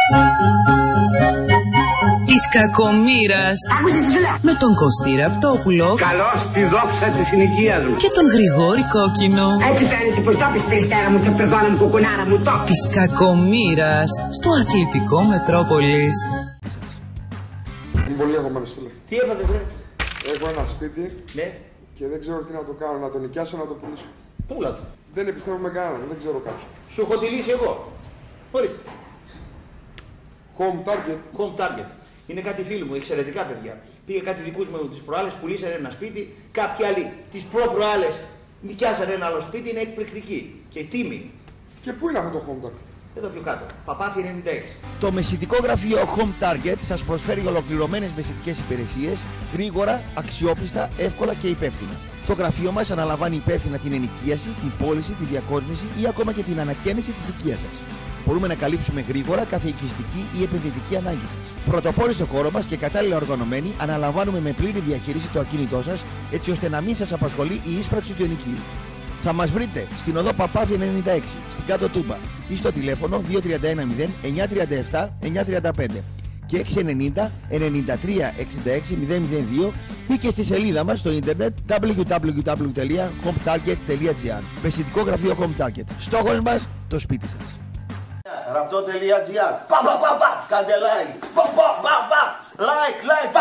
Της κακομοίρας. Άκουσες τι σου λέω. Με τον Κωστή Ραπτόπουλο. Καλώς τη δόξα της συνοικίας μου. Και τον Γρηγόρη Κόκκινο. Έτσι φαίνεται την προστόπιση Τριστέρα μου, τσαπερδόνα μου, κουκουνάρα μου, το. Της κακομοίρας. Στο αθλητικό Μετρόπολης. Είμαι πολύ αγωμένος, φίλε. Τι έπαθε, βρε? Έχω ένα σπίτι. Ναι. Και δεν ξέρω τι να το κάνω, να το νοικιάσω, να το πουλήσω. Πούλα το. Δεν επιστρέφω με κανέναν, δεν ξέρω κάποιον. Σου έχω τη λύση εγώ. Ορίστε. Home Target. Home Target. Είναι κάτι φίλοι μου, εξαιρετικά παιδιά. Πήγε κάτι δικούς μου τις προάλλες, πουλήσανε ένα σπίτι. Κάποιοι άλλοι τις προ-προάλλες νοικιάσανε ένα άλλο σπίτι, είναι εκπληκτική. Και τίμη. Και πού είναι αυτό το Home Target? Εδώ πιο κάτω. Παπάθη 96. Το μεσητικό γραφείο Home Target σας προσφέρει ολοκληρωμένες μεσητικές υπηρεσίες, γρήγορα, αξιόπιστα, εύκολα και υπεύθυνα. Το γραφείο μας αναλαμβάνει υπεύθυνα την ενοικίαση, την πώληση, τη διακόσμηση ή ακόμα και την ανακαίνιση της οικίας σας. Μπορούμε να καλύψουμε γρήγορα κάθε οικιστική ή επενδυτική ανάγκη σας. Πρωτοπόροι στο χώρο μας και κατάλληλα οργανωμένοι, αναλαμβάνουμε με πλήρη διαχείριση το ακίνητό σας, έτσι ώστε να μην σας απασχολεί η ίσπραξη του ενοικίου. Θα μας βρείτε στην οδό Παπάθη 96, στην Κάτω Τούμπα ή στο τηλέφωνο 2310 937 935 και 690 93 66 002 ή και στη σελίδα μας στο ίντερνετ www.hometarget.gr. Μεσητικό γραφείο Home Target. Στόχος μας, το σπίτι σας. Ραπτό.gr. Κάντε like. Like.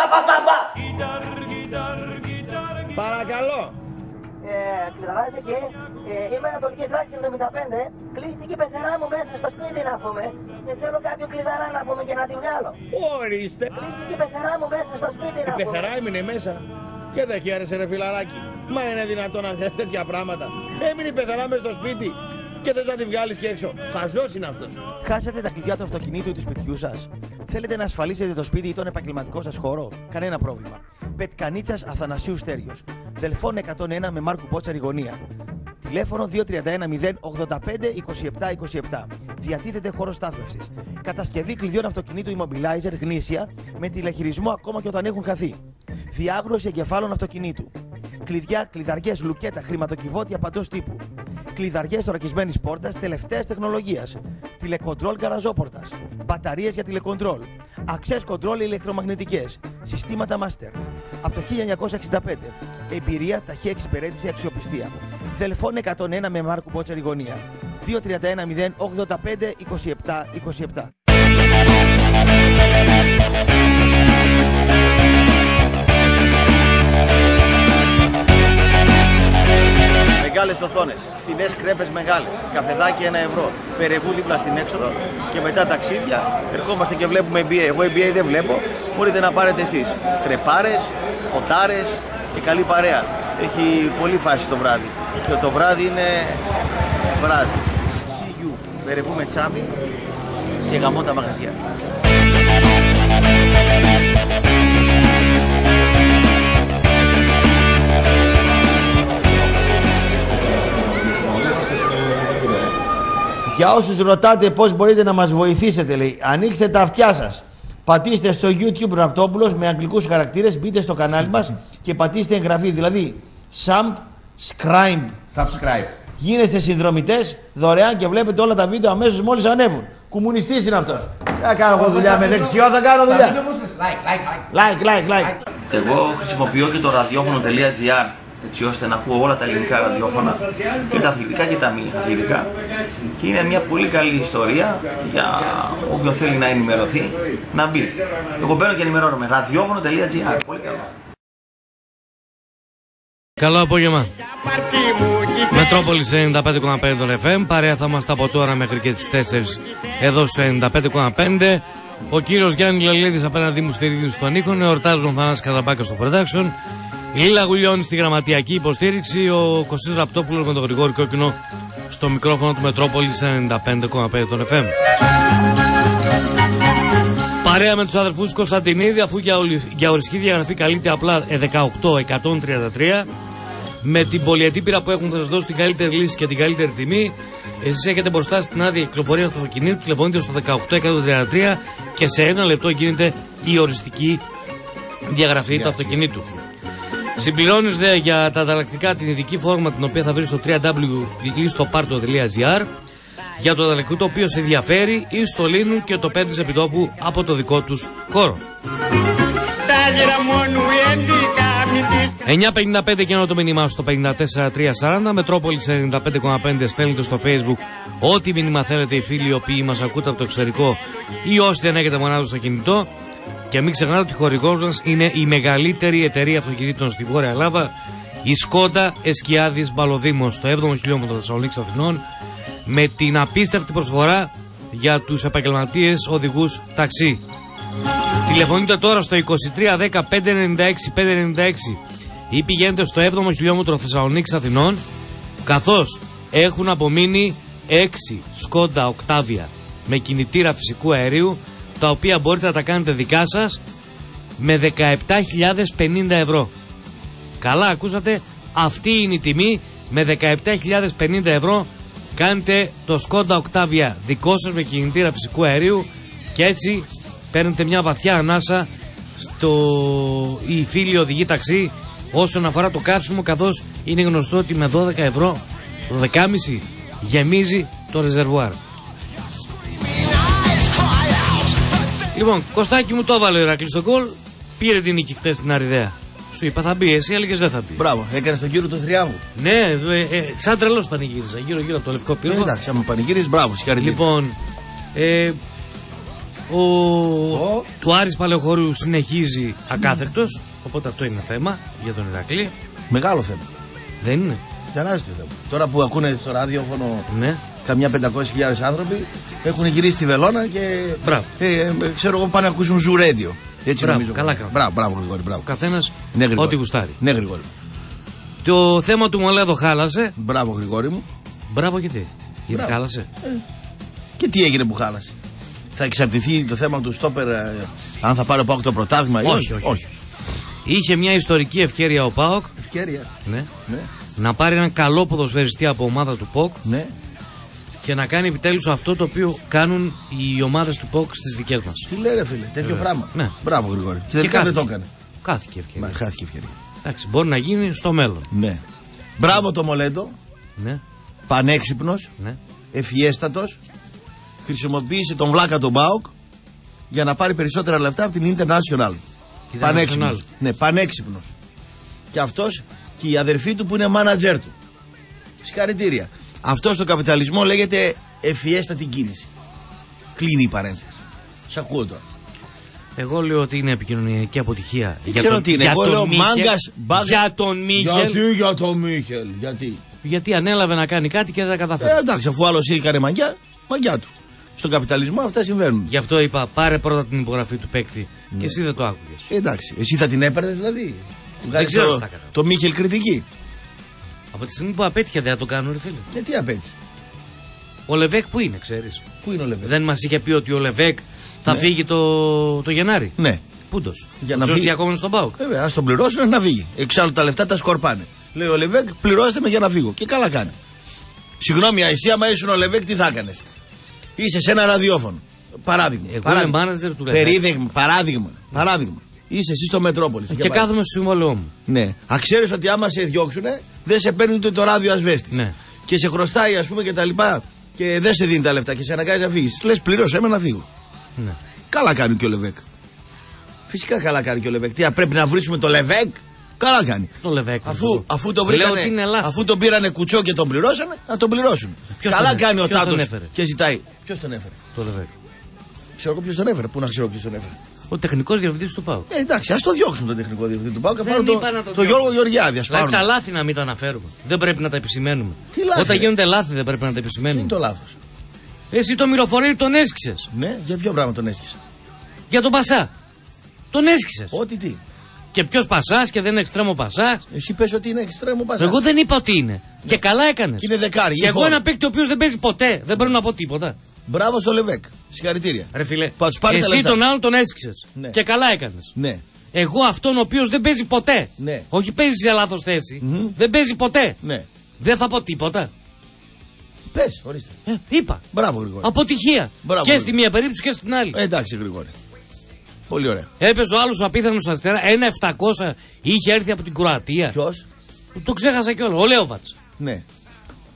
Παρακαλώ. Κλειδαράς εκεί, είμαι Ανατολική Στράξη 75, κλείστηκε η πεθερά μου μέσα στο σπίτι να πούμε και θέλω κάποιο κλειδαρά να πούμε και να τη βγάλω. Ορίστε. Κλείστηκε η πεθερά μου μέσα στο σπίτι να πούμε. Η πεθερά έμεινε μέσα και δεν χαίρεσαι ρε φιλαράκι. Μα είναι δυνατόν να θες τέτοια πράγματα? Έμεινε η πεθερά μέσα στο σπίτι και θες να τη βγάλεις και έξω. Χαζός είναι αυτός. Χάσατε τα κλειδιά του αυτοκινήτου ή του σπιτιού σας? Θέλετε να ασφαλίσετε το σπίτι ή τον επαγγελματικό σας χώρο? Κανένα πρόβλημα. Πετκανίτσας Αθανασίου Στέριος. Δελφών 101 με Μάρκου Πότσαρη γωνία. Τηλέφωνο 2310 085 27 27. Διατίθεται χώρο στάθμευσης. Κατασκευή κλειδιών αυτοκινήτου immobilizer γνήσια με τηλεχειρισμό ακόμα και όταν έχουν χαθεί. Διάγνωση εγκεφάλων αυτοκινήτου. Κλειδιά, κλειδαριές, λουκέτα, χρηματοκιβώτια παντός τύπου. Κλειδαριές θωρακισμένης πόρτας τελευταίας τεχνολογίας. Τηλεκοντρόλ γαραζόπορτας. Μπαταρίες για τηλεκοντρόλ. Access control ηλεκτρομαγνητικές. Συστήματα master. Από το 1965. Εμπειρία, ταχεία εξυπηρέτηση, αξιοπιστία. Δελφών 101 με Μάρκου Πότσαρη γωνία. 2310 085 27 27. Μεγάλες οθόνες, φθηνές κρέπες μεγάλες, καφεδάκι 1 ευρώ, περεβού δίπλα στην έξοδο και μετά ταξίδια. Ερχόμαστε και βλέπουμε NBA. Εγώ NBA δεν βλέπω, μπορείτε να πάρετε εσείς. Κρεπάρες, ποτάρες και καλή παρέα. Έχει πολύ φάση το βράδυ και το βράδυ είναι βράδυ. See you, περεβού με τσάμι και γαμώ τα μαγαζιά. Για όσους ρωτάτε πώς μπορείτε να μας βοηθήσετε, λέει, ανοίξτε τα αυτιά σας. Πατήστε στο YouTube Ραπτόπουλος με αγγλικούς χαρακτήρες, μπείτε στο κανάλι μας και πατήστε εγγραφή, δηλαδή subscribe. Γίνεστε συνδρομητές δωρεάν και βλέπετε όλα τα βίντεο αμέσως μόλις ανέβουν. Κομμουνιστής είναι αυτός. Θα κάνω εγώ δουλειά με δεξιό, θα κάνω δουλειά. Like. Εγώ χρησιμοποιώ και το ραδιόφωνο.gr έτσι ώστε να ακούω όλα τα ελληνικά ραδιόφωνα και τα αθλητικά και τα μη αθλητικά και είναι μια πολύ καλή ιστορία για όποιον θέλει να ενημερωθεί να μπει. Εγώ μπαίνω και ενημερώνομαι. ραδιόφωνο.gr. Πολύ καλό. Καλό απόγευμα. Μετρόπολης 95,5 των FM. Παρέα θα είμαστε από τώρα μέχρι και τις 4 εδώ στο 95,5. Ο κύριος Γιάννη Λελίδης απέναντί μου στηρίζει στον ήχο. Εορτάζουν ο Θανάσης Καζαμπάκας στο production. Η Λίλα Γουλιώνη στη γραμματιακή υποστήριξη. Ο Κωστής Ραπτόπουλος με τον Γρηγόρη Κόκκινο στο μικρόφωνο του Μετρόπολης 95,5 των FM. Παρέα με τους αδερφούς Κωνσταντινίδη, αφού για οριστική διαγραφή καλείται απλά 18-133. Με την πολυετή πείρα που έχουν θα σας δώσει την καλύτερη λύση και την καλύτερη τιμή. Εσείς έχετε μπροστά στην άδεια κυκλοφορία του αυτοκινήτου, τηλεφωνείτε στο 18-133 και σε ένα λεπτό γίνεται η οριστική διαγραφή του αυτοκινήτου. Συμπληρώνεις δε για τα ανταλλακτικά την ειδική φόρμα την οποία θα βρεις στο www.listoparto.gr. για το ταλαιπωρικό το οποίο σε ενδιαφέρει ή στο λύνουν και το παίρνεις επί τόπου από το δικό τους χώρο. 9.55 και ενώ το μήνυμά στο 54.340 Μετρόπολης 95.5 στέλνετε στο Facebook ό,τι μήνυμα θέλετε οι φίλοι οι οποίοι μας ακούτε από το εξωτερικό ή όσοι δεν έχετε μονάδα στο κινητό. Και μην ξεχνάτε ότι χορηγός μας είναι η μεγαλύτερη εταιρεία αυτοκινήτων στη Βόρεια Ελλάδα, η Σκόντα Εσκιάδης Μπαλοδήμος, στο 7ο χιλιόμετρο Θεσσαλονίκης Αθηνών, με την απίστευτη προσφορά για τους επαγγελματίες οδηγούς ταξί. Τηλεφωνείτε τώρα στο 23 10 596 596 ή πηγαίνετε στο 7ο χιλιόμετρο Θεσσαλονίκης Αθηνών, καθώς έχουν απομείνει 6 Σκόντα Οκτάβια με κινητήρα φυσικού αερίου, τα οποία μπορείτε να τα κάνετε δικά σας με 17.050 ευρώ. Καλά ακούσατε, αυτή είναι η τιμή. Με 17.050 ευρώ κάνετε το Σκόντα Οκτάβια δικό σας με κινητήρα φυσικού αερίου και έτσι παίρνετε μια βαθιά ανάσα οι φίλοι οδηγοί ταξί όσον αφορά το καύσιμο, καθώς είναι γνωστό ότι με 12 ευρώ το 12,5 γεμίζει το ρεζερβουάρ. Λοιπόν, Κωστάκι μου το έβαλε ο Ηρακλής στον γκολ. Πήρε την νίκη χθες στην Αριδαία. Σου είπα θα μπει, εσύ έλεγες δεν θα μπει. Μπράβο, έκανε τον κύριο του θριάμβου. Ναι, σαν τρελός πανηγύριζα γύρω-γύρω από το Λευκό Πύργο. Εντάξει, άμα πανηγύριζε, μπράβο, συγχαρητήρια. Λοιπόν, του Άρης Παλαιοχωρίου συνεχίζει ακάθεκτος. Οπότε αυτό είναι θέμα για τον Ηρακλή. Μεγάλο θέμα. Δεν είναι. Τεράστιο θέμα. Τώρα που ακούνε στο ραδιόφωνο ναι. Καμιά 500.000 άνθρωποι έχουν γυρίσει στη Βελώνα και ξέρω εγώ πάνε να ακούσουν ζουρέντιο. Έτσι μπράβο, νομίζω. Καλά κάνω. Μπράβο, Γρηγόρη. Μπράβο. Καθένας ναι, ό,τι γουστάρει. Ναι, Γρηγόρη. Το θέμα του Μολέδο χάλασε. Μπράβο, Γρηγόρη μου. Μπράβο, γιατί χάλασε. Και τι έγινε που χάλασε. Θα εξαρτηθεί το θέμα του στόπερ αν θα πάρει ο ΠΑΟΚ το πρωτάθλημα ή όχι. Είχε μια ιστορική ευκαιρία ο ΠΑΟΚ. Ευκαιρία. Ναι. Να πάρει έναν καλό ποδοσφαιριστή από ομάδα του ΠΟΚ. Ναι. Και να κάνει επιτέλους αυτό το οποίο κάνουν οι ομάδες του ΠΟΚ στις δικές μας. Τι λέει ρε φίλε, τέτοιο πράγμα. Ναι. Μπράβο Γρηγόρη. Και τελικά δεν το έκανε. Χάθηκε ευκαιρία. Χάθηκε ευκαιρία. Εντάξει, μπορεί να γίνει στο μέλλον. Ναι. Μπράβο το Μολέντο. Ναι. Πανέξυπνος. Ναι. Ευφιέστατος. Χρησιμοποίησε τον βλάκα τον ΠΑΟΚ για να πάρει περισσότερα λεφτά από την International. Πανέξυπνος. Ναι, πανέξυπνος. Και αυτός και η αδερφή του που είναι μάνατζερ του. Συγχαρητήρια. Αυτό στο καπιταλισμό λέγεται ευφιέστατη κίνηση. Κλείνει η παρένθεση. Σ' ακούω τώρα. Εγώ λέω ότι είναι επικοινωνιακή αποτυχία. Δεν ξέρω τι είναι. Εγώ λέω μάγκας. Για τον Μίχελ. Γιατί για τον Μίχελ. Γιατί ανέλαβε να κάνει κάτι και δεν τα καταφέρει. Εντάξει, αφού άλλος έκανε μαγκιά του. Στον καπιταλισμό αυτά συμβαίνουν. Γι' αυτό είπα πάρε πρώτα την υπογραφή του παίκτη. Ναι. Και εσύ δεν το άκουγες. Εντάξει, εσύ θα την έπαιρνες δηλαδή. Δεν ξέρω το Μίχελ κριτική. Από τη στιγμή που απέτυχε δεν θα το κάνουν, ρε φίλε. Γιατί απέτυχε. Ο Λεβέκ που είναι, ξέρεις. Πού είναι ο Λεβέκ. Δεν μας είχε πει ότι ο Λεβέκ θα φύγει το Γενάρη. Ναι. Πούντος. Για να φύγει ακόμα στον ΠΑΟΚ. Βέβαια, ας τον πληρώσουν να φύγει. Εξάλλου τα λεφτά τα σκορπάνε. Λέει ο Λεβέκ, πληρώστε με για να φύγω. Και καλά κάνει. Συγγνώμη, εσύ άμα ήσουν ο Λεβέκ, τι θα έκανες. Είσαι σε ένα ραδιόφωνο. Παράδειγμα. Εγώ είμαι μάνατζερ του Λεβέκ. Παράδειγμα. Είσαι εσύ στο Μετρόπολης. Και κάθομαι στο συμβόλαιό μου. Ναι. Ξέρεις ότι άμα σε διώξουνε, δεν σε παίρνει ούτε το ράδιο ασβέστης. Ναι. Και σε χρωστάει, ας πούμε, και τα λοιπά. Και δεν σε δίνει τα λεφτά και σε αναγκάζει να φύγεις. Λες, πλήρωσε με να φύγω. Ναι. Καλά κάνει και ο Λεβέκ. Φυσικά καλά κάνει και ο Λεβέκ. Τι, πρέπει να βρίσουμε το Λεβέκ. Καλά κάνει. Το Λεβέκ. Αφού τον πήρανε κουτσό και τον πληρώσανε, να τον πληρώσουν. Καλά κάνει ο Τάτος και ζητάει. Ποιος τον έφερε. Το Λεβέκ. Ξέρω ποιος τον έφερε. Πού να ξέρω ποιος τον έφερε. Ο τεχνικός διευθυντής του ΠΑΟΚ. Εντάξει, ας το διώξουν τον τεχνικό διευθυντή του ΠΑΟΚ. Το Γιώργο Γεωργιάδη. Δηλαδή τα λάθη να μην τα αναφέρουμε. Δεν πρέπει να τα επισημαίνουμε. Όταν γίνονται λάθη δεν πρέπει να τα επισημαίνουμε. Τι είναι το λάθος. Εσύ το Μυροφορίδη τον έσκησες. Ναι, για ποιο πράγμα τον έσκησε. Για τον Πασά. Τον έσκησες. Ό,τι τι. Και ποιος Πασάς και δεν είναι εξτρέμο Πασάς. Εσύ πες ότι είναι εξτρέμο Πασάς. Εγώ δεν είπα ότι είναι. Ναι. Και καλά έκανες. Και είναι δεκάρι. Και εγώ ένα παίκτη ο οποίος δεν παίζει ποτέ. Δεν πρέπει να πω τίποτα. Μπράβο στο Λεβέκ. Συγχαρητήρια. Ρε φίλε, εσύ τον άλλον τον έσκησες. Ναι. Και καλά έκανες. Ναι. Εγώ αυτόν ο οποίος δεν παίζει ποτέ. Ναι. Όχι παίζει σε λάθος θέση. Δεν παίζει ποτέ. Ναι. Δεν θα πω τίποτα. Πες, ορίστε. Είπα. Μπράβο, Γρηγόρη. Αποτυχία. Μπράβο, και στη μία περίπτωση και στην άλλη. Εντάξει, Γρηγόρη. Πολύ ωραία. Έπαιζε ο άλλος ο απίθανος αριστερά. 1.700 είχε έρθει από την Κροατία. Ποιος? Το ξέχασα κιόλας. Ο Λέοβατς. Ναι.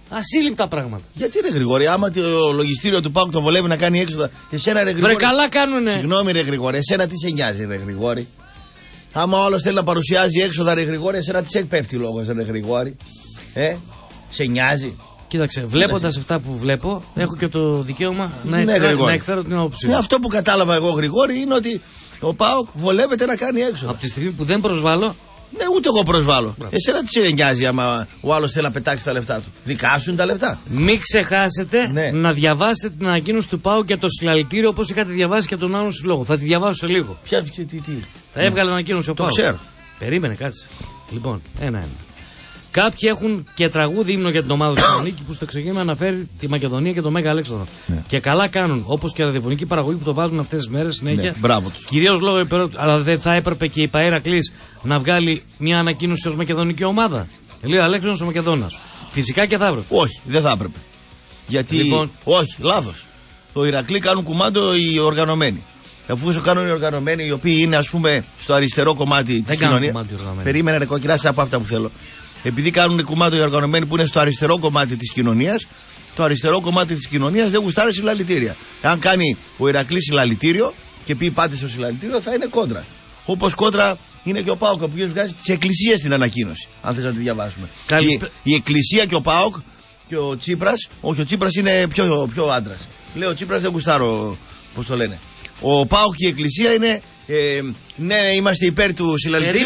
Ασύλληπτα πράγματα. Γιατί ρε Γρηγόρη, άμα το λογιστήριο του ΠΑΟΚ το βολεύει να κάνει έξοδα, εσένα ρε Γρηγόρη. Βρε καλά κάνουνε. Συγγνώμη ρε Γρηγόρη, εσένα τι σε νοιάζει ρε Γρηγόρη. Άμα ο άλλος θέλει να παρουσιάζει έξοδα ρε Γρηγόρη, εσένα τι σε εκπέφτει λόγος ρε Γρηγόρη. Σε νοιάζει. Κοίταξε, βλέποντας αυτά που βλέπω, έχω και το δικαίωμα να εκφέρω την άποψή μου. Αυτό που κατάλαβα εγώ Γρηγόρη είναι ότι ο ΠΑΟΚ βολεύεται να κάνει έξοδα. Από τη στιγμή που δεν προσβάλλω. Ναι, ούτε εγώ προσβάλλω. Εσένα τι σε νοιάζει άμα ο άλλος θέλει να πετάξει τα λεφτά του. Δικά σου είναι τα λεφτά. Μην ξεχάσετε να διαβάσετε την ανακοίνωση του ΠΑΟΚ για το συλλαλητήριο όπως είχατε διαβάσει και τον άλλον συλλόγο. Θα τη διαβάσω σε λίγο. Τι. Θα έβγαλε ανακοίνωση ο ΠΑΟΚ. Το ξέρω. Περίμενε, κάτσε. Λοιπόν, ένα. Κάποιοι έχουν και τραγούδι ύμνο για την ομάδα του Θεσσαλονίκη που στο ξεκίνημα αναφέρει τη Μακεδονία και το Μέγα Αλέξανδρο. Ναι. Και καλά κάνουν, όπως και ραδιοφωνική παραγωγή που το βάζουν αυτές τις μέρες συνέχεια. Ναι, μπράβο τους. Κυρίως λόγω αλλά δεν θα έπρεπε και η Παέρακλης να βγάλει μια ανακοίνωση ως μακεδονική ομάδα. Λέει ο Αλέξανδρος ο Μακεδόνας. Φυσικά και θα έπρεπε. Όχι, δεν θα έπρεπε. Γιατί. Λοιπόν, όχι, λάθος. Το Ηρακλή κάνουν κουμάντο οι οργανωμένοι. Αφού όσο κάνουν οι οργανωμένοι, οι οποίοι είναι ας πούμε στο αριστερό κομμάτι της κοινωνίας. Περίμενε ρε κόκκινα, από αυτά που θέλω. Επειδή κάνουν κουμάντο οι οργανωμένοι που είναι στο αριστερό κομμάτι της κοινωνίας, το αριστερό κομμάτι της κοινωνίας δεν γουστάρει συλλαλητήρια. Αν κάνει ο Ηρακλής συλλαλητήριο και πει πάτε στο συλλαλητήριο, θα είναι κόντρα. Όπως κόντρα είναι και ο ΠΑΟΚ, ο οποίος βγάζει τις εκκλησίες στην ανακοίνωση. Αν θες να τη διαβάσουμε. Η εκκλησία και ο ΠΑΟΚ και ο Τσίπρας, όχι ο Τσίπρας είναι πιο άντρας. Λέω ο Τσίπρας δεν γουστάρω, πώς το λένε. Ο ΠΑΟΚ και η εκκλησία είναι. Ναι, είμαστε υπέρ του συλλαλητηρίου.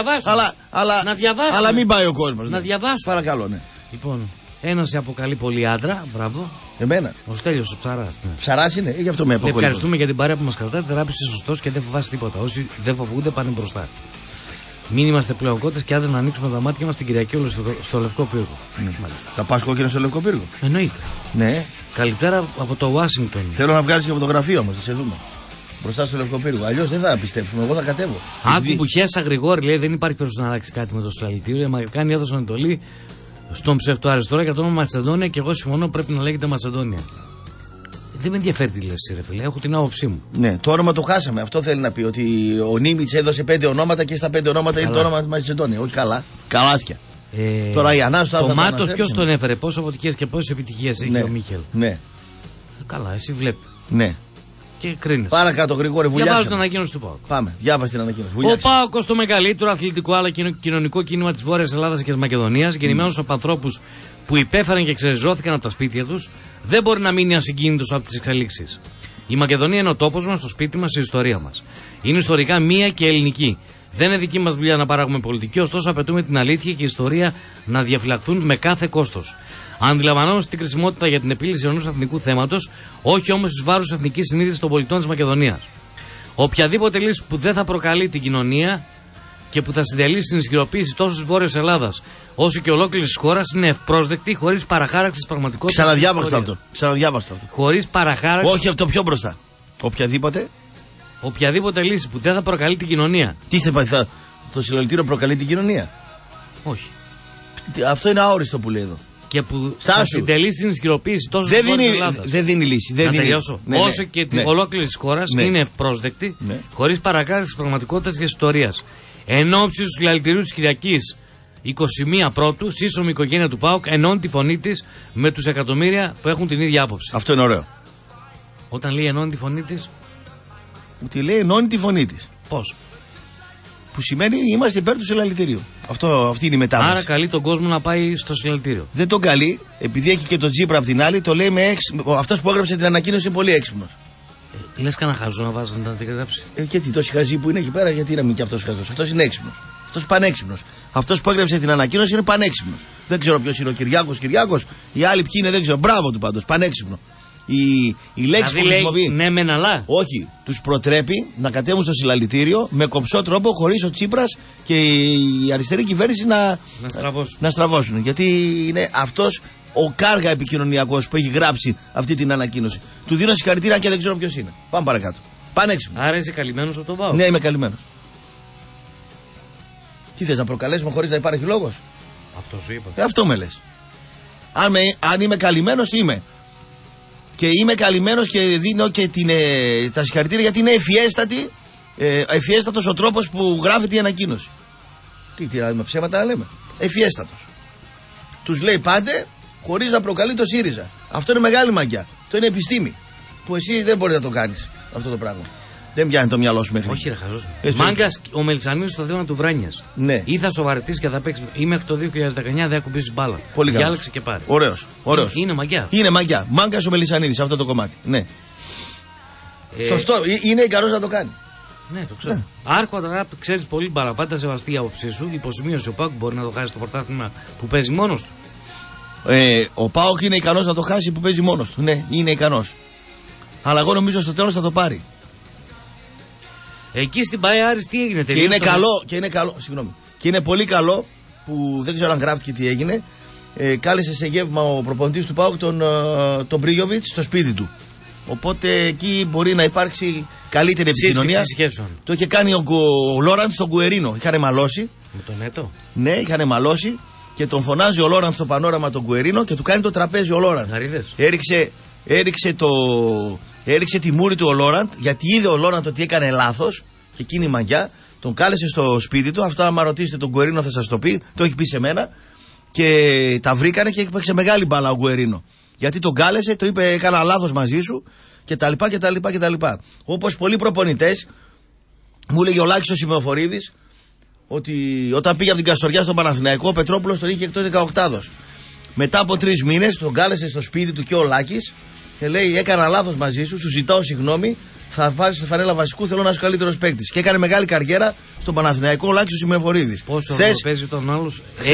Αλλά μην πάει ο κόσμος. Να διαβάσω. Παρακαλώ, ναι. Λοιπόν, ένας σε αποκαλεί πολύ άντρα. Μπράβο. Εμένα. Ο Στέλιος ο Ψαράς. Ναι. Ψαράς είναι, γι' αυτό με αποκαλεί. Ευχαριστούμε για την παρέα που μας κρατάτε. Θεράπης σωστός και δεν φοβάσαι τίποτα. Όσοι δεν φοβούνται πάνε μπροστά. Μην είμαστε πλέον κότες και άντε να ανοίξουμε τα μάτια μας την Κυριακή όλο στο Λευκό Πύργο. Ναι. Θα πας κόκκινο στο Λευκό Πύργο. Εννοείται. Ναι. Καλύτερα από το Ουάσιγκτον. Θέλω να βγάλεις και φωτογραφία όμως, να σε δούμε. Μπροστά στο Λευκό Πύργο. Αλλιώς δεν θα πιστέψουμε. Εγώ θα κατέβω. Άκου που χέσα Γρηγόρη, λέει δεν υπάρχει περίπτωση να αλλάξει κάτι με το συλλαλητήριο. Οι Αμερικάνοι έδωσαν εντολή στον ψευτοαριστερό για το όνομα Μακεδόνια και εγώ συμφωνώ πρέπει να λέγεται Μακεδόνια. Δεν με ενδιαφέρει τι λες, ρε φίλε. Έχω την άποψή μου. Ναι, το όνομα το χάσαμε. Αυτό θέλει να πει. Ότι ο Νίμιτς έδωσε 5 ονόματα και στα 5 ονόματα είναι το όνομα Μακεδόνια. Όχι καλά. Καλάθια. Τώρα η Ανάστο. Το Μάτος ποιος τον έφερε, πόσο αποτυχίες και πόσες επιτυχίες έχει ο Μίχελ. Ναι. Καλά, εσύ βλέπει. Ναι. Και κρίνεις. Παρακάτω, Γρηγόρη, βουλιάξαμε. Διαβάζω την ανακοίνωση του ΠΑΟΚ. Πάμε, διάβασε την ανακοίνωση. Ο ΠΑΟΚ, το μεγαλύτερο αθλητικό αλλά κοινωνικό κίνημα της Βόρειας Ελλάδας και της Μακεδονίας, γεννημένος από ανθρώπους που υπέφεραν και ξεριζώθηκαν από τα σπίτια τους, δεν μπορεί να μείνει ασυγκίνητος από τις εξελίξεις. Η Μακεδονία είναι ο τόπος μας, το σπίτι μας, η ιστορία μας. Είναι ιστορικά μία και ελληνική. Δεν είναι δική μας δουλειά να παράγουμε πολιτική, ωστόσο απαιτούμε την αλήθεια και η ιστορία να διαφυλαχθούν με κάθε κόστος. Αντιλαμβανόμαστε την κρισιμότητα για την επίλυση ενός εθνικού θέματος, όχι όμως εις βάρος εθνικής συνείδησης των πολιτών της Μακεδονίας. Οποιαδήποτε λύση που δεν θα προκαλεί την κοινωνία και που θα συντελεί στην ισχυροποίηση τόσο της Βόρειας Ελλάδας όσο και ολόκληρης της χώρας είναι ευπρόσδεκτη, χωρίς παραχάραξη της πραγματικότητας. Ξαναδιάβαστο αυτό. Χωρίς παραχάραξη. Όχι από το πιο μπροστά. Οποιαδήποτε λύση που δεν θα προκαλεί την κοινωνία. Τι θα πάει, το συλλαλητήριο προκαλεί την κοινωνία? Όχι. Αυτό είναι αόριστο που λέει εδώ. Και που θα συντελεί στην ισχυροποίηση τόσο της Βόρειας Ελλάδας. Δεν δίνει λύση. Να τελειώσω. Όσο και την ολόκληρη της χώρας είναι ευπρόσδεκτη, χωρίς παρακάρξη της πραγματικότητας και της ιστορίας. Εν ώψη του συλλαλητηρίου της Κυριακής 21 Πρώτου, σύσσωμη οικογένεια του ΠΑΟΚ ενώνει τη φωνή της με τους εκατομμύρια που έχουν την ίδια άποψη. Αυτό είναι ωραίο. Όταν λέει ενώνει τη φωνή της. Ότι λέει ενώνει τη φωνή της. Πώς? Που σημαίνει είμαστε υπέρ του συλλαλητηρίου. Αυτή είναι η μετάβαση. Άρα καλεί τον κόσμο να πάει στο συλλαλητήριο. Δεν τον καλεί, επειδή έχει και τον Τσίπρα απ' την άλλη, το λέει με έξυπνο. Αυτός που έγραψε την ανακοίνωση είναι πολύ έξυπνος. Λες κανένα χαζό να βάζει να την γράψει. Και τι, τόσοι χαζοί που είναι εκεί πέρα, γιατί να μην και αυτός χαζός. Αυτός είναι έξυπνος. Αυτός πανέξυπνος. Αυτός που έγραψε την ανακοίνωση είναι πανέξυπνος. Δεν ξέρω ποιος είναι ο Κυριάκος. Οι άλλοι ποιοι είναι, δεν ξέρω. Μπράβο του πάντως, πανέξυπνο. Η λέξη που χρησιμοποιεί. Ναι, μεν αλλά. Όχι. Τους προτρέπει να κατέβουν στο συλλαλητήριο με κομψό τρόπο, χωρίς ο Τσίπρας και η αριστερή κυβέρνηση να στραβώσουν. Γιατί είναι αυτός ο κάργα επικοινωνιακός που έχει γράψει αυτή την ανακοίνωση. Του δίνω συγχαρητήρια και δεν ξέρω ποιος είναι. Πάμε παρακάτω. Πανέξυπνο. Άρα είσαι καλυμμένος από τον ΠΑΟΚ. Ναι, είμαι καλυμμένος. Τι θες, να προκαλέσουμε χωρίς να υπάρχει λόγος? Αυτό σου είπα. Αυτό με λες. Αν είμαι καλυμμένος, είμαι. Και είμαι καλυμμένος και δίνω και τα συγχαρητήρια γιατί είναι ευφιέστατος ο τρόπος που γράφεται η ανακοίνωση. Τι με ψέματα να λέμε. Ευφιέστατος. Τους λέει πάντε χωρίς να προκαλεί το ΣΥΡΙΖΑ. Αυτό είναι μεγάλη μαγιά. Αυτό είναι επιστήμη. Που εσύ δεν μπορεί να το κάνεις αυτό το πράγμα. Δεν πιάνει το μυαλό σου μέχρι. Όχι, ρε χαζός. Μάγκας, ο Μελισσανίδης στο δίωνα του Βράνιας. Ναι. Ή θα σοβαρευτείς και θα παίξει. Ή μέχρι το 2019 δεν ακουμπήσεις μπάλα. Πολύ καλό. Διάλεξε και πάρει. Ωραίος. Είναι μαγιά. Είναι μαγιά. Μάγκας ο Μελισσανίδης αυτό το κομμάτι. Ναι. Σωστό. Είναι ικανός να το κάνει. Ναι, το ξέρω. Άρχοντα, ξέρεις πολύ παραπάνω, σεβαστή η άποψή σου. Υποσημείωση ο Πάουκ μπορεί να το χάσει το πρωτάθλημα που παίζει μόνος του. Ο Πάουκ είναι ικανός να το χάσει που παίζει μόνος του. Ναι, είναι ικανός. Αλλά εγώ νομίζω στο τέλος θα το πάρει. Εκεί στην ΠΑΕ Άρης τι έγινε τελείως? Και είναι πολύ καλό που δεν ξέρω αν γράφτηκε τι έγινε. Κάλεσε σε γεύμα ο προπονητής του ΠΑΟΚ τον Μπρίγιοβιτς στο σπίτι του. Οπότε εκεί μπορεί να υπάρξει καλύτερη επικοινωνία. Το είχε κάνει ο Λόραντ στον Γκουερίνο. Είχαν μαλώσει. Με τον Νέτο? Ναι, είχαν μαλώσει και τον φωνάζει ο Λόραντ στο πανόραμα τον Γκουερίνο και του κάνει το τραπέζι ο Λόραντ. Έριξε τη μούρη του ο Λόραντ γιατί είδε ο Λόραντ ότι έκανε λάθος και εκείνη η μαγιά. Τον κάλεσε στο σπίτι του. Αυτό, άμα ρωτήσετε τον Γκουερίνο, θα σας το πει. Το έχει πει σε μένα. Και τα βρήκανε και έπαιξε μεγάλη μπάλα ο Γκουερίνο. Γιατί τον κάλεσε, το είπε: έκανα λάθος μαζί σου κτλ. Όπως πολλοί προπονητές, μου έλεγε ο Λάκης ο Σημεοφορίδης ότι όταν πήγε από την Καστοριά στον Παναθηναϊκό, ο Πετρόπουλος τον είχε εκτός 18. Μετά από 3 μήνες τον κάλεσε στο σπίτι του και ο Λάκης και λέει: έκανα λάθος μαζί σου, σου ζητάω συγγνώμη. Θα πάρει στη φανέλα βασικού, θέλω να είσαι καλύτερος παίκτης. Και έκανε μεγάλη καριέρα στον Παναθηναϊκό ο Λάκης ο Σημεοφορίδης. Πόσο παίζει τον άλλο,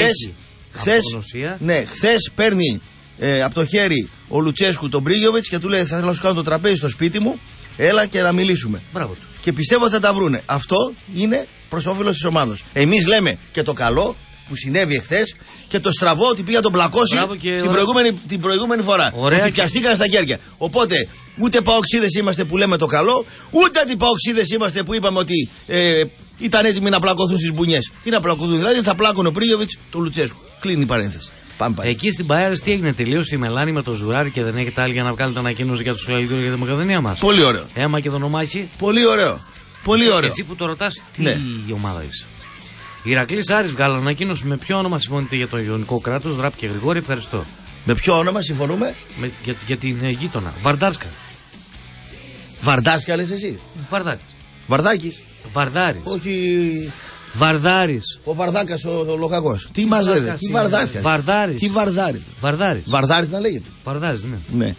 χθες παίρνει από το χέρι ο Λουτσέσκου τον Μπρίγιοβιτς και του λέει: θα σου κάνω το τραπέζι στο σπίτι μου, έλα και να μιλήσουμε. Μπράβο του. Και πιστεύω θα τα βρούνε. Αυτό είναι προς όφελος της ομάδος. Εμείς λέμε και το καλό που συνέβη εχθές και το στραβό ότι πήγα τον πλακώσει την προηγούμενη φορά. Ωραία. Ότι πιαστήκαν στα χέρια. Οπότε ούτε παοξίδες είμαστε που λέμε το καλό, ούτε αντιπαοξίδες είμαστε που είπαμε ότι ήταν έτοιμοι να πλακωθούν στις μπουνιές. Τι να πλακωθούν, δηλαδή θα πλάκωνε ο Μπρίγιοβιτς τον Λουτσέσκου. Κλείνει η παρένθεση. Πάμε. Εκεί στην ΠΑΕ τι έγινε, τελείωσε η Μελάνη με το Ζουράρι και δεν έχετε άλλη για να βγάλετε ανακοίνωση για του συλλαλητήρια για τη Μακεδονία μας? Πολύ ωραίο. Μακεδονομάχη. Πολύ ωραίο. Πολύ ωραίο. Εσύ που το ρωτάς, τι ομάδα είσαι? Ηρακλής Άρης βγάλε ανακοίνωση. Με ποιο όνομα συμφωνείτε για το Ιωνικό κράτος? Ράπ και Γρηγόρη, ευχαριστώ. Με ποιο όνομα συμφωνούμε? Για την γείτονα. Βαρντάρσκα. Βαρντάρσκα λες εσύ? Βαρδάκης. Βαρδάρης. Όχι. Βαρδάρης. Ο Βαρδάκας ο Λογακός. Τι μας λέτε? Τι Βαρδάρης? Βαρδάρης. Τι Βαρδάρης? Βαρδάρης να λέγεται. Βαρδάρης, ναι.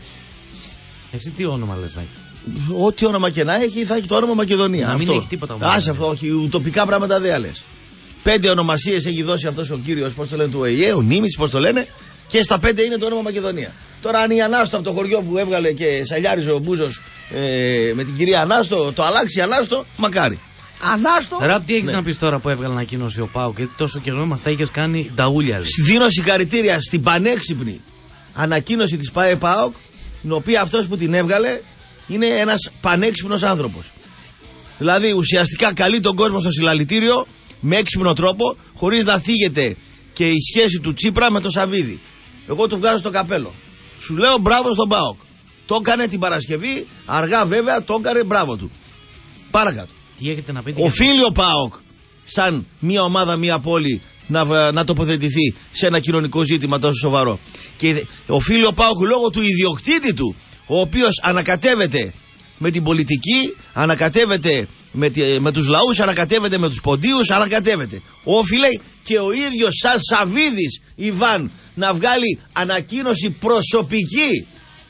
Εσύ τι όνομα λες να έχει? Ό,τι όνομα και να έχει θα έχει το όνομα Μακεδονία. Να αυτό. μην έχει τίποτα. Άσε αυτό, όχι. Ουτοπικά πράγματα δεν λες. 5 ονομασίες έχει δώσει αυτός ο κύριος, πώς το λένε, του ΟΗΕ, ο Νίμιτς, πώς το λένε, και στα 5 είναι το όνομα Μακεδονία. Τώρα αν η Ανάστο από το χωριό που έβγαλε και σαλιάριζε ο Μπούζος με την κυρία Ανάστο, το αλλάξει η Ανάστο, μακάρι. Ανάστο! Ραπ, τι έχεις να πεις τώρα που έβγαλε ανακοίνωση ο ΠΑΟΚ? Γιατί τόσο καιρό μας τα είχες κάνει νταούλια. Δίνω συγχαρητήρια στην πανέξυπνη ανακοίνωση της ΠΑΕ ΠΑΟΚ, την οποία αυτός που την έβγαλε είναι ένας πανέξυπνος άνθρωπος. Δηλαδή ουσιαστικά καλεί τον κόσμο στο συλλαλητήριο με έξυπνο τρόπο, χωρίς να θίγεται και η σχέση του Τσίπρα με τον Σαββίδη. Εγώ του βγάζω στο καπέλο. Σου λέω μπράβο στον ΠΑΟΚ. Το έκανε την Παρασκευή, αργά βέβαια, το έκανε, μπράβο του. Παρακάτω. Τι έχετε να πείτε? Οφείλει ο ΠΑΟΚ σαν μια ομάδα, μια πόλη να τοποθετηθεί σε ένα κοινωνικό ζήτημα τόσο σοβαρό. Και οφείλει ο ΠΑΟΚ λόγω του ιδιοκτήτη του, ο οποίος ανακατεύεται με την πολιτική, ανακατεύεται με τους λαούς, ανακατεύεται με τους ποντίους, ανακατεύεται. Όφιλε και ο ίδιος σαν Σαββίδης Ιβάν να βγάλει ανακοίνωση προσωπική,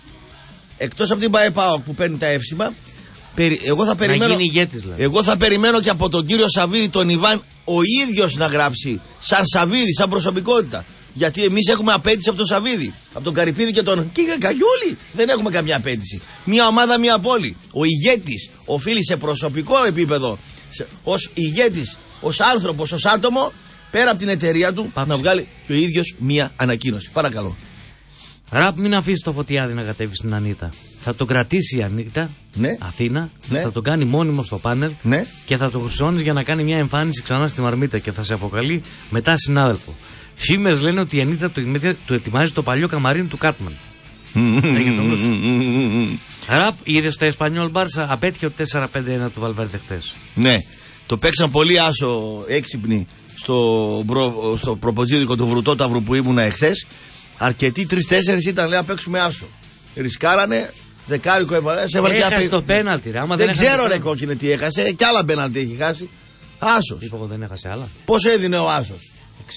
εκτός από την ΠΑΕ ΠΑΟΚ που παίρνει τα εύσημα. Εγώ θα περιμένω, να γίνει ηγέτης, δηλαδή. Εγώ θα περιμένω και από τον κύριο Σαββίδη τον Ιβάν ο ίδιος να γράψει σαν Σαββίδη, σαν προσωπικότητα. Γιατί εμείς έχουμε απέτηση από τον Σαββίδη, από τον Καρυπίδη και τον Καγιούλη. Δεν έχουμε καμιά απέτηση. Μια ομάδα, μια πόλη. Ο ηγέτης οφείλει σε προσωπικό επίπεδο, ως ηγέτης, ως άνθρωπος, ως άτομο, πέρα από την εταιρεία του, να βγάλει και ο ίδιος μια ανακοίνωση. Παρακαλώ. Ραπ, μην αφήσει το Φωτιάδη να κατέβει στην Ανίτα. Θα τον κρατήσει η Ανίτα, Αθήνα, θα τον κάνει μόνιμο στο πάνελ και θα τον χρησιμοποιήσει για να κάνει μια εμφάνιση ξανά στη Μαρμίτα και θα σε αποκαλεί μετά συνάδελφο. Φήμες λένε ότι η Ανίτα του ετοιμάζει το παλιό καμαρίνι του Κάτμαν. Ραπ, είδες το Εσπανιόλ Μπάρσα? Απέτυχε το 4-5-1 του Βαλβέρντε χτες. Ναι, το παίξαν πολύ άσο έξυπνοι στο προποτζίδικο του Βρουτόταυρου που ήμουνα εχθές. Αρκετοί 3-4 ήταν, λέει, να παίξουμε άσο. Ρισκάρανε, δεκάρικο έβαλε. Έχασε το πέναλτι, ρε. Δεν ξέρω, ρε κόκκινε, τι έχασε. Κι άλλα πέναλτι έχει χάσει. Άσος. Είπα εγώ δεν έχασε άλλα. Πόσο έδινε ο άσος?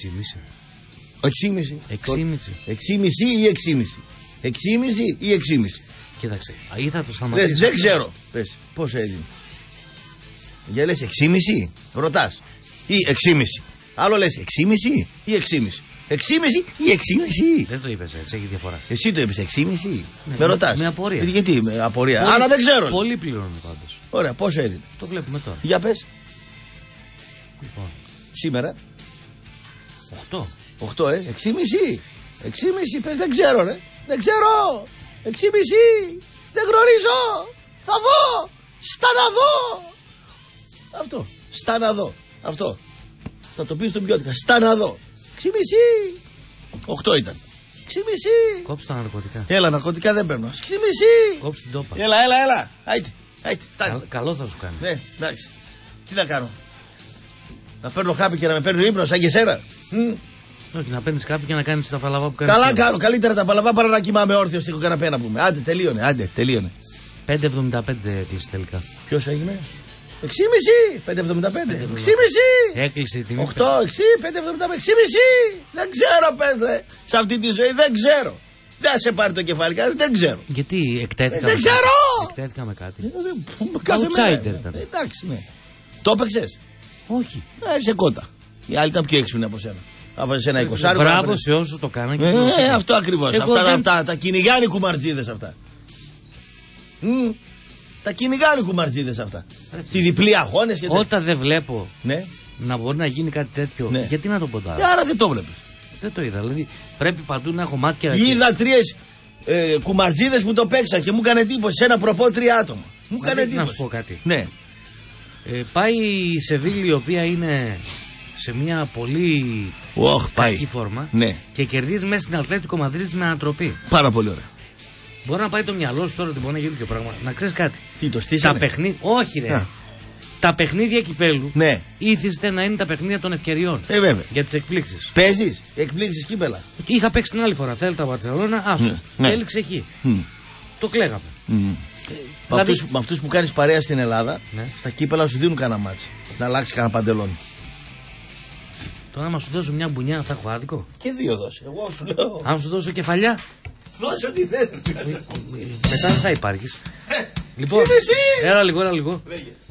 6,5. 6,5 ή 6,5. 6,5 ή 6,5. Κοίταξε, ή θα το σταματήσει. Δεν ξέρω. Πες, πόσο έδινε? Για λες 6,5, ρωτάς. Ή 6,5. Άλλο λες 6,5 ή 6,5. 6,5 ή 6,5. Δεν το είπες έτσι, έχει διαφορά. Εσύ το είπες 6,5. Ναι, με ρωτάς. Με απορία. Γιατί με απορία? Αλλά δεν ξέρω. Πολύ πληρώνει πάντως. Ωραία, πόσο έδινε? Το βλέπουμε τώρα. Για πες. Λοιπόν. Σήμερα. 8. 8, 6,5. 6,5, πες, δεν ξέρω, ρε. Δεν ξέρω. 6,5. Δεν γνωρίζω. Θα δω. Στα να δω. Αυτό. Στα να δω. Αυτό. Θα το πεις στον ποιότητα. Στα να δω. 6,5. 8 ήταν. 6,5. Κόψε τα ναρκωτικά. Έλα, ναρκωτικά δεν παίρνω. 6,5. Κόψε την τόπα. Έλα. Άιτε, φτάνει. Καλό θα σου κάνει. Ναι, εντάξει. Τι να κάνω? Να παίρνω χάπι και να με παίρνει ύπνο σαν και εσένα? Όχι, να παίρνει κάποιο και να κάνει τα παλαβά που κάνει. Καλά κάνω. Καλύτερα τα παλαβά παρά να κοιμάμαι όρθιο στο καναπέ να πούμε. Άντε, τελείωνε. 5,75 έκλεισε τελικά. Ποιος έγινε? 6,5. 5,75. 6,5. Έκλεισε η τιμή. 8, 6, 5,75. 6,5. Δεν ξέρω, πέτρε. Σε αυτή τη ζωή δεν ξέρω. Δεν σε πάρει το κεφάλι κανείς, δεν ξέρω. Γιατί εκτέθηκα? Δεν ξέρω. Εκτέθηκα με κάτι. Κάθε Outsider μέρα. ήταν. Εντάξει, ναι. Το έπαιξες? Όχι. Σε κότα. Οι άλλοι ήταν πιο έξυπνοι από σένα. Θα βάζεις ένα 20. Μπράβο σε όσους το κάνανε. Αυτό ακριβώς. Αυτά τα κυνηγάνε κουμαρτζίδες αυτά. Τα κυνηγάνε κουμαρτζίδες αυτά. Στη διπλή αγώνες και τέτοια. Όταν δεν βλέπω ναι. να μπορεί να γίνει κάτι τέτοιο, ναι. Γιατί να το ποντάρω? Άρα δεν το βλέπεις. Δεν το είδα. Δηλαδή πρέπει παντού να έχω μάτια. Είδα 3 κουμαρτζίδες που το παίξαν και μου έκανε εντύπωση. Σε ένα προπό 3 άτομα. Μου έκανε εντύπωση. Να σου πω κάτι. Ναι. Πάει η Σεβίλη, η οποία είναι σε μια πολύ κακή φόρμα, ναι. Και κερδίζει μέσα στην Ατλέτικο Μαδρίτης με ανατροπή. Πάρα πολύ ωραία. Μπορεί να πάει το μυαλό σου τώρα ότι μπορεί να γίνει και πράγμα. Να ξέρεις κάτι. Τι το στήσανε? Τα παιχνίδια. Όχι, ρε. Τα παιχνίδια κυπέλου, ναι. Ήθιστε να είναι τα παιχνίδια των ευκαιριών. Βέβαια. Για τις εκπλήξεις. Παίζεις εκπλήξεις κύπελα? Είχα παίξει την άλλη φορά. Θέλει τα Μπαρσελόνα, άσο. Ναι. Και έληξε εκεί. Το κλαίγαμε. Δηλαδή... Με αυτούς που κάνεις παρέα στην Ελλάδα, ναι. Στα κύπελα σου δίνουν κανένα μάτς. Να αλλάξει κανένα παντελόνι. Τώρα άμα σου δώσω μια μπουνιά θα έχω άδικο? Και 2 δώσε. Εγώ σου λέω. Αν σου δώσω κεφαλιά, δώσε ό,τι θες. μετά δεν θα υπάρχεις. Λοιπόν, έλα λίγο.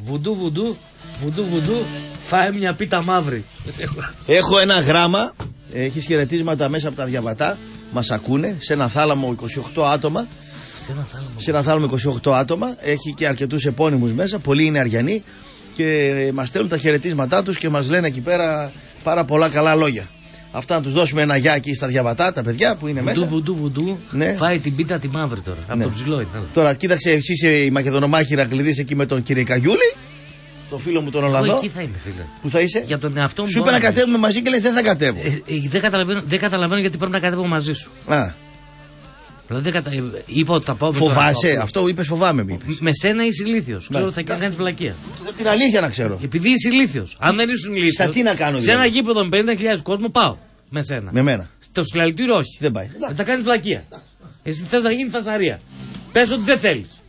Βουντού, φάει μια πίτα μαύρη. Έχω ένα γράμμα, έχεις χαιρετίσματα μέσα από τα διαβατά. Μας ακούνε σε ένα θάλαμο 28 άτομα. Σε ένα θάλαμο 28 άτομα. Έχει και αρκετούς επώνυμους μέσα. Πολλοί είναι Αριανοί. Και μας στέλνουν τα χαιρετίσματά τους και μας λένε εκεί πέρα πάρα πολλά καλά λόγια. Αυτά να τους δώσουμε ένα γεια εκεί στα διαβατά, τα παιδιά που είναι μέσα. Βουντού, ναι. Φάει την πίτα τη μαύρη τώρα. Από το ψηλό είναι. Τώρα κοίταξε, εσύ είσαι η Μακεδονομάχηρα κλειδί εκεί με τον κύριε Καγιούλη. Το φίλο μου τον Ολλανδό. Εκεί θα είμαι, φίλε. Πού θα είσαι? Για τον εαυτό μου. Σου είπε να κατέβουμε μαζί και λέει δεν θα κατέβω. Δεν καταλαβαίνω γιατί πρέπει να κατέβω μαζί σου. Δηλαδή είπα ότι θα πάω. Φοβάσαι, αυτό είπες φοβάμαι. Με σένα είσαι ηλίθιος. Ξέρω ότι θα κάνεις βλακεία. Την αλήθεια να ξέρω. Επειδή είσαι ηλίθιος. Αν δεν ήσουν ηλίθιος. Σαν τι να κάνω σε ένα γήπεδο με 50.000 κόσμο πάω. Με σένα. Με μένα. Στο συλλαλητήριο όχι. Δεν πάει. Θα κάνεις βλακεία. Εσύ θες να γίνει φασαρία. Πες ότι δεν θέλεις.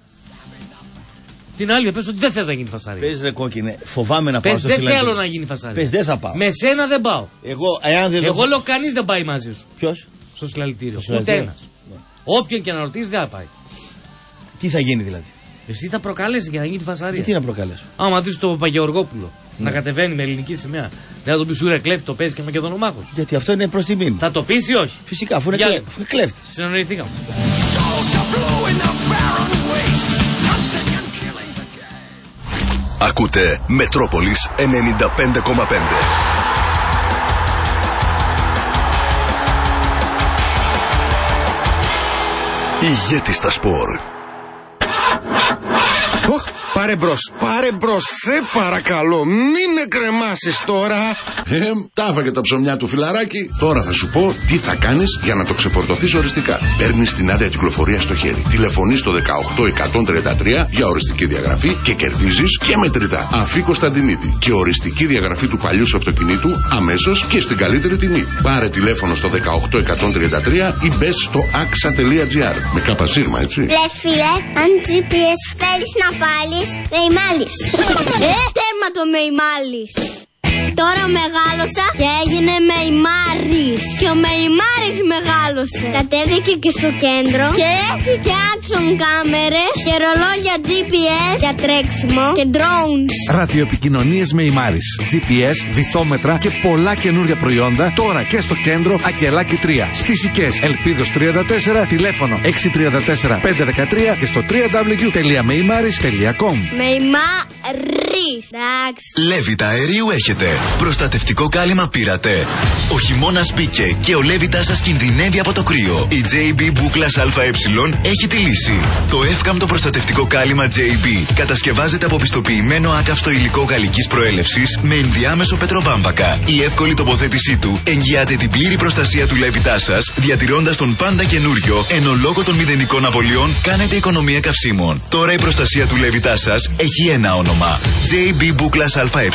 Την άλλη πες ότι δεν θες να γίνει φασαρία. Πες ρε κόκκινε, φοβάμαι να πάω στο συλλαλητήριο. Δεν θέλω να γίνει φασαρία. Πες δεν θα πάω. Με σένα δεν πάω. Εγώ λέω κανείς δεν πάει μαζί σου. Ποιος? Στο συλλαλητήριο. Ούτε ένας. Όποιον και να ρωτήσει δεν θα πάει. Τι θα γίνει δηλαδή? Εσύ θα προκαλέσει για να γίνει τη φασαρία. Τι να προκαλέσω? Άμα δεις το Παπαγεωργόπουλο να κατεβαίνει με ελληνική σημαία, δεν θα το πεις ούρα κλέφτη, το παίζει και Μακεδονομάχος? Γιατί αυτό είναι προς τιμή μου. Θα το πεις ή όχι? Φυσικά, αφού είναι κλέφτης. Συνεννοηθήκαμε. Ακούτε Μετρόπολης 95,5. Ηγέτη στα σπορ. Πάρε μπρος, σε παρακαλώ, μην με κρεμάσεις τώρα. Τα έφαγε τα ψωμιά του φιλαράκι. Τώρα θα σου πω τι θα κάνεις για να το ξεφορτωθείς οριστικά. Παίρνεις την άδεια κυκλοφορία στο χέρι. Τηλεφωνείς στο 18133 για οριστική διαγραφή και κερδίζεις και μετρητά. Αφή Κωνσταντινίδη και οριστική διαγραφή του παλιού σου αυτοκινήτου αμέσως και στην καλύτερη τιμή. Πάρε τηλέφωνο στο 18133 ή μπες στο axa.gr. Με κάπα σύρμα, έτσι. Λε φίλε, αν GPS θέλεις να βάλεις, Μεϊμάλης. Τέρμα το Μεϊμάλης. Τώρα μεγάλωσα και έγινε Μεϊμάρης. Και ο Μεϊμάρης μεγάλωσε. Κατέβηκε και στο κέντρο και έχει και action κάμερες και ρολόγια GPS για τρέξιμο και drones. Ραδιοεπικοινωνίες Μεϊμάρης, GPS, βυθόμετρα και πολλά καινούργια προϊόντα τώρα και στο κέντρο Ακελάκι 3. Στις Οικές Ελπίδος 34, τηλέφωνο 634 513 και στο www.meimaris.com. Μεϊμάρης. Λέβητα αερίου έχετε. Προστατευτικό κάλυμα πήρατε. Ο χειμώνας μπήκε και ο Λέβητας σας κινδυνεύει από το κρύο. Η JB Bouclas ΑΕ έχει τη λύση. Το εύκαμπτο προστατευτικό κάλυμα JB κατασκευάζεται από πιστοποιημένο άκαυστο υλικό γαλλικής προέλευσης με ενδιάμεσο πετροβάμβακα. Η εύκολη τοποθέτησή του εγγυάται την πλήρη προστασία του Λέβητάς σας, διατηρώντας τον πάντα καινούριο, ενώ λόγω των μηδενικών απολειών κάνετε οικονομία καυσίμων. Τώρα η προστασία του Λέβητάς σας έχει ένα όνομα. JB Bouclas ΑΕ.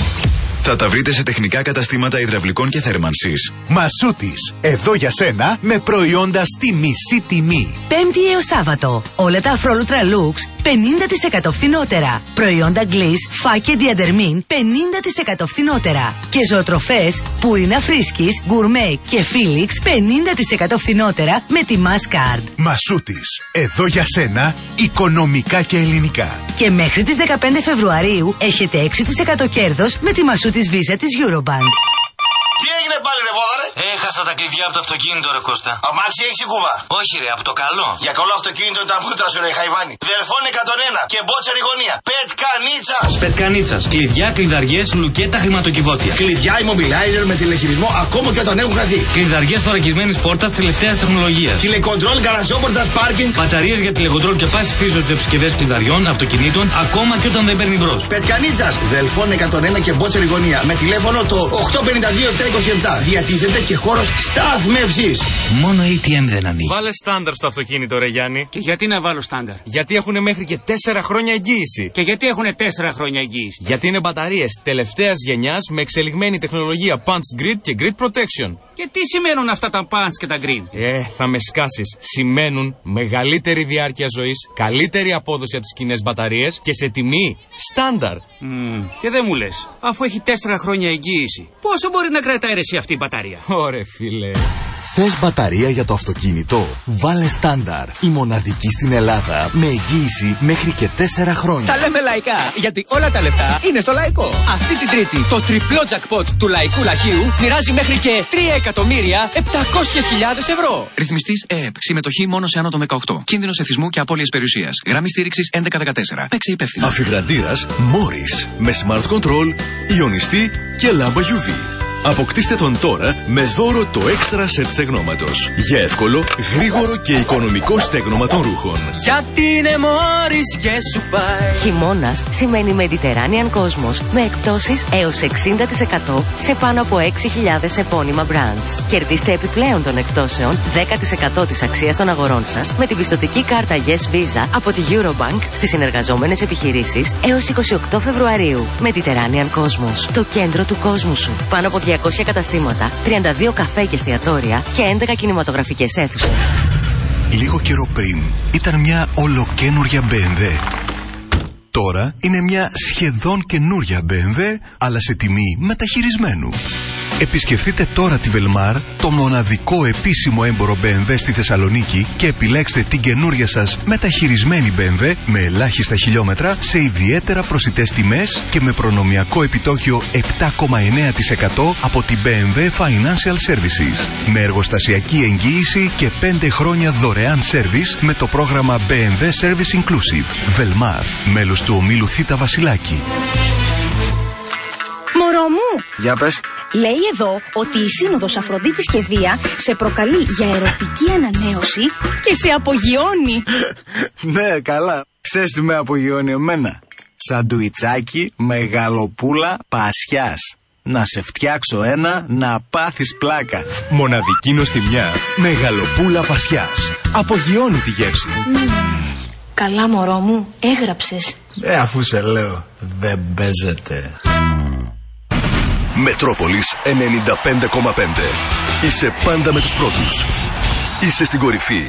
Θα τα βρείτε σε τεχνικά καταστήματα υδραυλικών και θέρμανσης. Μασούτης, εδώ για σένα με προϊόντα στη μισή τιμή. Πέμπτη έως Σάββατο, όλα τα αφρόλουτρα Lux 50% φθηνότερα. Προϊόντα Gliss, Φα και Διαντερμίν 50% φθηνότερα. Και ζωοτροφές Πουρίνα Φρίσκης, Γκουρμέ και Φίλιξ 50% φθηνότερα με τη Masscard. Μασούτης, εδώ για σένα οικονομικά και ελληνικά. Και μέχρι τις 15 Φεβρουαρίου έχετε 6% κέρδος με τη Μασούτης Visa της Eurobank. Τι έγινε πάλι ρε βόδαρε? Έχασα τα κλειδιά από το αυτοκίνητο ρε Κώστα. Αμάξι έχεις η κούβα? Όχι ρε, από το καλό. Για καλό αυτοκίνητο είναι τα μούτρα σου ρε Χαϊβάνι. Δελφών 101 και μπότσερη γωνία. Πετκανίτσας. Πετκανίτσας. Κλειδιά, κλειδαριές, λουκέτα, χρηματοκιβώτια. Κλειδιά immobilizer με τηλεχειρισμό ακόμα και όταν έχουν χαθεί. Κλειδαριές θωρακισμένης πόρτας τελευταίας τεχνολογίας. Τηλεκοντρόλ, γαραζόπορτας, πάρκινγκ. Μπαταρίες για τηλεκοντρόλ και πάση φύσεως επισκευές κλειδαριών, αυτοκινήτων, ακόμα και όταν δεν παίρνει μπρος. Πετκανίτσας. Δελφών 101 και μπότσερη γωνία. Με τηλέφωνο το 852-727. Διατίθεται και χώρος στάθμευσης. Μόνο ATM δεν ανοίγει. Βάλε στάνταρ στο αυτοκίνητο ρε Γιάννη. Και γιατί να βάλω στάνταρ? Γιατί έχουν μέχρι και 4 χρόνια εγγύηση. Και γιατί έχουν 4 χρόνια εγγύηση? Γιατί είναι μπαταρίες τελευταίας γενιάς με εξελιγμένη τεχνολογία Punch Grid και Grid Protection. Και τι σημαίνουν αυτά τα Punch και τα Grid? Θα με σκάσεις. Σημαίνουν μεγαλύτερη διάρκεια ζωής, καλύτερη απόδοση από τις κοινές μπαταρίες και σε τιμή στάνταρ. Και δεν μου λες, αφού έχει 4 χρόνια εγγύηση, πόσο μπορεί να κρατάει εσύ αυτή η μπαταρία? Ωρε φίλε. Θες μπαταρία για το αυτοκίνητο? Βάλε στάνταρ. Η μοναδική στην Ελλάδα με εγγύηση μέχρι και 4 χρόνια. Τα λέμε λαϊκά, γιατί όλα τα λεφτά είναι στο λαϊκό. Αυτή την Τρίτη το τριπλό jackpot του Λαϊκού Λαχείου μοιράζει μέχρι και 3.700.000 ευρώ. Ρυθμιστής ΕΕΠ. Συμμετοχή μόνο σε άνω των 18. Κίνδυνος εθισμού και απώλειας περιουσίας. Γραμμή στήριξης 1114. Παίξε υπεύθυνα. Αφιγραντήρας Morris με smart control, ιονιστή και λάμπα UV. Αποκτήστε τον τώρα με δώρο το έξτρα σετ στεγνώματος. Για εύκολο, γρήγορο και οικονομικό στέγνωμα των ρούχων. Γιατί είναι Μόρις και σου πάει. Χειμώνας σημαίνει Mediterranean Cosmos με εκπτώσεις έως 60% σε πάνω από 6.000 επώνυμα brands. Κερδίστε επιπλέον των εκπτώσεων 10% της αξίας των αγορών σας με την πιστωτική κάρτα Yes Visa από τη Eurobank στις συνεργαζόμενες επιχειρήσεις έως 28 Φεβρουαρίου. Mediterranean Cosmos, το κέντρο του κόσμου σου. Πάνω από 200 καταστήματα, 32 καφέ και εστιατόρια και 11 κινηματογραφικές αίθουσες. Λίγο καιρό πριν ήταν μια ολοκένουργια BMW. Τώρα είναι μια σχεδόν καινούρια BMW, αλλά σε τιμή μεταχειρισμένου. Επισκεφτείτε τώρα τη Velmar, το μοναδικό επίσημο έμπορο BMW στη Θεσσαλονίκη και επιλέξτε την καινούρια σας μεταχειρισμένη BMW με ελάχιστα χιλιόμετρα σε ιδιαίτερα προσιτές τιμές και με προνομιακό επιτόκιο 7,9% από την BMW Financial Services. Με εργοστασιακή εγγύηση και 5 χρόνια δωρεάν service με το πρόγραμμα BMW Service Inclusive. Velmar, μέλος του ομίλου Θήτα Βασιλάκη. Μωρό μου! Για πες. Λέει εδώ ότι η Σύνοδος Αφροδίτης και Δία σε προκαλεί για ερωτική ανανέωση και σε απογειώνει. Ναι, καλά. Ξέρεις τι με απογειώνει εμένα? Σαντουιτσάκι μεγαλοπούλα πασιάς. Να σε φτιάξω ένα να πάθεις πλάκα. Μοναδική νοστιμιά. Μεγαλοπούλα πασιάς. Απογειώνει τη γεύση. Καλά μωρό μου, έγραψες. Αφού σε λέω, δεν παίζεται. Μετρόπολης 95,5. Είσαι πάντα με τους πρώτους. Είσαι στην κορυφή.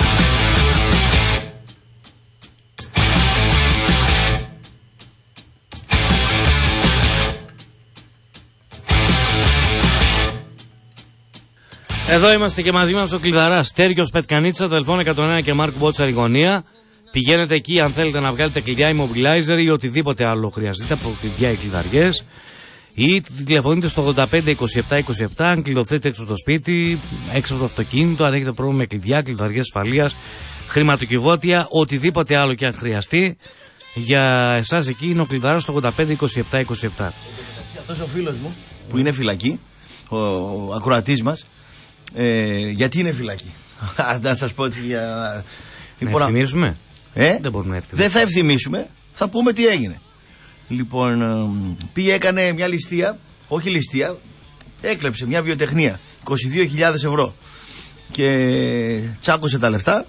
Εδώ είμαστε και μαζί μας ο Κλειδαράς, Στέργιος Πετκανίτσα, τηλεφώνο 101 και Μάρκου Μπότσα γωνία. Πηγαίνετε εκεί αν θέλετε να βγάλετε κλειδιά immobilizer ή οτιδήποτε άλλο χρειαστείτε από κλειδιά ή κλειδαριές. Ή τηλεφωνείτε στο 85 27 27 αν κλειδωθείτε έξω από το σπίτι, έξω από το αυτοκίνητο, αν έχετε πρόβλημα με κλειδιά, κλειδαριές ασφαλείας, χρηματοκιβώτια, οτιδήποτε άλλο και αν χρειαστεί. Για εσάς εκεί είναι ο Κλειδαράς στο 85 27 27. Αυτός ο φίλος μου που είναι φυλακή, ο ακροατής μας, γιατί είναι φυλακή? Να σας πω έτσι για να ευθυμίσουμε. Δεν μπορούμε να ευθυμίσουμε. Δεν θα ευθυμίσουμε, θα πούμε τι έγινε. Λοιπόν, πήγε, έκανε μια ληστεία, όχι ληστεία, έκλεψε μια βιοτεχνία, 22.000 ευρώ και τσάκωσε τα λεφτά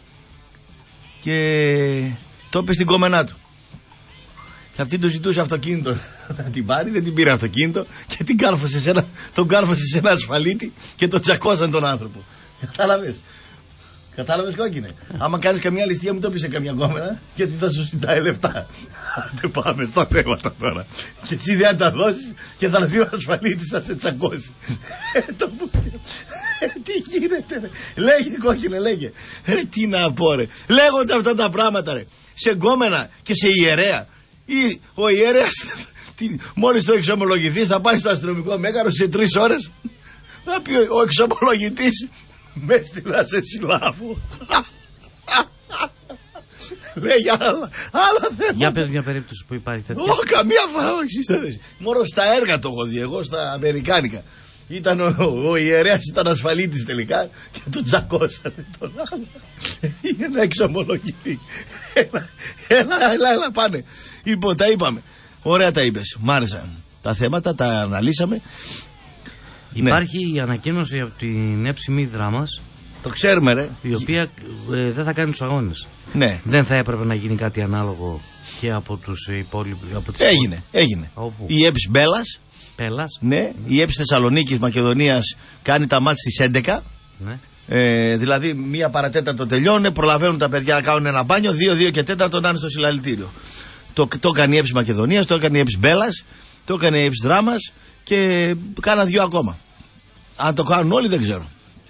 και το είπε στην κόμενά του. Και αυτή του ζητούσε αυτοκίνητο να την πάρει, δεν την πήρε αυτοκίνητο και τον κάρφωσε σε ένα ασφαλίτη και τον τσακώσαν τον άνθρωπο. Κατάλαβες κόκκινε. Άμα κάνεις καμιά ληστεία, μην το πεις σε καμιά κόμενα, γιατί θα σου ζητάει λεφτά. Δεν πάμε στα θέματα τώρα. Και εσύ δεν τα δώσεις και θα έρθει ο ασφαλίτης να σε τσακώσει. Τι γίνεται ρε? Λέγε κόκκινε, λέγε. Τι να πω ρε? Λέγονται αυτά τα πράγματα ρε. Σε γκόμενα και σε ιερέα. Ή ο ιερέας μόλις το εξομολογηθείς θα πάει στο αστυνομικό μέγαρο σε 3 ώρες. Θα πει ο εξομολογητής, με στείλα σε συλλάβου. Λέει άλλα θέματα. Για πες μια περίπτωση που υπάρχει τέτοια. Καμία φορά όχι. Μόνο στα έργα το έχω δει, εγώ στα αμερικάνικα. Ήταν ο ιερέας, ήταν ασφαλίτης τελικά και τον τσακώσανε τον άλλο. Για να εξομολογηθεί. Έλα πάνε. Λοιπόν, τα είπαμε. Ωραία τα είπες. Μ' άρεσαν τα θέματα, τα αναλύσαμε. Υπάρχει η ανακοίνωση από την έψημη Δράμας. Το ξέρουμε ρε. Η οποία δεν θα κάνει τους αγώνες. Ναι. Δεν θα έπρεπε να γίνει κάτι ανάλογο και από τους υπόλοιπους. Έγινε. Όπου? Η ΕΠΣ Μπέλας. Ναι. Η ΕΠΣ Θεσσαλονίκης Μακεδονίας κάνει τα μάτς στις 11. Ναι. Δηλαδή 1 παρατέταρτο τελειώνουν, προλαβαίνουν τα παιδιά να κάνουν ένα μπάνιο, 2 και 4 να είναι στο συλλαλητήριο. Το έκανε η ΕΠΣ Μακεδονίας, το έκανε η ΕΠΣ Μπέλας, το έκανε η ΕΠΣ Δράμας και κάνα 2 ακόμα. Αν το κάνουν όλοι δεν ξέρω.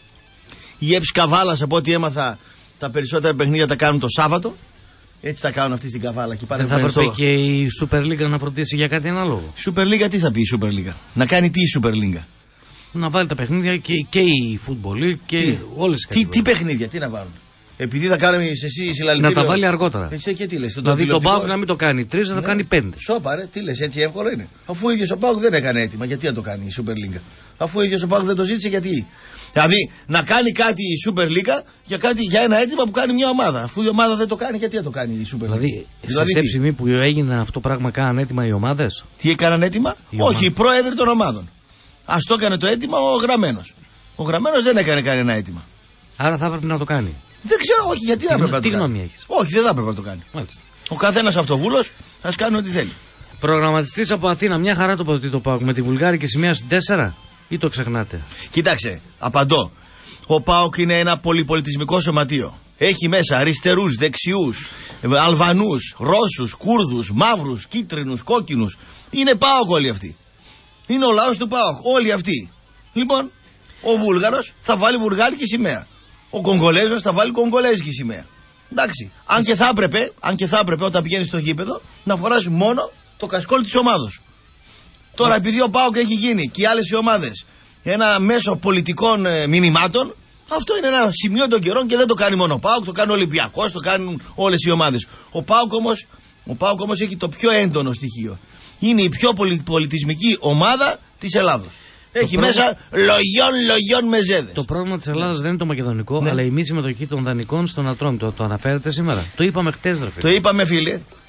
Η ΕΠΣ Καβάλας, από ό,τι έμαθα, τα περισσότερα παιχνίδια τα κάνουν το Σάββατο. Έτσι τα κάνουν αυτοί στην Καβάλα. Δεν θα έπρεπε και η Super League να φροντίσει για κάτι ανάλογο? Super League, τι θα πει η Super League? Να κάνει τι η Super League? Να βάλει τα παιχνίδια και η Football League και όλες τις κατηγορίες. Τι παιχνίδια, τι να βάλουν? Επειδή θα κάνουμε εσύ συλλαλητήριο. Να τα βάλει αργότερα. Εσύ και τι λες? Δηλαδή τον ΠΑΟΚ να μην το κάνει 3, να το κάνει 5. Σώπα ρε, τι λες, έτσι εύκολο είναι? Αφού ο ίδιος ο ΠΑΟΚ δεν έκανε έτοιμα, γιατί να το κάνει η Super League? Αφού ο ίδιος ο ΠΑΟΚ δεν το ζήτησε, γιατί? Δηλαδή να κάνει κάτι η Super League για ένα αίτημα που κάνει μια ομάδα. Αφού η ομάδα δεν το κάνει, γιατί να το κάνει η Super League? Δηλαδή σε έψημη που έγινε αυτό το πράγμα, κάναν έτοιμα οι ομάδες. Τι έκαναν έτοιμα? Όχι, οι πρόεδροι των ομάδων. Ας το έκανε το αίτημα ο Γραμμένος. Ο Γραμμένος δεν έκανε κανένα αίτημα. Άρα θα έπρεπε να το κάνει. Δεν ξέρω, όχι, γιατί να πρέπει να το κάνει. Τι γνώμη έχεις? Όχι, δεν θα έπρεπε να το κάνει. Μάλιστα. Ο καθένας αυτοβούλος ας κάνει ό,τι θέλει. Προγραμματιστής από Αθήνα, μια χαρά το πω ΠΑΟΚ με τη βουλγάρικη σημαία στην 4 ή το ξεχνάτε? Κοίταξε, απαντώ. Ο ΠΑΟΚ είναι ένα πολυπολιτισμικό σωματείο. Έχει μέσα αριστερούς, δεξιούς, Αλβανούς, Ρώσους, Κούρδους, μαύρους, κίτρινους, κόκκινους. Είναι ΠΑΟΚ όλοι αυτοί. Είναι ο λαός του ΠΑΟΚ, όλοι αυτοί. Λοιπόν, ο Βούλγαρος θα βάλει βουλγάρικη σημαία. Ο Κογκολέζος θα βάλει κογκολέζικη σημαία. Εντάξει. Αν και θα έπρεπε όταν πηγαίνει στο γήπεδο να φοράς μόνο το κασκόλ της ομάδος. Τώρα επειδή ο ΠΑΟΚ έχει γίνει και οι άλλες οι ομάδες ένα μέσο πολιτικών μηνυμάτων, αυτό είναι ένα σημείο των καιρών και δεν το κάνει μόνο ο ΠΑΟΚ, το κάνει ο Ολυμπιακός, το κάνουν όλες οι ομάδες. Ο ΠΑΟΚ όμως έχει το πιο έντονο στοιχείο. Είναι η πιο πολιτισμική ομάδα της Ελλάδος. Έχει μέσα λογιών μεζέδες. Το πρόβλημα της Ελλάδας δεν είναι το μακεδονικό, αλλά η μη συμμετοχή των δανεικών στον Ατρόμητο. Το αναφέρετε σήμερα? Το είπαμε χτες, ρε φίλε. Το είπαμε, φίλε.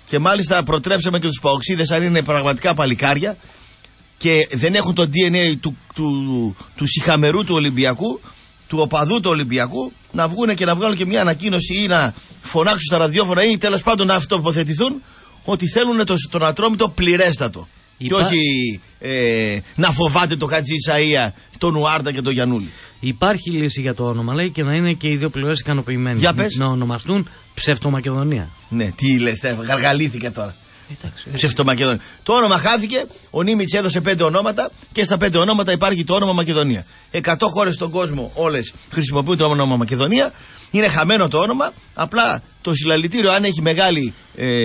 Και μάλιστα προτρέψαμε και τους παοξίδες, αν είναι πραγματικά παλικάρια και δεν έχουν το DNA του σιχαμερού του Ολυμπιακού, του οπαδού του Ολυμπιακού, να βγουν και να βγάλουν και μια ανακοίνωση ή να φωνάξουν στα ραδιόφωνα ή τέλος πάντων να αυτοποθετηθούν ότι θέλουν τον Ατρόμητο πληρέστατο. Και όχι να φοβάται το Χατζη Ισαΐα, τον Ουάρτα και τον Γιαννούλη. Υπάρχει λύση για το όνομα, λέει, και να είναι και οι δύο πλευρές ικανοποιημένοι. Για πες. Να ονομαστούν Ψευτομακεδονία. Ναι, τι λες, γαργαλήθηκε τώρα. Ψευτομακεδονία. Το όνομα χάθηκε, ο Νίμιτς έδωσε 5 ονόματα και στα 5 ονόματα υπάρχει το όνομα Μακεδονία. 100 χώρες στον κόσμο όλες χρησιμοποιούν το όνομα Μακεδονία. Είναι χαμένο το όνομα. Απλά το συλλαλητήριο, αν έχει μεγάλη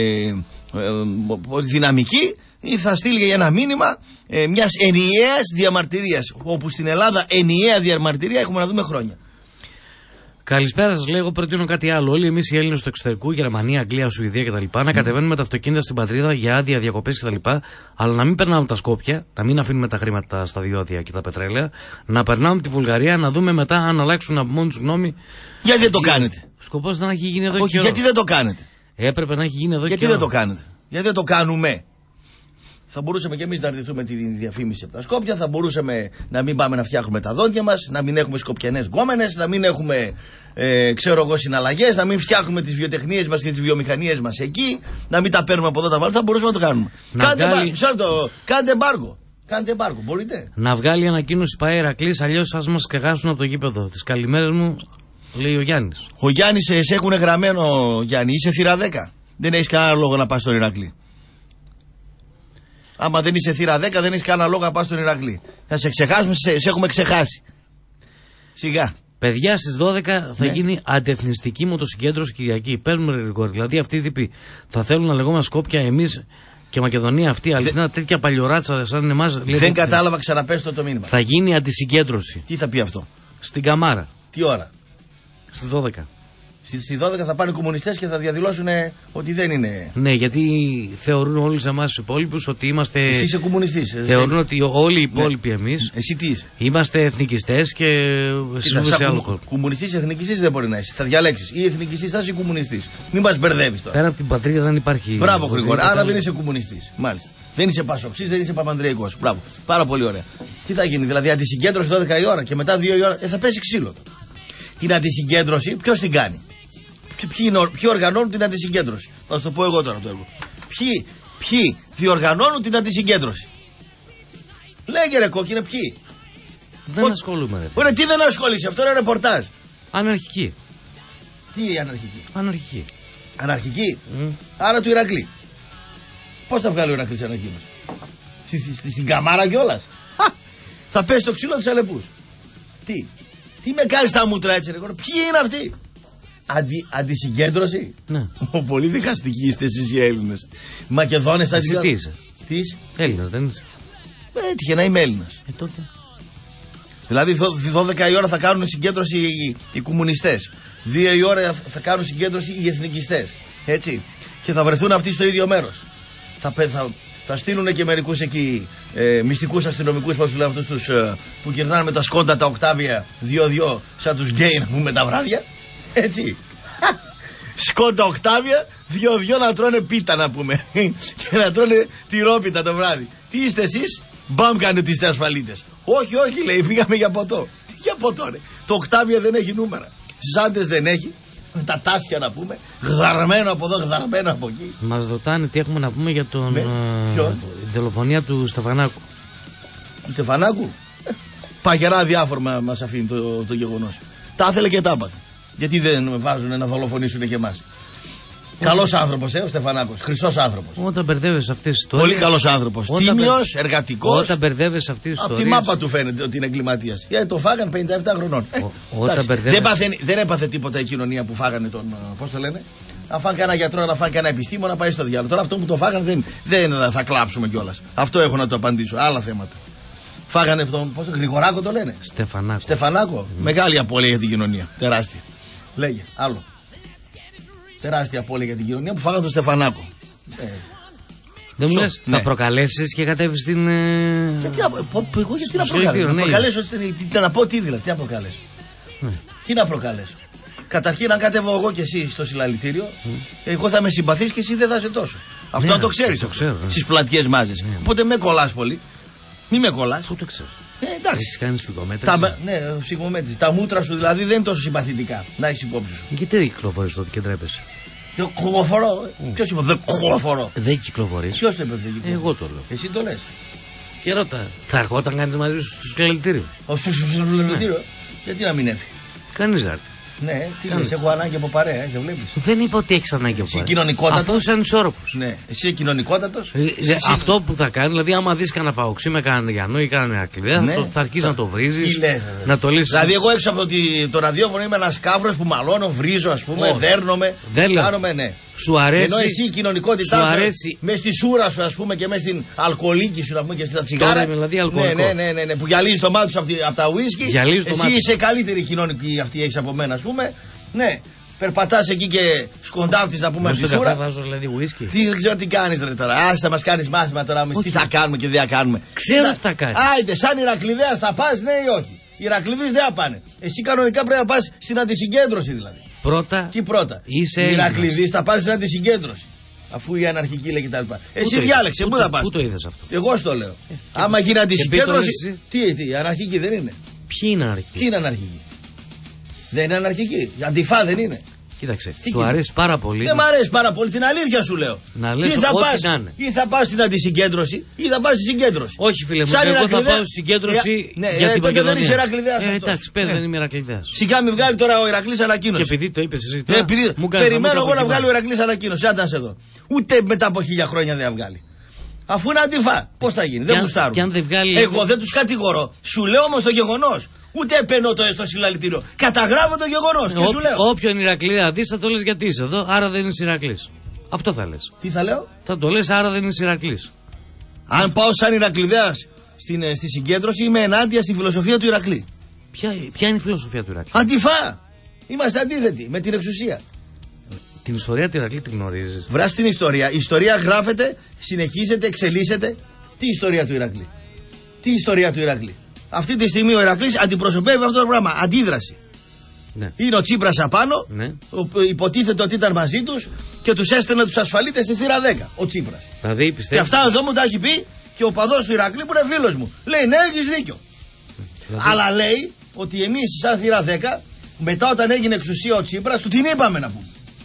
δυναμική, θα στείλει ένα μήνυμα μιας ενιαίας διαμαρτυρίας. Όπου στην Ελλάδα ενιαία διαμαρτυρία έχουμε να δούμε χρόνια. Καλησπέρα σας, λέω. Εγώ προτείνω κάτι άλλο. Όλοι εμείς οι Έλληνες του εξωτερικού, Γερμανία, Αγγλία, Σουηδία κτλ., να κατεβαίνουμε τα αυτοκίνητα στην πατρίδα για άδεια διακοπές κτλ., αλλά να μην περνάμε τα Σκόπια, να μην αφήνουμε τα χρήματα στα διόδια και τα πετρέλαια, να περνάμε τη Βουλγαρία, να δούμε μετά αν αλλάξουν από μόνοι τους γνώμη. Γιατί δεν το κάνετε? Ο σκοπός ήταν να έχει γίνει εδώ και όχι, γιατί δεν το κάνετε? Έπρεπε να έχει γίνει εδώ γιατί και δεν το κάνετε? Γιατί δεν το κάνουμε? Θα μπορούσαμε και εμείς να αρνηθούμε τη διαφήμιση από τα Σκόπια, θα μπορούσαμε να μην πάμε να φτιάχνουμε τα δόντια μας, να μην έχουμε σκοπιανές γκόμενες, να μην έχουμε συναλλαγές, να μην φτιάχνουμε τις βιοτεχνίες μας και τις βιομηχανίες μας εκεί, να μην τα παίρνουμε από εδώ τα βάλουμε. Θα μπορούσαμε να το κάνουμε. Κάντε εμπάργο. Κάντε εμπάργο, μπορείτε. Να βγάλει ανακοίνωση ΠΑΕ Ηρακλής, αλλιώς ας μας κεγάσουν από το γήπεδο. Τις καλημέρες μου, λέει ο Γιάννης. Ο Γιάννης, σε έχουν γραμμένο, Γιάννη, είσαι θύρα 10. Δεν έχεις κανένα λόγο να πας στον Ηρακλή. Άμα δεν είσαι θύρα 10, δεν έχεις κανένα λόγο να πας στον Ηρακλή. Θα σε ξεχάσουμε, σε έχουμε ξεχάσει. Σιγά. Παιδιά, στις 12 θα γίνει αντεθνιστική μοτοσυγκέντρωση Κυριακή. Παίρνουμε Γρηγόρη. Δηλαδή αυτοί οι τύποι θα θέλουν να λεγόμαστε Σκόπια, εμείς και Μακεδονία αυτή. Αληθινά τέτοια παλιωράτσα σαν εμάς. Δεν κατάλαβα, ξαναπες το μήνυμα. Θα γίνει αντισυγκέντρωση. Τι θα πει αυτό? Στην Καμάρα. Τι ώρα? Στις 12. Στις 12 θα πάνε οι κομμουνιστές και θα διαδηλώσουν ότι δεν είναι. Ναι, γιατί θεωρούν όλοι εμάς τους υπόλοιπους ότι είμαστε. Εσύ είσαι κομμουνιστής. Θεωρούν ότι όλοι οι υπόλοιποι εμείς. Εσύ τι είσαι? Είμαστε εθνικιστές και ζούμε σε άλλο χώρο. Κομμουνιστής, εθνικιστής δεν μπορεί να είσαι. Θα διαλέξεις ή εθνικιστής θα είσαι κομμουνιστής. Μην μας μπερδεύεις τώρα. Πέρα από την πατρίδα δεν υπάρχει. Μπράβο, Γρηγόρη. Άρα δεν είσαι κομμουνιστής. Μάλιστα. Δεν είσαι πασοξής, δεν είσαι παπανδρεϊκός. Μπράβο. Πάρα πολύ ωραία. Τι θα γίνει, δηλαδή αντισυγκέντρωση 12 η ώρα και μετά 2 η ώρα θα πέσει ξύλο. Την αντισυγκέντρωση ποιος την κάνει? Ποιοι οργανώνουν την αντισυγκέντρωση? Θα σου το πω εγώ τώρα το έργο. Ποιοι διοργανώνουν την αντισυγκέντρωση? Λέγε ρε κόκκινε, ποιοι? Δεν ασχολούμαι. Ωραία, τι δεν ασχολείσαι, αυτό είναι ρεπορτάζ. Αναρχική. Τι αναρχική? Αναρχική. Αναρχική. Άρα του Ηρακλή. Πώς θα βγάλει ο Ηρακλής ανακοίνωση? Στην Καμάρα κιόλας. Θα πέσει το ξύλο της Αλεπούς. Τι με κάνεις τα μούτρα έτσι ρε? Ποιοι είναι αυτοί? Αντισυγκέντρωση. Ναι. Πολύ διχαστικοί είστε εσείς οι Έλληνες. Μακεδόνες θα τι είσαι? Τι είσαι? Έλληνας δεν είσαι? Έτυχε να είμαι Έλληνας. Τότε. Δηλαδή 12 η ώρα θα κάνουν συγκέντρωση οι κομμουνιστές. 2 η ώρα θα κάνουν συγκέντρωση οι εθνικιστές. Έτσι. Και θα βρεθούν αυτοί στο ίδιο μέρος. Θα στείλουν και μερικούς εκεί μυστικούς αστυνομικούς, πώς λένε αυτούς τους που κερνάνε με τα σκόντα τα οκτάβια 2-2 σαν τους γκέι να πούμε τα βράδια. Έτσι. Σκόντα οκτάβια 2-2 να τρώνε πίτα να πούμε. Και να τρώνε τυρόπιτα το βράδυ. Τι είστε εσείς? Μπαμ κάνει ότι είστε ασφαλίτες. Όχι, όχι λέει, πήγαμε για ποτό. Τι για ποτό ρε? Το οκτάβια δεν έχει νούμερα. Ζάντες δεν έχει. Με τα τάσια να πούμε. Γδαρμένο από εδώ, γδαρμένο από εκεί. Μας ρωτάνε τι έχουμε να πούμε για τον δολοφονία του Στεφανάκου. Του Στεφανάκου? Παγερά διάφορμα μας αφήνει το γεγονός. Τα ήθελε και τα έπαθε. Γιατί δεν βάζουν να δολοφονήσουν και εμάς? Καλός άνθρωπος, ο Στεφανάκος. Χρυσός άνθρωπος. Όταν μπερδεύεις αυτές τις ιστορίες. Πολύ καλός άνθρωπος. Τίμιος, εργατικός. Όταν μπερδεύεις αυτές τις ιστορίες. Από τη μάπα του φαίνεται ότι είναι εγκληματίας. Γιατί το φάγαν 57 χρονών. Δεν έπαθε τίποτα η κοινωνία που φάγανε τον. Πώς το λένε? Να φάνε κανένα γιατρό, να φάνε κανένα επιστήμονα, να πάει στο διάλογο. Τώρα αυτό που το φάγανε δεν θα κλάψουμε κιόλας. Αυτό έχω να το απαντήσω. Άλλα θέματα. Φάγανε τον. Πώς το Γρηγοράκο το λένε? Στεφανάκο. Μεγάλη απώλεια για την κοινωνία. Τεράστια. Λέγε, άλλο. Τεράστια απώλεια για την κοινωνία που φάγανε τον Στεφανάκο. Δεν μου λες, θα προκαλέσεις και κατέβεις την. Γιατί να προκαλέσω? Να προκαλέσω, να πω τι δηλαδή, τι να προκαλέσω? Τι να προκαλέσω? Καταρχήν, αν κατέβω εγώ και εσύ στο συλλαλητήριο, εγώ θα με συμπαθείς και εσύ δεν θα είσαι τόσο. Αυτό να το ξέρεις. Στις πλατιές μάζες. Οπότε με κολλάς πολύ. Μη με κολλάς. Πού το ξέρεις? Εντάξει. Έχεις κάνει σφυγμομέτρηση? Ναι, σφυγμομέτρηση. Τα μούτρα σου δηλαδή δεν είναι τόσο συμπαθητικά. Να έχεις υπόψη σου. Και τι κυκλοφορείς τότε και ντρέπεσαι? Κουβοφορώ. Ποιος είπε? Δεν κουβοφορώ. Δεν κυκλοφορείς. Ποιος το είπε? Δεν κυκλοφορώ. Εγώ το λέω. Εσύ το λες. Και ρώτα, θα ερχόταν κανείς μαζί σου στο συλλαλητήριο? Στο συλλαλητήριο? Γιατί να μην έρθει? Κανείς δεν έρθει. Ναι, τι λες, έχω ανάγκη από παρέα, δεν βλέπεις? Δεν είπα ότι έχεις ανάγκη από παρέα. Κοινωνικότατος. Αυτό είσαι ανισόρροπος. Ναι, εσύ είσαι κοινωνικότατος. Αυτό που θα κάνει, δηλαδή άμα δεις κανένα Παοξή με κανένα Γιαννό ή κανένα Ακλειδέα, θα αρχίσει να το βρίζεις. Να το λύσεις. Δηλαδή, εγώ έξω από το ραδιόφωνο είμαι ένας καύρος που μαλώνω, βρίζω, ας πούμε, δέρνομαι. Κάνομαι, ναι. Σου αρέσει. Ενώ εσύ η κοινωνικότητά σου με στη σούρα σου, ας πούμε, και με στην αλκοολίκη σου, να πούμε, και στα τσιγάρα. Δηλαδή αλκοολικός. Ναι, που γυαλίζει το μάτι σου από τα ουίσκι. Εσύ είσαι καλύτερη κοινωνική αυτή έχεις από μένα, ας πούμε. Ναι. Περπατάς εκεί και σκοντάφτεις, να πούμε, στη σούρα. Δεν βάζω δηλαδή ουίσκι. Δεν ξέρω τι κάνεις τώρα. Άστα μας κάνεις μάθημα τώρα, τι θα κάνουμε και δεν θα κάνουμε. Ξέρω τι θα κάνεις. Άιτε, σαν Ηρακλειδέας θα πας, ναι ή όχι? Οι Ηρακλειδείς δεν θα πάνε. Εσύ κανονικά πρέπει να πας στην αντισυγκέντρωση δηλαδή. Πρώτα. Τι πρώτα? Είσαι οι Ηρακλειδείς θα πάνε στην αντισυγκέντρωση. Αφού η αναρχική λέει κτλ. Εσύ διάλεξε, πού θα πας? Πού το είδες αυτό? Εγώ στο λέω. Άμα γίνει αντισυγκέντρωση. Τι, αναρχική δεν είναι? Ποιοι είναι αναρχικοί? Ποιοι είναι αναρχικοί? Δεν είναι αναρχική. Αντιφά δεν είναι. Κοίταξε, σου αρέσει πάρα πολύ. Δεν μ' αρέσει πάρα πολύ, την αλήθεια σου λέω. Να λες ό,τι να είναι. Ή θα πας στην αντισυγκέντρωση ή θα πας στη συγκέντρωση. Όχι, φίλε μου, εγώ θα πάω στη συγκέντρωση για την Μακεδονία. Δεν είσαι Ηρακλειδέας. Εντάξει, πες δεν είμαι Ηρακλειδέας. Σιγά μην βγάλει τώρα ο Ηρακλής ανακοίνωση. Και επειδή το είπες εσύ. Περιμένω εγώ να βγάλει ο Ηρακλής ανακοίνωση. Άντε να σε δω. Ούτε μετά από 1000 χρόνια δεν θα βγάλει. Αφού είναι αντιφά, πώς θα γίνει? Δεν γουστάρουν. Εγώ δεν τους κατηγορώ. Σου λέω όμως το γεγονός. Ούτε επενώ στο συλλαλητήριο. Καταγράφω το γεγονός και σου λέω. Όποιον Ηρακλήδα δεις θα το λες γιατί είσαι εδώ, άρα δεν είσαι Ηρακλής. Αυτό θα λες. Τι θα λέω? Θα το λες, άρα δεν είσαι Ηρακλής. Αν πάω σαν Ηρακλειδέας στη συγκέντρωση, είμαι ενάντια στη φιλοσοφία του Ηρακλή. Ποια είναι η φιλοσοφία του Ηρακλή? Αντιφά. Είμαστε αντίθετοι με την εξουσία. Την ιστορία του Ηρακλή την γνωρίζεις? Βράς την ιστορία. Η ιστορία γράφεται, συνεχίζεται, εξελίσσεται. Τι ιστορία του Ηρακλή? Τι ιστορία του Ηρακλή? Αυτή τη στιγμή ο Ηρακλής αντιπροσωπεύει αυτό το πράγμα. Αντίδραση. Ναι. Είναι ο Τσίπρας απάνω. Ναι. Υποτίθεται ότι ήταν μαζί τους και τους έστελνε τους ασφαλίτες στη θύρα 10. Ο Τσίπρας. Δηλαδή, και αυτά εδώ μου τα έχει πει και ο παδός του Ηρακλή που είναι φίλος μου. Λέει ναι, έχεις δίκιο. Δηλαδή... Αλλά λέει ότι εμείς σαν θύρα 10, μετά όταν έγινε εξουσία ο Τσίπρας, του την είπαμε να πούμε.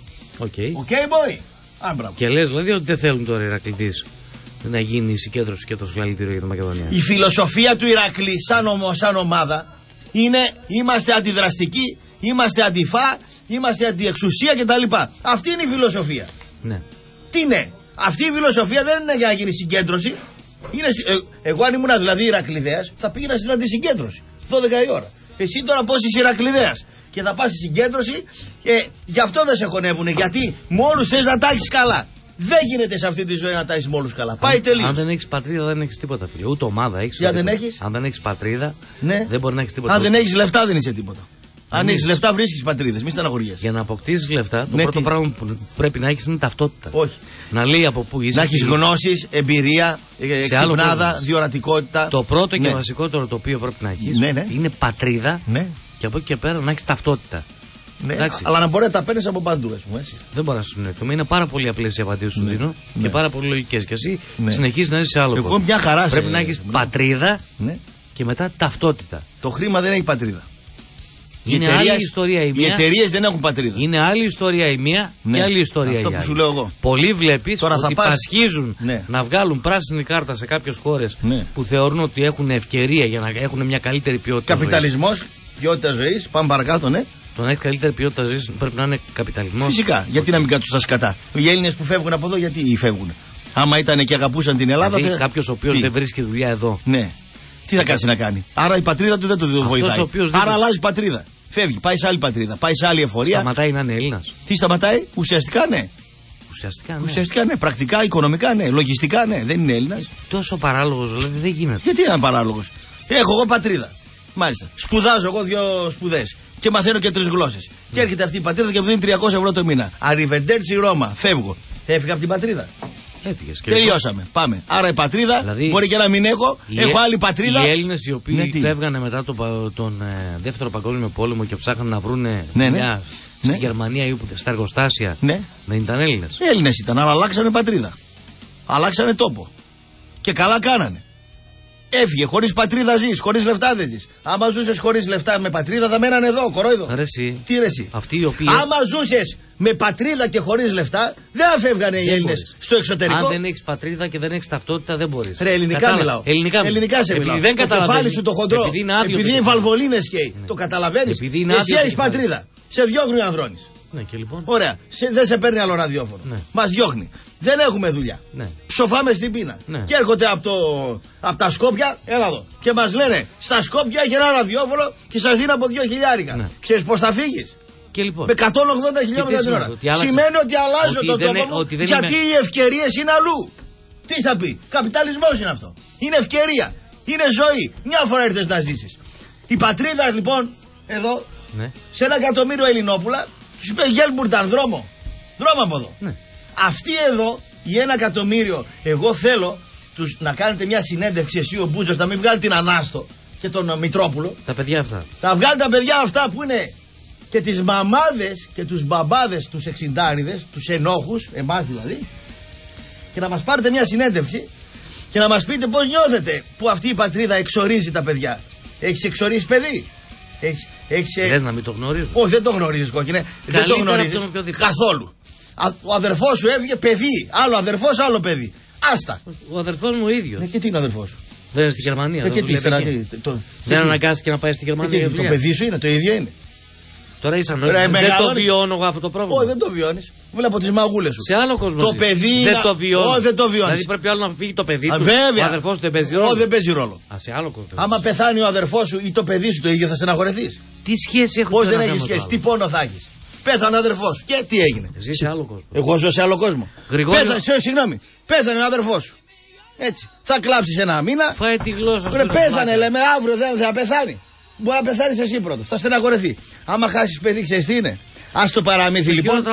Οκ, boy. Και λες δηλαδή ότι δεν θέλουν τώρα οι Ηρακλήδες να γίνει η συγκέντρωση και το συλλαλητήριο για τη Μακεδονία. Η φιλοσοφία του Ηρακλή σαν ομάδα είναι είμαστε αντιδραστικοί, είμαστε αντιφά, είμαστε αντιεξουσία κτλ. Αυτή είναι η φιλοσοφία. Ναι. Τι ναι? Αυτή η φιλοσοφία δεν είναι για να γίνει συγκέντρωση. Είναι, εγώ αν ήμουν δηλαδή Ηρακλειδέας θα πήγαινα στην αντισυγκέντρωση 12 η ώρα. Εσύ τώρα πώς είσαι Ηρακλειδέας και θα πας στη συγκέντρωση και γι' αυτό δεν σε χωνεύουνε. Γιατί μόνος θες να τα έχεις καλά. Δεν γίνεται σε αυτή τη ζωή να τα έχεις μόνος καλά. Πάει τελείως. Αν δεν έχεις πατρίδα δεν έχεις τίποτα, φίλε. Ούτε ομάδα έχεις. Δεν έχεις. Αν δεν έχεις πατρίδα, ναι, δεν μπορεί να έχεις τίποτα. Αν δεν έχεις λεφτά δεν είσαι τίποτα. Αν έχεις λεφτά βρίσκεις πατρίδες, μη στεναχωριέσαι. Για να αποκτήσεις λεφτά, το πρώτο πράγμα που πρέπει να έχεις είναι ταυτότητα. Όχι. Να λέει από πού είσαι. Να έχεις γνώσεις, εμπειρία, εξυπνάδα, διορατικότητα. Το πρώτο και βασικότερο το οποίο πρέπει να έχεις είναι πατρίδα και από εκεί και πέρα να έχεις ταυτότητα. Ναι, αλλά να μπορεί να τα παίρνει από παντού, ας πούμε. Έτσι. Δεν μπορεί να σου συνεχίσουμε. Είναι πάρα πολύ απλές οι απαντήσεις σου δίνω και πάρα πολύ λογικές. Και εσύ συνεχίζεις να είσαι σε άλλο κόσμο. Μια χαρά. Πρέπει να έχεις πατρίδα και μετά ταυτότητα. Το χρήμα δεν έχει πατρίδα. Είναι άλλη ιστορία η μία. Οι εταιρείες δεν έχουν πατρίδα. Είναι άλλη ιστορία η μία και άλλη ιστορία η άλλη. Αυτό που σου λέω εγώ. Πολλοί βλέπεις ότι πασχίζουν να βγάλουν πράσινη κάρτα σε κάποιες χώρες που θεωρούν ότι έχουν ευκαιρία για να έχουν μια καλύτερη ποιότητα. Καπιταλισμός, ποιότητα ζωής. Πάμε παρακάτω, ναι. Το να έχει καλύτερη ποιότητα ζωής πρέπει να είναι καπιταλισμός. Φυσικά. Γιατί να μην κάτσουν στα σκατά. Οι Έλληνες που φεύγουν από εδώ, γιατί φεύγουν? Άμα ήταν και αγαπούσαν την Ελλάδα. Δηλαδή κάποιος ο οποίος δεν βρίσκει δουλειά εδώ. Ναι. Τι θα κάτσει να κάνει? Άρα η πατρίδα του δεν το βοηθάει. Άρα αλλάζει πατρίδα. Φεύγει, πάει σε άλλη πατρίδα, πάει σε άλλη εφορία. Σταματάει να είναι Έλληνας. Τι σταματάει? Ουσιαστικά ναι. Ουσιαστικά ναι. Πρακτικά, οικονομικά ναι. Λογιστικά ναι. Δεν είναι Έλληνας. Τόσο παράλογος δηλαδή δεν γίνεται. Γιατί είναι παράλογος? Έχω εγώ πατρίδα. Μάλιστα. Σπουδάζω εγώ 2 σπουδές και μαθαίνω και 3 γλώσσες. Και έρχεται αυτή η πατρίδα και μου δίνει 300 ευρώ το μήνα. Arrivederci Ρώμα. Φεύγω. Έφυγα από την πατρίδα. Έφυγες. Τελειώσαμε. Πάμε. Άρα η πατρίδα δηλαδή, μπορεί και να μην έχω. Έχω άλλη πατρίδα. Οι Έλληνες οι οποίοι φεύγανε μετά τον Δεύτερο Παγκόσμιο Πόλεμο και ψάχναν να βρουν μια Στη Γερμανία ή στα εργοστάσια. Ναι. Δεν ήταν Έλληνες. Έλληνες ήταν, αλλά αλλάξανε πατρίδα. Αλλάξανε τόπο. Και καλά κάνανε. Έφυγε, χωρίς πατρίδα ζεις, χωρίς λεφτά δεν ζεις. Άμα ζούσες χωρίς λεφτά με πατρίδα θα μένανε εδώ, κορόιδο. Τι ρε εσύ. Αυτοί οι οποίοι... Άμα ζούσες με πατρίδα και χωρίς λεφτά, δεν θα φεύγανε οι Έλληνες στο εξωτερικό. Αν δεν έχεις πατρίδα και δεν έχεις ταυτότητα, δεν μπορείς. Ρε, ελληνικά μιλάω. Ελληνικά σε μιλάω. Δεν το κεφάλι σου το χοντρό. Επειδή οι βαλβολίνες καίει. Το καταλαβαίνεις. Εσύ έχεις πατρίδα. Σε διώχνει ο Ανδρώνης. Ναι, και λοιπόν. Ωραία. Δεν σε παίρνει άλλο ραδιόφωνο. Ναι. Μας διώχνει. Δεν έχουμε δουλειά. Ναι. Ψοφάμε στην πείνα. Ναι. Και έρχονται από τα Σκόπια, έλα εδώ. Και μας λένε στα Σκόπια έχει ένα ραδιόφωνο και σας δίνω από 2.000. Ναι. Ξέρεις πώς θα φύγεις. Και λοιπόν. Με 180 χιλιόμετρα την ώρα. Σημαίνει ότι αλλάζω τον τόπο μου γιατί οι ευκαιρίες είναι αλλού. Τι θα πει. Καπιταλισμός είναι αυτό. Είναι ευκαιρία. Είναι ζωή. Μια φορά ήρθες να ζήσεις. Η πατρίδα λοιπόν εδώ. Ναι. Σε 1 εκατομμύριο Ελληνόπουλα τους είπε γέλμπουρταν δρόμο. Δρόμο από εδώ. Ναι. Αυτοί εδώ, οι 1 εκατομμύριο, εγώ θέλω να κάνετε μια συνέντευξη εσύ ο Μπούτσος, να μην βγάλει την Ανάστο και τον Μητρόπουλο. Τα παιδιά αυτά. Θα βγάλει τα παιδιά αυτά που είναι και τις μαμάδες και τους μπαμπάδες, τους εξιντάριδες, τους ενόχους, εμάς δηλαδή, και να μας πάρετε μια συνέντευξη και να μας πείτε πώς νιώθετε που αυτή η πατρίδα εξορίζει τα παιδιά. Έχεις εξορίσει παιδί. Λες να μην το γνωρίζω. Όχι, δεν το γνωρίζεις κόκκινε. Δεν το γνωρίζεις καθόλου. Ο αδερφός σου έφυγε παιδί. Άλλο αδερφός, άλλο παιδί. Άστα. Ο αδερφός μου ο ίδιος. Και τι είναι ο αδερφός σου. Δεν είναι στη Γερμανία. Δεν αναγκάστηκε να πάει στη Γερμανία. Το παιδί σου είναι, το ίδιο είναι. Τώρα ήσαν δεν το βιώνω εγώ αυτό το πρόβλημα. Όχι, δεν το βιώνεις. Βλέπω τις μαγούλες σου. Σε άλλο κόσμο. Το παιδί δεν το βιώνει. Όχι, δεν το βιώνεις. Δηλαδή πρέπει άλλο να φύγει το παιδί του. Βέβαια. Ο αδερφός του δεν παίζει ρόλο. Όχι, δεν παίζει ρόλο. Σε άλλο κόσμο. Άμα πεθάνει ο αδερφός σου ή το παιδί σου το ίδιο θα στεναχωρεθείς. Τι σχέση έχουν. Πώς δεν έχει σχέση, τι πόνο θα έχεις. Πέθανε ο αδερφός σου και τι έγινε. Ζει σε άλλο κόσμο. Εγώ ζω σε άλλο κόσμο. Συγγνώμη, πέθανε ο αδερφός σου. Έτσι. Θα κλάψεις 1 μήνα. Φάει τη γλώσσα σου. Πέθανε, λέμε αύριο δεν θα πεθάνει. Μπορεί να πεθάνεις εσύ πρώτος. Θα στεναχωρεθεί. Άμα χάσεις παιδί, ξέρεις τι είναι. Ας το παραμύθι λοιπόν.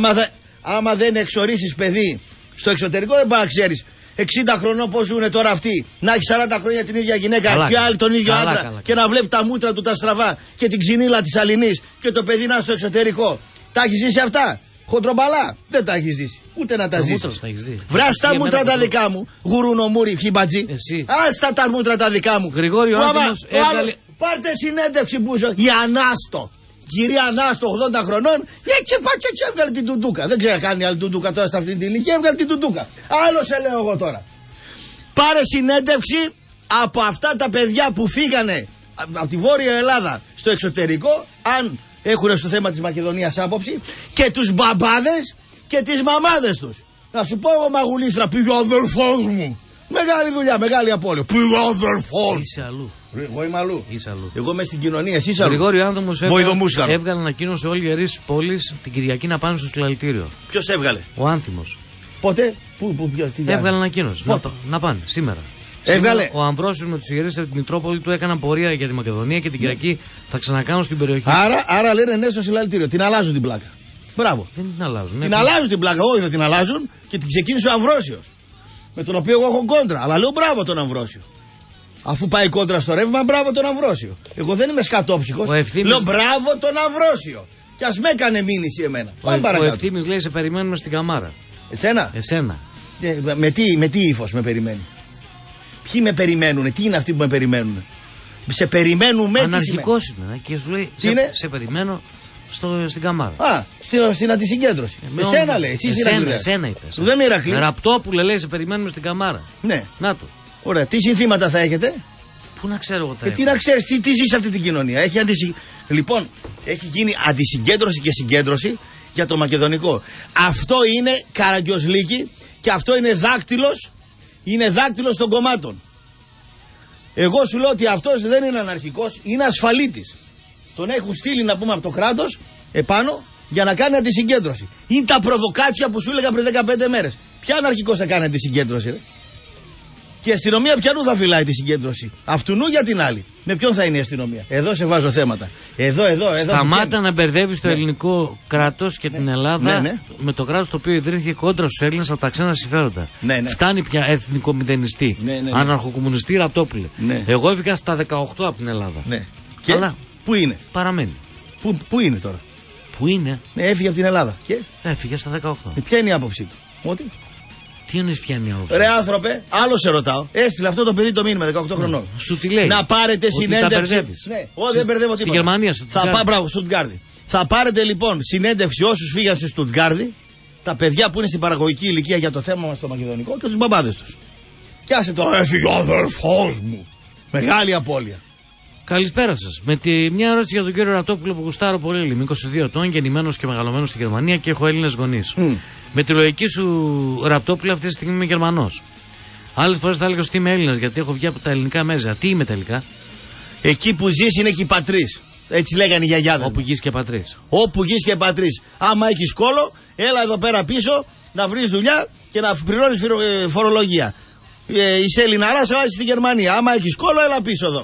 Άμα δεν εξορίσεις παιδί στο εξωτερικό, δεν πάει να ξέρεις 60 χρονών πώς ζουν τώρα αυτοί. Να έχει 40 χρόνια την ίδια γυναίκα και άλλη τον ίδιο άντρα και να βλέπει τα μούτρα του τα στραβά και την ξυνήλα της Αλληνής και το παιδί να είναι στο εξωτερικό. Τα έχεις ζήσει αυτά. Χοντρομπαλά. Δεν τα έχεις ζήσει. Ούτε να τα ζήσεις. Βράσ' τα μούτρα τα δικά μου. Γουρουνομούρι, χιμπατζή. Άστα τα μούτρα τα δικά μου. Γρηγόριο Άνθιμος έβγαλε. Πάρτε συνέντευξη Μπούζο. Η Ανάστο. Κυρία Ανάστο 80 χρονών. Έτσι έβγαλε την τουντούκα. Δεν ξέρω να κάνει άλλη τουντούκα τώρα σε αυτή την ηλικία. Έβγαλε την τουντούκα. Άλλο σε λέω εγώ τώρα. Πάρε συνέντευξη από αυτά τα παιδιά που φύγανε από τη Βόρεια Ελλάδα στο εξωτερικό. Αν έχουν στο θέμα της Μακεδονίας άποψη. Και τους μπαμπάδες και τις μαμάδες τους. Να σου πω εγώ μαγουλίστρα, πήγε ο αδερφός μου. Μεγάλη δουλειά, μεγάλη απώλεια. Πήγε ο αδερφός. Είσαι αλλού. Εγώ είμαι αλλού. Είσαι αλλού. Εγώ είμαι στην κοινωνία, εσύ είσαι αλλού. Γρηγόριο Άνθιμος έβγαλε ανακοίνωση όλοι οι ιερείς της πόλης την Κυριακή να πάνε στο συλλαλητήριο. Ποιος έβγαλε? Ο Άνθιμος. Πότε? Έβγαλε ανακοίνωση. Να πάνε σήμερα. Έβγαλε. Ο Αμβρόσιος με τους ιερείς από τη Μητρόπολη του έκαναν πορεία για τη Μακεδονία και την Κυριακή θα ξανακάνουν στην περιοχή. Άρα λένε ναι στο συλλαλητήριο. Την αλλάζουν την πλάκα. Μπράβο. Δεν την αλλάζουν. Την αλλάζουν την πλάκα. Όχι, δεν την αλλάζουν και την ξεκίνησε ο Αμβρόσιος. Με τον οποίο εγώ έχω κόντρα. Αλλά λέω μπράβο τον Αμβρόσιο. Αφού πάει κόντρα στο ρεύμα, μπράβο τον Αμβρόσιο. Εγώ δεν είμαι σκατόψυχος. Λέω μπράβο τον Αμβρόσιο. Κι ας με έκανε μήνυση εμένα. Ο Ευθύμης λέει σε περιμένουμε στην Καμάρα. Εσένα. Με τι ύφος με περιμένει? Ποιοι με περιμένουν, τι είναι αυτοί που με περιμένουν? Σε περιμένουμε. Αναρχικός είναι και σου λέει σε περιμένω στην Καμάρα. Στην αντισυγκέντρωση. Εσένα λέει. Εσένα είπες. Δεν με Ηρακλή. Ραπτόπουλε λέει σε περιμένουμε στην Καμάρα. Ναι. Να το. Ωραία. Τι συνθήματα θα έχετε? Πού να ξέρω εγώ τι να ξέρεις, τι ζεις σε αυτή την κοινωνία. Λοιπόν, έχει γίνει αντισυγκέντρωση και συγκέντρωση για το μακεδονικό. Αυτό είναι καραγκιόζλίκι και αυτό είναι δάκτυλος. Είναι δάκτυλος των κομμάτων. Εγώ σου λέω ότι αυτός δεν είναι αναρχικός, είναι ασφαλίτης. Τον έχουν στείλει να πούμε από το κράτος επάνω για να κάνει αντισυγκέντρωση. Είναι τα προβοκάτσια που σου έλεγα πριν 15 μέρες. Ποια αναρχικός θα κάνει αντισυγκέντρωση, ρε? Και η αστυνομία ποιανού θα φυλάει τη συγκέντρωση? Αυτουνού για την άλλη. Με ποιον θα είναι η αστυνομία? Εδώ σε βάζω θέματα. Εδώ. Σταμάτα να μπερδεύεις το ελληνικό κράτος και την Ελλάδα με το κράτος το οποίο ιδρύθηκε κόντρα στους Έλληνες από τα ξένα συμφέροντα. Φτάνει πια εθνικομηδενιστή. Αναρχοκομμουνιστή Ραπτόπουλε. Εγώ έφυγα στα 18 από την Ελλάδα. Και αλλά πού είναι? Παραμένει. Πού είναι τώρα? Πού είναι? Έφυγε από την Ελλάδα. Και? Έφυγε στα 18. Ποια είναι η άποψή του? Ότι? Τι εννοείς ποια είναι η άποψη? Ρε άνθρωπε, άλλο σε ρωτάω. Έστειλε αυτό το παιδί το μήνυμα 18 χρονών. Σου τι λέει? Να πάρετε συνέντευξη. Ναι, δεν μπερδεύω τίποτα. Στη Γερμανία, μπράβο, Στουτγκάρδη. Θα πάρετε λοιπόν συνέντευξη όσους φύγαν στη Στουτγκάρδη, τα παιδιά που είναι στην παραγωγική ηλικία για το θέμα μας το μακεδονικό και τους μπαμπάδες τους. Κι άσε τώρα, έφυγε ο αδερφός μου. Μεγάλη απώλεια. Καλησπέρα σας. Με μια ερώτηση για τον κύριο Ραπτόπουλο που γουστάρω πολύ. Είμαι 22 ετών, γεννημένος και μεγαλωμένος στη Γερμανία και έχω Έλληνες γονείς. Με τη λογική σου, Ραπτόπουλο, αυτή τη στιγμή είμαι Γερμανός. Άλλες φορές θα έλεγα ότι είμαι Έλληνας γιατί έχω βγει από τα ελληνικά μέσα. Τι είμαι τελικά? Εκεί που ζεις είναι και η πατρίς. Έτσι λέγανε οι γιαγιάδες. Όπου γης και πατρίς. Όπου γης και πατρίς. Άμα έχεις κόλο, έλα εδώ πέρα πίσω να βρεις δουλειά και να πληρώνεις φορολογία. Είσαι Ελληναράς, αλλά είσαι στη Γερμανία. Άμα έχεις κόλο, έλα πίσω εδώ.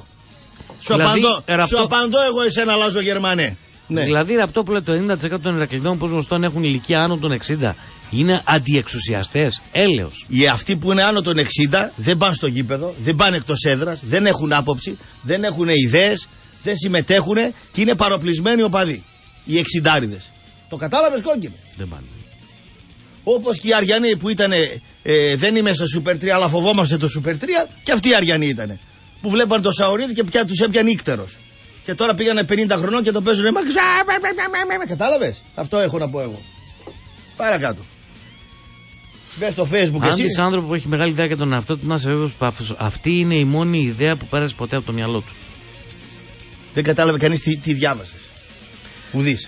Σου απαντώ εγώ εσένα, αλλάζω Γερμανέ. Ναι. Δηλαδή, Ραπτόπουλε, το 90% των Ηρακλειδών που γνωστών έχουν ηλικία άνω των 60. Είναι αντιεξουσιαστές. Έλεος. Οι αυτοί που είναι άνω των 60 δεν πάνε στο γήπεδο, δεν πάνε εκτός έδρας, δεν έχουν άποψη, δεν έχουν ιδέες, δεν συμμετέχουν και είναι παροπλισμένοι οπαδοί. Οι εξιντάριδες. Το κατάλαβες, κόκκινο? Δεν πάνε. Όπως και οι Αριανοί που ήταν, δεν είμαι στο Super 3, αλλά φοβόμαστε το Super 3, και αυτοί οι Αριανοί ήταν. Που βλέπαν το Σαουρίδη και πια τους έπιαν ύκτερος. Και τώρα πήγανε 50 χρονών και το παίζουν. Κατάλαβες? Αυτό έχω να πω εγώ. Παρακάτω. Μπες στο Facebook. Αν είσαι άνθρωπο που έχει μεγάλη ιδέα για τον εαυτό του, να είσαι βέβαιος που αυτή είναι η μόνη ιδέα που πέρασε ποτέ από το μυαλό του. Δεν κατάλαβε κανείς τι διάβασες. Ουδής.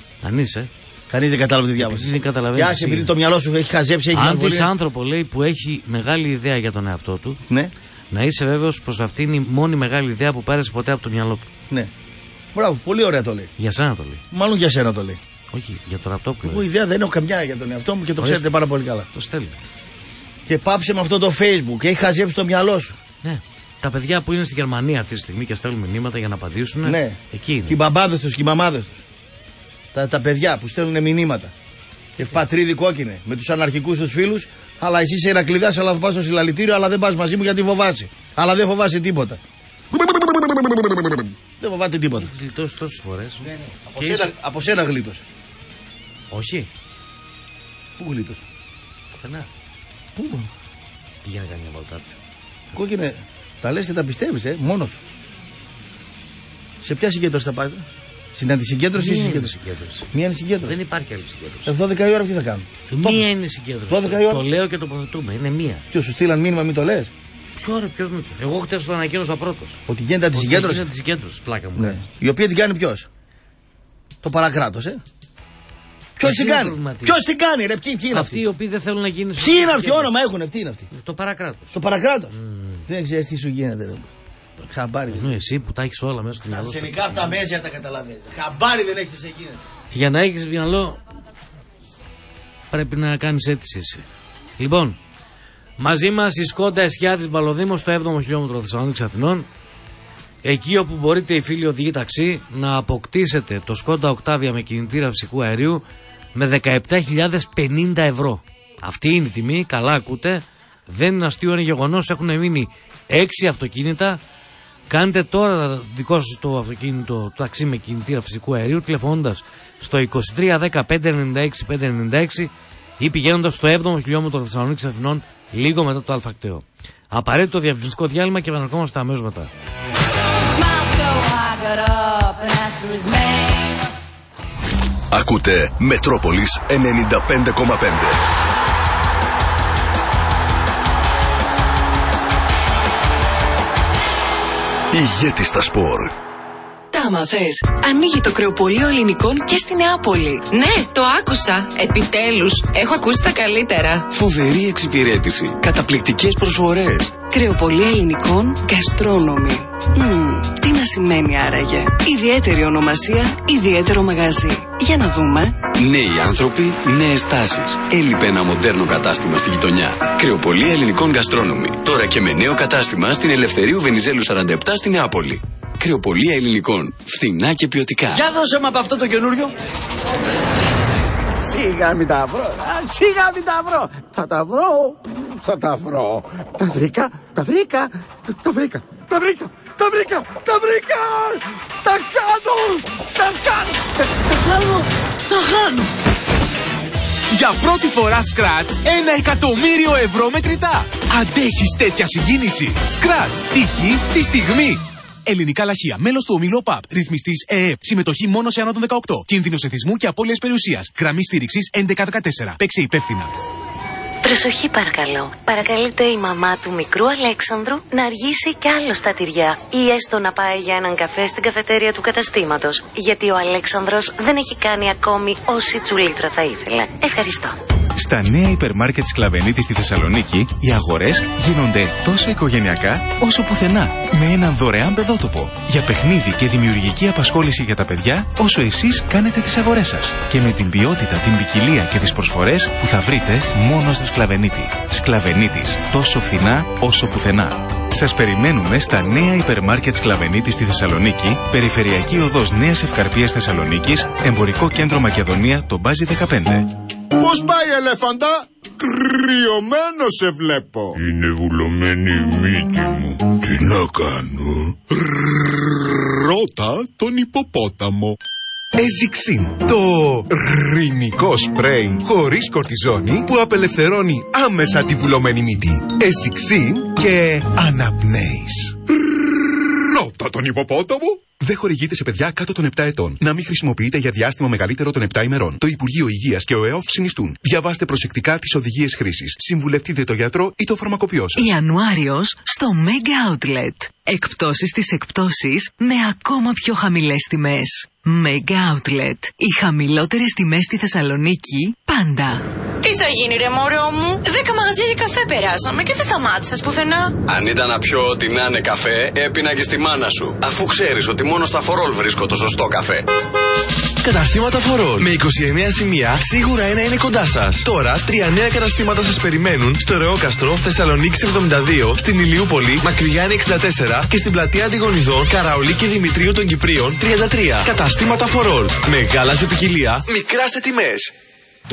Κανείς δεν κατάλαβε τι διάβασες. Δεν καταλαβαίνει. Επειδή το μυαλό σου έχει χαζέψει, έχει αν δεις άνθρωπο, λέει, που έχει μεγάλη ιδέα για τον εαυτό του, ναι, να είσαι βέβαιος πως αυτή είναι η μόνη μεγάλη ιδέα που πέρασε ποτέ από το μυαλό του. Ναι. Μπράβο, πολύ ωραία το λέει. Για σένα το λέει. Μάλλον για σένα το λέει. Όχι, για τον Ραπτόπουλο. Εγώ ιδέα δεν έχω καμιά για τον εαυτό μου και το ξέρετε πάρα πολύ καλά. Το στέλνω. Και πάψε με αυτό το Facebook, έχει χαζέψει το μυαλό σου. Ναι. Τα παιδιά που είναι στη Γερμανία αυτή τη στιγμή και στέλνουν μηνύματα για να απαντήσουν. Ναι. Εκεί είναι. Και οι μπαμπάδες τους και οι μαμάδες τους. Τα παιδιά που στέλνουν μηνύματα. Και πατρίδι κόκκινε με τους αναρχικούς τους φίλους. Αλλά εσύ είσαι Ηρακλειδάς, αλλά θα πας στο συλλαλητήριο, αλλά δεν πας μαζί μου γιατί φοβάσαι. Αλλά δεν φοβάσαι τίποτα. Δεν φοβάται τίποτα. Έχει γλιτώσει τόσες φορές. Ναι. Από σένα γλίτωσε. Όχι. Πού γλίτωσε? Πουθενά. Πού? Πήγαινε κάνει μια βολτάτσα. Κόκκινε, τα λες και τα πιστεύεις, μόνος σου. Σε ποια συγκέντρωση θα πας? Στην αντισυγκέντρωση ή συγκέντρωση? Μία είναι συγκέντρωση. Δεν υπάρχει άλλη συγκέντρωση. 12 η ώρα τι θα κάνουν? Μία είναι συγκέντρωση. 12 η ώρα. Το λέω και τοποθετούμε. Είναι μία. Ποιο σου στείλαν μήνυμα, μην το λες? Ποιος μου το? Εγώ χτες το ανακοίνωσα πρώτος. Ότι γίνεται αντισυγκέντρωση. Είναι αντισυγκέντρωση, πλάκα μου. Ναι. Η οποία την κάνει ποιος? Το παρακράτος, Ποιος την κάνει? Ποιος την κάνει, ρε? Ποιοι είναι αυτοί οι οποίοι δεν θέλουν να γίνουν. Ποιοι είναι αυτοί? Όνομα έχουνε, ποιοι είναι αυτοί? Το παρακράτος. Το παρακράτος. Δεν ξέρεις τι σου γίνεται, ρε. Χαμπάρι. Εσύ που τα έχεις όλα μέσα στο μυαλό. Τα αρσενικά από τα μέζια τα καταλαβαίνεις. Χαμπάρι δεν έχεις εκεί. Για να έχεις μυαλό πρέπει να κάνεις αίτηση εσύ. Λοιπόν, μαζί μας η Σκόντα Εσχιάδης Μπαλοδήμος στο 7ο χιλιόμετρο Θεσσαλονίκης Αθηνών. Εκεί όπου μπορείτε οι φίλοι οδηγοί ταξί να αποκτήσετε το Σκόντα Οκτάβια με κινητήρα φυσικού αερίου με 17.050 ευρώ. Αυτή είναι η τιμή, καλά ακούτε. Δεν είναι αστείο, είναι γεγονός. Έχουν μείνει 6 αυτοκίνητα. Κάντε τώρα δικό σας το αυτοκίνητο, το ταξί με κινητήρα φυσικού αερίου τηλεφωνώντας στο 23 10 596 596 ή πηγαίνοντας στο 7ο χιλιόμετρο Θεσσαλονίκης Αθηνών λίγο μετά το αλφακτέο. Απαραίτητο διαφημιστικό διάλειμμα και επαναρχόμαστε αμέσως μετά. Ακούτε Μετρόπολης 95,5. Ηγέτη στα σπορ. Τα μαθες. Ανοίγει το κρεοπωλείο ελληνικών και στη Νεάπολη. Ναι, το άκουσα. Επιτέλους. Έχω ακούσει τα καλύτερα. Φοβερή εξυπηρέτηση. Καταπληκτικές προσφορές. Κρεοπωλείο ελληνικών Gastronomy. Τι να σημαίνει άραγε? Ιδιαίτερη ονομασία, ιδιαίτερο μαγαζί. Για να δούμε. Νέοι άνθρωποι, νέες τάσεις. Έλειπε ένα μοντέρνο κατάστημα στη γειτονιά. Κρεοπωλείο ελληνικών Gastronomy. Τώρα και με νέο κατάστημα στην Ελευθερίου Βενιζέλου 47 στη Νεάπολη. Κρεοπωλεία ελληνικών. Φθηνά και ποιοτικά. Για δώσε μου από αυτό το καινούριο. Σιγά μην τα βρω. Σιγά μην τα βρω. Θα τα βρω. Θα τα βρω. Τα βρήκα. Τα βρήκα. Τα βρήκα. Τα βρήκα. Τα βρήκα. Τα βρήκα. Τα κάνω. Τα κάνω. Τα κάνω. Τα χάνω. Για πρώτη φορά Scratch 1.000.000 ευρώ μετρητά. Αντέχεις τέτοια συγκίνηση? Scratch, τύχη στη στιγμή. Ελληνικά λαχεία. Μέλος του ομίλου ΟΠΑΠ. Ρυθμιστής ΕΕΠ. Συμμετοχή μόνο σε άνω των 18. Κίνδυνος εθισμού και απώλειας περιουσίας. Γραμμή στήριξης 1114. Παίξε υπεύθυνα. Προσοχή παρακαλώ. Παρακαλείται η μαμά του μικρού Αλέξανδρου να αργήσει κι άλλο στα τυριά ή έστω να πάει για έναν καφέ στην καφετέρια του καταστήματος, γιατί ο Αλέξανδρος δεν έχει κάνει ακόμη όση τσουλίτρα θα ήθελε. Ευχαριστώ. Στα νέα υπερμάρκετ Σκλαβενίτη στη Θεσσαλονίκη, οι αγορές γίνονται τόσο οικογενειακά όσο πουθενά. Με έναν δωρεάν παιδότοπο για παιχνίδι και δημιουργική απασχόληση για τα παιδιά, όσο εσείς κάνετε τις αγορές σας. Και με την ποιότητα, την ποικιλία και τις προσφορές που θα βρείτε μόνο στο Σκλαβενίτη. Σκλαβενίτης, τόσο φθηνά όσο πουθενά. Σας περιμένουμε στα νέα υπερμάρκετ Σκλαβενίτη στη Θεσσαλονίκη, Περιφερειακή Οδός Νέας Ευκαρπίας Θεσσαλονίκης, Εμπορικό Κέντρο Μακεδονία, το Μπάζι 15. Πώς πάει, ελέφαντα? Κρυωμένο σε βλέπω. Είναι βουλωμένη η μύτη μου. Τι να κάνω? Ρώτα τον υποπόταμο. Ezyxin, το ρινικό σπρέι χωρίς κορτιζόνη που απελευθερώνει άμεσα τη βουλωμένη μύτη. Ezyxin και αναπνέεις. Ρώτα τον υποπόταμο. Δεν χορηγείται σε παιδιά κάτω των 7 ετών. Να μην χρησιμοποιείται για διάστημα μεγαλύτερο των 7 ημερών. Το Υπουργείο Υγείας και ο ΕΟΦ συνιστούν. Διαβάστε προσεκτικά τις οδηγίες χρήσης. Συμβουλευτείτε το γιατρό ή το φαρμακοποιό σας. Ιανουάριος στο Mega Outlet. Εκπτώσεις στις εκπτώσεις με ακόμα πιο χαμηλές τιμές. Mega Outlet. Οι χαμηλότερες τιμές στη Θεσσαλονίκη πάντα. Τι θα γίνει ρε μωρό μου? 10 μαγαζιά για καφέ περάσαμε και δεν σταμάτησες πουθενά. Αν ήταν να πιω ό,τι να είναι καφέ, έπινα και στη μάνα σου. Αφού ξέρεις ότι μόνο στα Φορόλ βρίσκω το σωστό καφέ. Καταστήματα Φορόλ. Με 29 σημεία, σίγουρα ένα είναι κοντά σας. Τώρα, 3 νέα καταστήματα σας περιμένουν στο Ρεόκαστρο, Θεσσαλονίκης 72, στην Ηλιούπολη, Μακρυγιάννη 64 και στην πλατεία Αντιγονιδών, Καραολί και Δημητρίου των Κυπρίων 33. Καταστήματα Φορόλ. Μεγάλα σε ποικιλία, μικρά σε τιμές. Το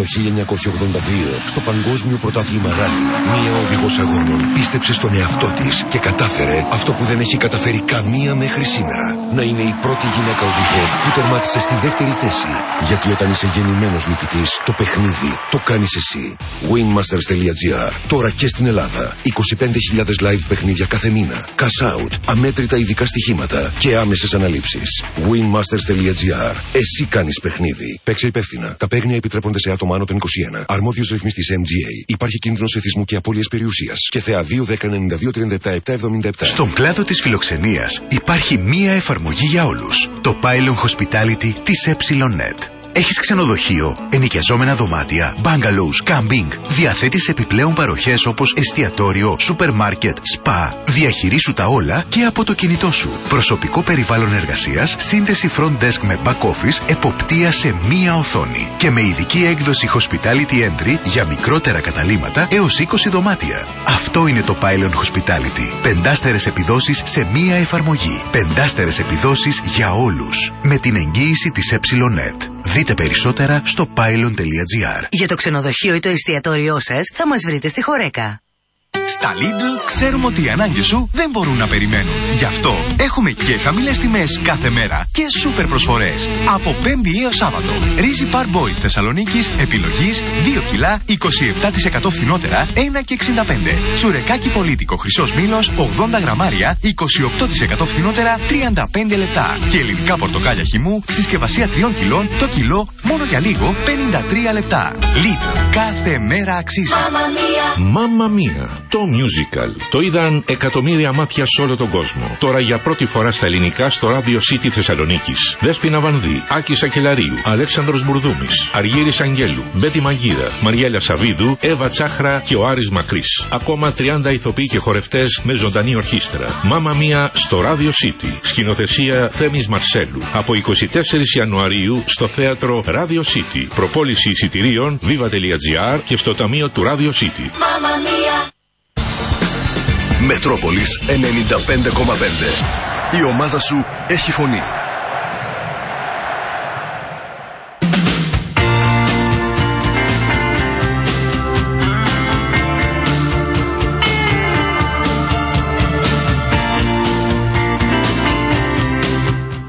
1982, στο Παγκόσμιο Πρωτάθλημα Ράλι, μία οδηγός αγώνων πίστεψε στον εαυτό της και κατάφερε αυτό που δεν έχει καταφέρει καμία μέχρι σήμερα. Να είναι η πρώτη γυναίκα οδηγός που τερμάτισε στη δεύτερη θέση. Γιατί όταν είσαι γεννημένος νικητής, το παιχνίδι το κάνεις εσύ. Winmasters.gr. Τώρα και στην Ελλάδα. 25.000 live παιχνίδια κάθε μήνα. Cash out, αμέτρητα ειδικά στοιχήματα και άμεσες αναλήψεις. Winmasters.gr. Εσύ κάνεις παιχνίδι. Παίξε υπεύθυνα. Τα παίγνια επιτρέπονται σε άτομα άνω των 21. Αρμόδιος ρυθμιστής MGA. Υπάρχει κίνδυνος εθισμού και απώλειας περιουσίας. Και ΘΕΑ 2-10-92-37-777. Στον κλάδο της φιλοξενίας υπάρχει μία εφαρμογή για όλους. Το Pylon Hospitality της EPSILONNET. Έχεις ξενοδοχείο, ενοικιαζόμενα δωμάτια, bungalows, camping. Διαθέτεις επιπλέον παροχές όπως εστιατόριο, σούπερ μάρκετ, σπα. Διαχειρίσου τα όλα και από το κινητό σου. Προσωπικό περιβάλλον εργασίας, σύνδεση front desk με back office, εποπτεία σε μία οθόνη. Και με ειδική έκδοση Hospitality Entry για μικρότερα καταλύματα έως 20 δωμάτια. Αυτό είναι το Pylon Hospitality. 5 επιδόσεις σε μία εφαρμογή. 5 επιδόσεις για όλους. Με την εγγύηση της EPSILONNET. Δείτε περισσότερα στο pylon.gr. Για το ξενοδοχείο ή το εστιατόριό σας θα μας βρείτε στη Χορέκα. Στα Lidl ξέρουμε ότι οι ανάγκες σου δεν μπορούν να περιμένουν. Γι' αυτό έχουμε και χαμηλές τιμές κάθε μέρα και σούπερ προσφορές. Από Πέμπτη έως Σάββατο. Ρύζι Parboil Θεσσαλονίκης επιλογής 2 κιλά 27% φθηνότερα 1,65. Τσουρεκάκι πολίτικο χρυσός μήλος 80 γραμμάρια 28% φθηνότερα 35 λεπτά. Και ελληνικά πορτοκάλια χυμού συσκευασία 3 κιλών το κιλό μόνο για λίγο 53 λεπτά. Lidl. Κάθε μέρα αξίζει. Μάμα Μία. Το musical. Το είδαν εκατομμύρια μάτια σε όλο τον κόσμο. Τώρα για πρώτη φορά στα ελληνικά στο Radio City Θεσσαλονίκης. Δέσποινα Βανδύ, Άκης Ακελαρίου, Αλέξανδρος Μπουρδούμης, Αργύρης Αγγέλου, Μπέτη Μαγκίδα, Μαριέλα Σαβίδου, Εύα Τσάχρα και ο Άρης Μακρύς. Ακόμα 30 ηθοποιοί και χορευτές με ζωντανή ορχήστρα. Μάμα Μία στο Radio City. Σκηνοθεσία Θέμης Μαρσέλου. Από 24 Ιανουαρίου στο θέατρο Radio City. Προπόληση εισιτηρίων viva.gr και στο ταμείο του Radio City. Μετρόπολης 95,5. Η ομάδα σου έχει φωνή.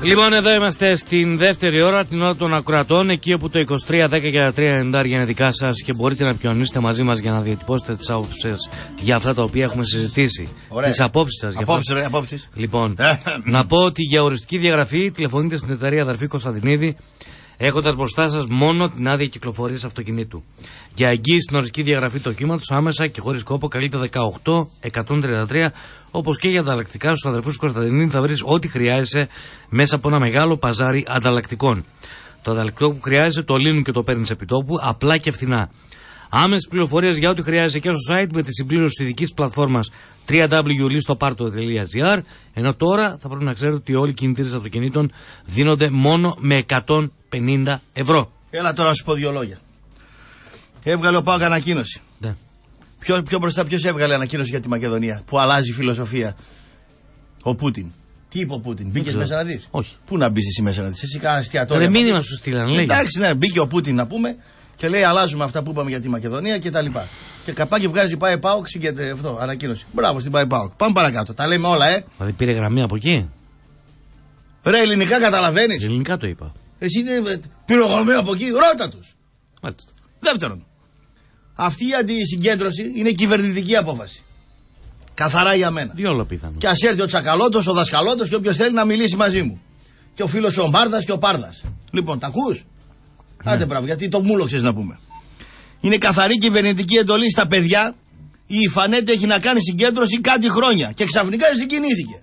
Λοιπόν, εδώ είμαστε στην δεύτερη ώρα, την ώρα των ακροατών, εκεί όπου το 2310 και 390 είναι δικά σας και μπορείτε να πιονίσετε μαζί μας για να διατυπώσετε τις άποψεις σας για αυτά τα οποία έχουμε συζητήσει. Τις απόψεις σας. Απόψεις. Λοιπόν, να πω ότι για οριστική διαγραφή τηλεφωνείτε στην εταιρεία Αδερφή Κωνσταντινίδη, έχοντας μπροστά σας μόνο την άδεια κυκλοφορίας αυτοκινήτου. Για εγγύηση στην οριστική διαγραφή του οχήματος, άμεσα και χωρίς κόπο, καλείτε 18-133, όπως και για ανταλλακτικά στους αδερφούς Κωνσταντινίδη θα βρεις ό,τι χρειάζεσαι μέσα από ένα μεγάλο παζάρι ανταλλακτικών. Το ανταλλακτικό που χρειάζεσαι το λύνουν και το παίρνεις επί τόπου, απλά και φθηνά. Άμεσες πληροφορίες για ό,τι χρειάζεσαι και στο site με τη συμπλήρωση της ειδικής πλατφόρμας www.listoparto.gr. Ενώ τώρα θα πρέπει να ξέρετε ότι όλοι οι κινητήρες αυτοκινήτων δίνονται μόνο με 150 ευρώ. Έλα τώρα να σου πω δύο λόγια. Έβγαλε ο ΠΑΟΚ ανακοίνωση. Ναι. Πιο μπροστά ποιος έβγαλε ανακοίνωση για τη Μακεδονία που αλλάζει φιλοσοφία? Ο Πούτιν. Τι είπε ο Πούτιν? Μπήκες μέσα να δεις? Όχι. Πού να μπεις εσύ μέσα να δεις? Εσύ κάνα εστιατόριο. Ρε μήνυμα σου στείλαν, λέει. Εντάξει, ναι, μπήκε ο Πούτιν να πούμε και λέει αλλάζουμε αυτά που είπαμε για τη Μακεδονία και τα λοιπά. Και καπάκι βγάζει πάει ΠΑΟΚ αυτό, ανακοίνωση. Μπράβο στην πάει ΠΑΟΚ. Πάμε παρακάτω. Τα λέμε όλα, Δηλαδή πήρε γραμμή από εκεί. Ρε, ελληνικά καταλαβαίνεις? Ελληνικά το είπα. Εσύ είναι πυρογραμμή από εκεί, ρώτα τους. Μάλιστα. Δεύτερον, αυτή η αντισυγκέντρωση είναι κυβερνητική απόφαση. Καθαρά για μένα. Διόλο πιθανό. Και ας έρθει ο Τσακαλώτος, ο Δασκαλώτος και όποιος θέλει να μιλήσει μαζί μου. Και ο φίλος ο Μπάρδας και ο Πάρδας. Λοιπόν, τα ακούς? Ναι. Άντε μπράβο, γιατί το μούλοξες να πούμε. Είναι καθαρή κυβερνητική εντολή στα παιδιά. Η Φανέτ έχει να κάνει συγκέντρωση κάτι χρόνια και ξαφνικά συγκινήθηκε.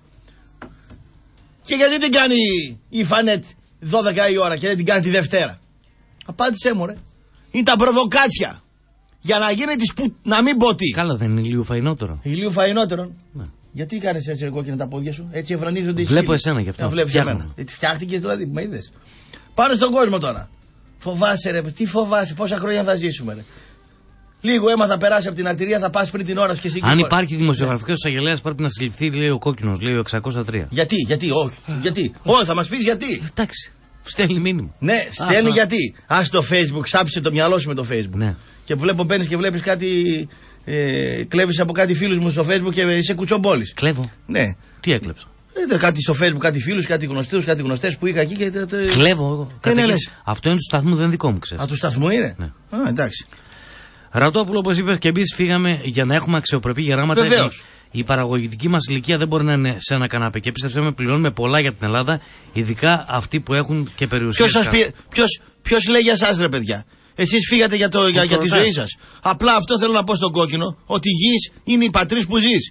Και γιατί την κάνει η Φανέτ 12 η ώρα και δεν την κάνει τη Δευτέρα? Απάντησέ μου, ρε. Είναι τα προβοκάτσια. Για να γίνει να μην πω τι. Καλά, δεν είναι ηλίου φαϊνότερο? Ηλίου φαϊνότερο. Ναι. Γιατί κάνεις έτσι κόκκινα τα πόδια σου? Έτσι εμφανίζονται οι Βλέπω εσένα γι' αυτό. Βλέπεις εμένα. Φτιάχτηκες δηλαδή, με είδες? Πάμε στον κόσμο τώρα. Φοβάσαι, ρε, τι φοβάσαι, πόσα χρόνια θα ζήσουμε, ρε? Λίγο αίμα θα περάσει από την αρτηρία, θα πας πριν την ώρα σου και εσύ. Αν υπάρχει δημοσιογραφικός εισαγγελέας πρέπει να συλληφθεί, λέει ο κόκκινος, λέει ο 603. Γιατί, όχι. Γιατί. Όχι, θα μας πεις γιατί. Εντάξει. Στέλνει μήνυμα. Ναι, στέλνει γιατί. Ας το Facebook, σάψε το μυαλό σου με το Facebook. Ναι. Και βλέπω μπαίνεις και βλέπεις κάτι. Κλέβεις από κάτι φίλους μου στο Facebook και είσαι κουτσομπόλης. Κλέβω. Ναι. Τι έκλεψα? Κάτι στο Facebook, κάτι φίλους, κάτι γνωστούς, κάτι γνωστές που είχα εκεί και. Κλέβω εγώ. Αυτό είναι του σταθμού, δεν είναι δικό μου, ξέρεις. Α, του σταθμού είναι? Ναι. Α, εντάξει. Ρατόπουλο, όπως είπες και εμείς φύγαμε για να έχουμε αξιοπρεπή γεράματα. Βεβαίως. Η παραγωγική μας ηλικία δεν μπορεί να είναι σε ένα καναπέ. Και πίστεψέ με, πληρώνουμε πολλά για την Ελλάδα, ειδικά αυτοί που έχουν και περιουσίες. Ποιος λέει για εσάς, ρε παιδιά? Εσείς φύγατε για τη ζωή σας. Απλά αυτό θέλω να πω στον κόκκινο, ότι γης είναι η πατρίς που ζεις.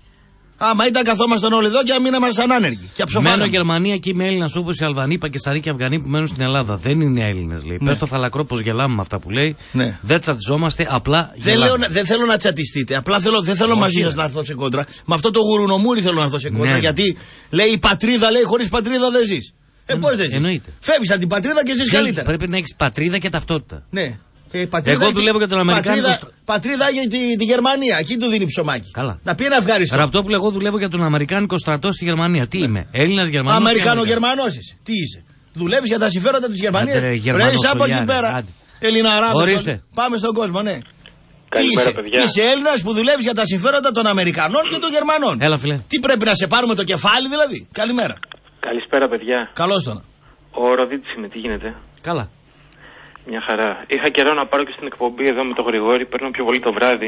Άμα ήταν καθόμασταν όλοι εδώ και να ήμασταν άνεργοι. Μένω Γερμανία και είμαι Έλληνας όπως οι Αλβανοί, Πακιστανοί και Αφγανοί που μένουν στην Ελλάδα. Δεν είναι Έλληνες, λέει. Ναι. Πες το φαλακρό πως γελάμε με αυτά που λέει. Ναι. Δεν τσατιζόμαστε, απλά γελάμε. Δεν θέλω να τσατιστείτε. Απλά δεν θέλω μαζί σας να έρθω σε κόντρα. Με αυτό το γουρουνομούρι θέλω να έρθω σε κόντρα. Ναι. Γιατί λέει η πατρίδα, λέει χωρίς πατρίδα δεν ζεις. Πώς δεν ζεις? Φεύγεις από την πατρίδα και ζεις καλύτερα. Πρέπει να έχεις πατρίδα και ταυτότητα. Ναι. Εγώ δουλεύω για τον Αμερικάνικο. Πατρίδα για τη Γερμανία, εκεί του δίνει ψωμάκι. Καλά. Να πει ένα ευχαριστώ. Ραπτόπουλο, εγώ δουλεύω για τον Αμερικάνικο στρατό στη Γερμανία. Τι είμαι? Έλληνας Γερμανός? Αμερικανο-Γερμανός είσαι. Τι είσαι? Δουλεύεις για τα συμφέροντα της Γερμανίας? Ρε, είσαι από εκεί πέρα. Ελληναράδος. Πάμε στον κόσμο, ναι. Καλημέρα, παιδιά. Είσαι Έλληνας που δουλεύεις για τα συμφέροντα των Αμερικανών και των Γερμανών. Έλα, φίλε. Τι πρέπει να σε πάρουμε το κεφάλι, δηλαδή? Καλημέρα. Καλησπέρα, παιδιά. Καλώς τον. Ο Ροδίτης είμαι, τι γίνεται? Καλά. Μια χαρά. Είχα καιρό να πάρω και στην εκπομπή εδώ με τον Γρηγόρη, παίρνω πιο πολύ το βράδυ.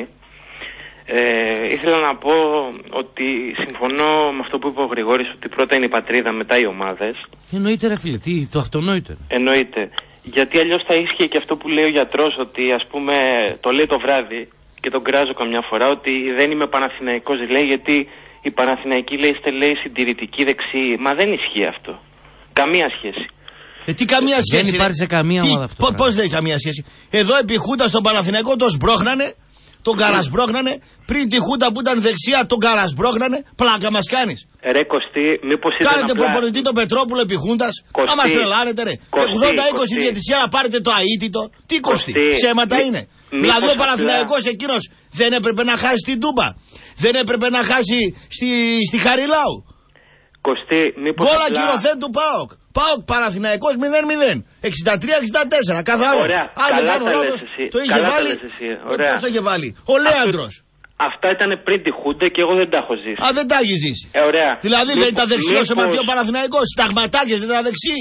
Ήθελα να πω ότι συμφωνώ με αυτό που είπε ο Γρηγόρης, ότι πρώτα είναι η πατρίδα, μετά οι ομάδες. Εννοείται, ρε φίλε, το αυτονόητο. Εννοείται. Γιατί αλλιώς θα ίσχυε και αυτό που λέει ο γιατρός, ότι ας πούμε το λέει το βράδυ και τον κράζω καμιά φορά, ότι δεν είμαι Παναθηναϊκός, λέει, γιατί οι Παναθηναϊκοί λέει είστε λέει συντηρητικοί δεξιοί. Μα δεν ισχύει αυτό. Καμία σχέση. Τι καμία σχέση? Δεν υπάρχει σε καμία ομάδα αυτό. Πώς δεν έχει καμία σχέση? Εδώ επί Χούντα στον Παναθηναϊκό τον σμπρώχνανε, τον καρασμπρώχνανε. Πριν τη Χούντα που ήταν δεξιά τον καρασμπρώχνανε. Πλάκα μας κάνεις? Ρε Κωστή, μήπως ήταν κάνετε απλά προπονητή τον Πετρόπουλο επί Χούντας? Να μας τρελάνετε, ρε. 80-20 διαιτησία να πάρετε το αίτητο. Τι Κωστή, ψέματα είναι? Δηλαδή ο Παναθηναϊκός εκείνος δεν έπρεπε να χάσει την Τούμπα? Δεν έπρεπε να χάσει στη Χαριλάου? Κωστή, μήπως γκολ ακυρωθέν του ΠΑΟΚ. ΠΑΟΚ Παναθηναϊκός 0-0. 63-64. Καθαρό. Ωραία. Αν δεν κάνω λάθος, το είχε βάλει. Ποιος το είχε βάλει? Ο Λέαντρος. Αυτά ήταν πριν τη Χούντα και εγώ δεν τα έχω ζήσει. Α, δεν τα έχει ζήσει. Ωραία. Δηλαδή δεν ήταν δεξιό σωματείο Παναθηναϊκός. Συνταγματάρχες δεν ήταν δεξί.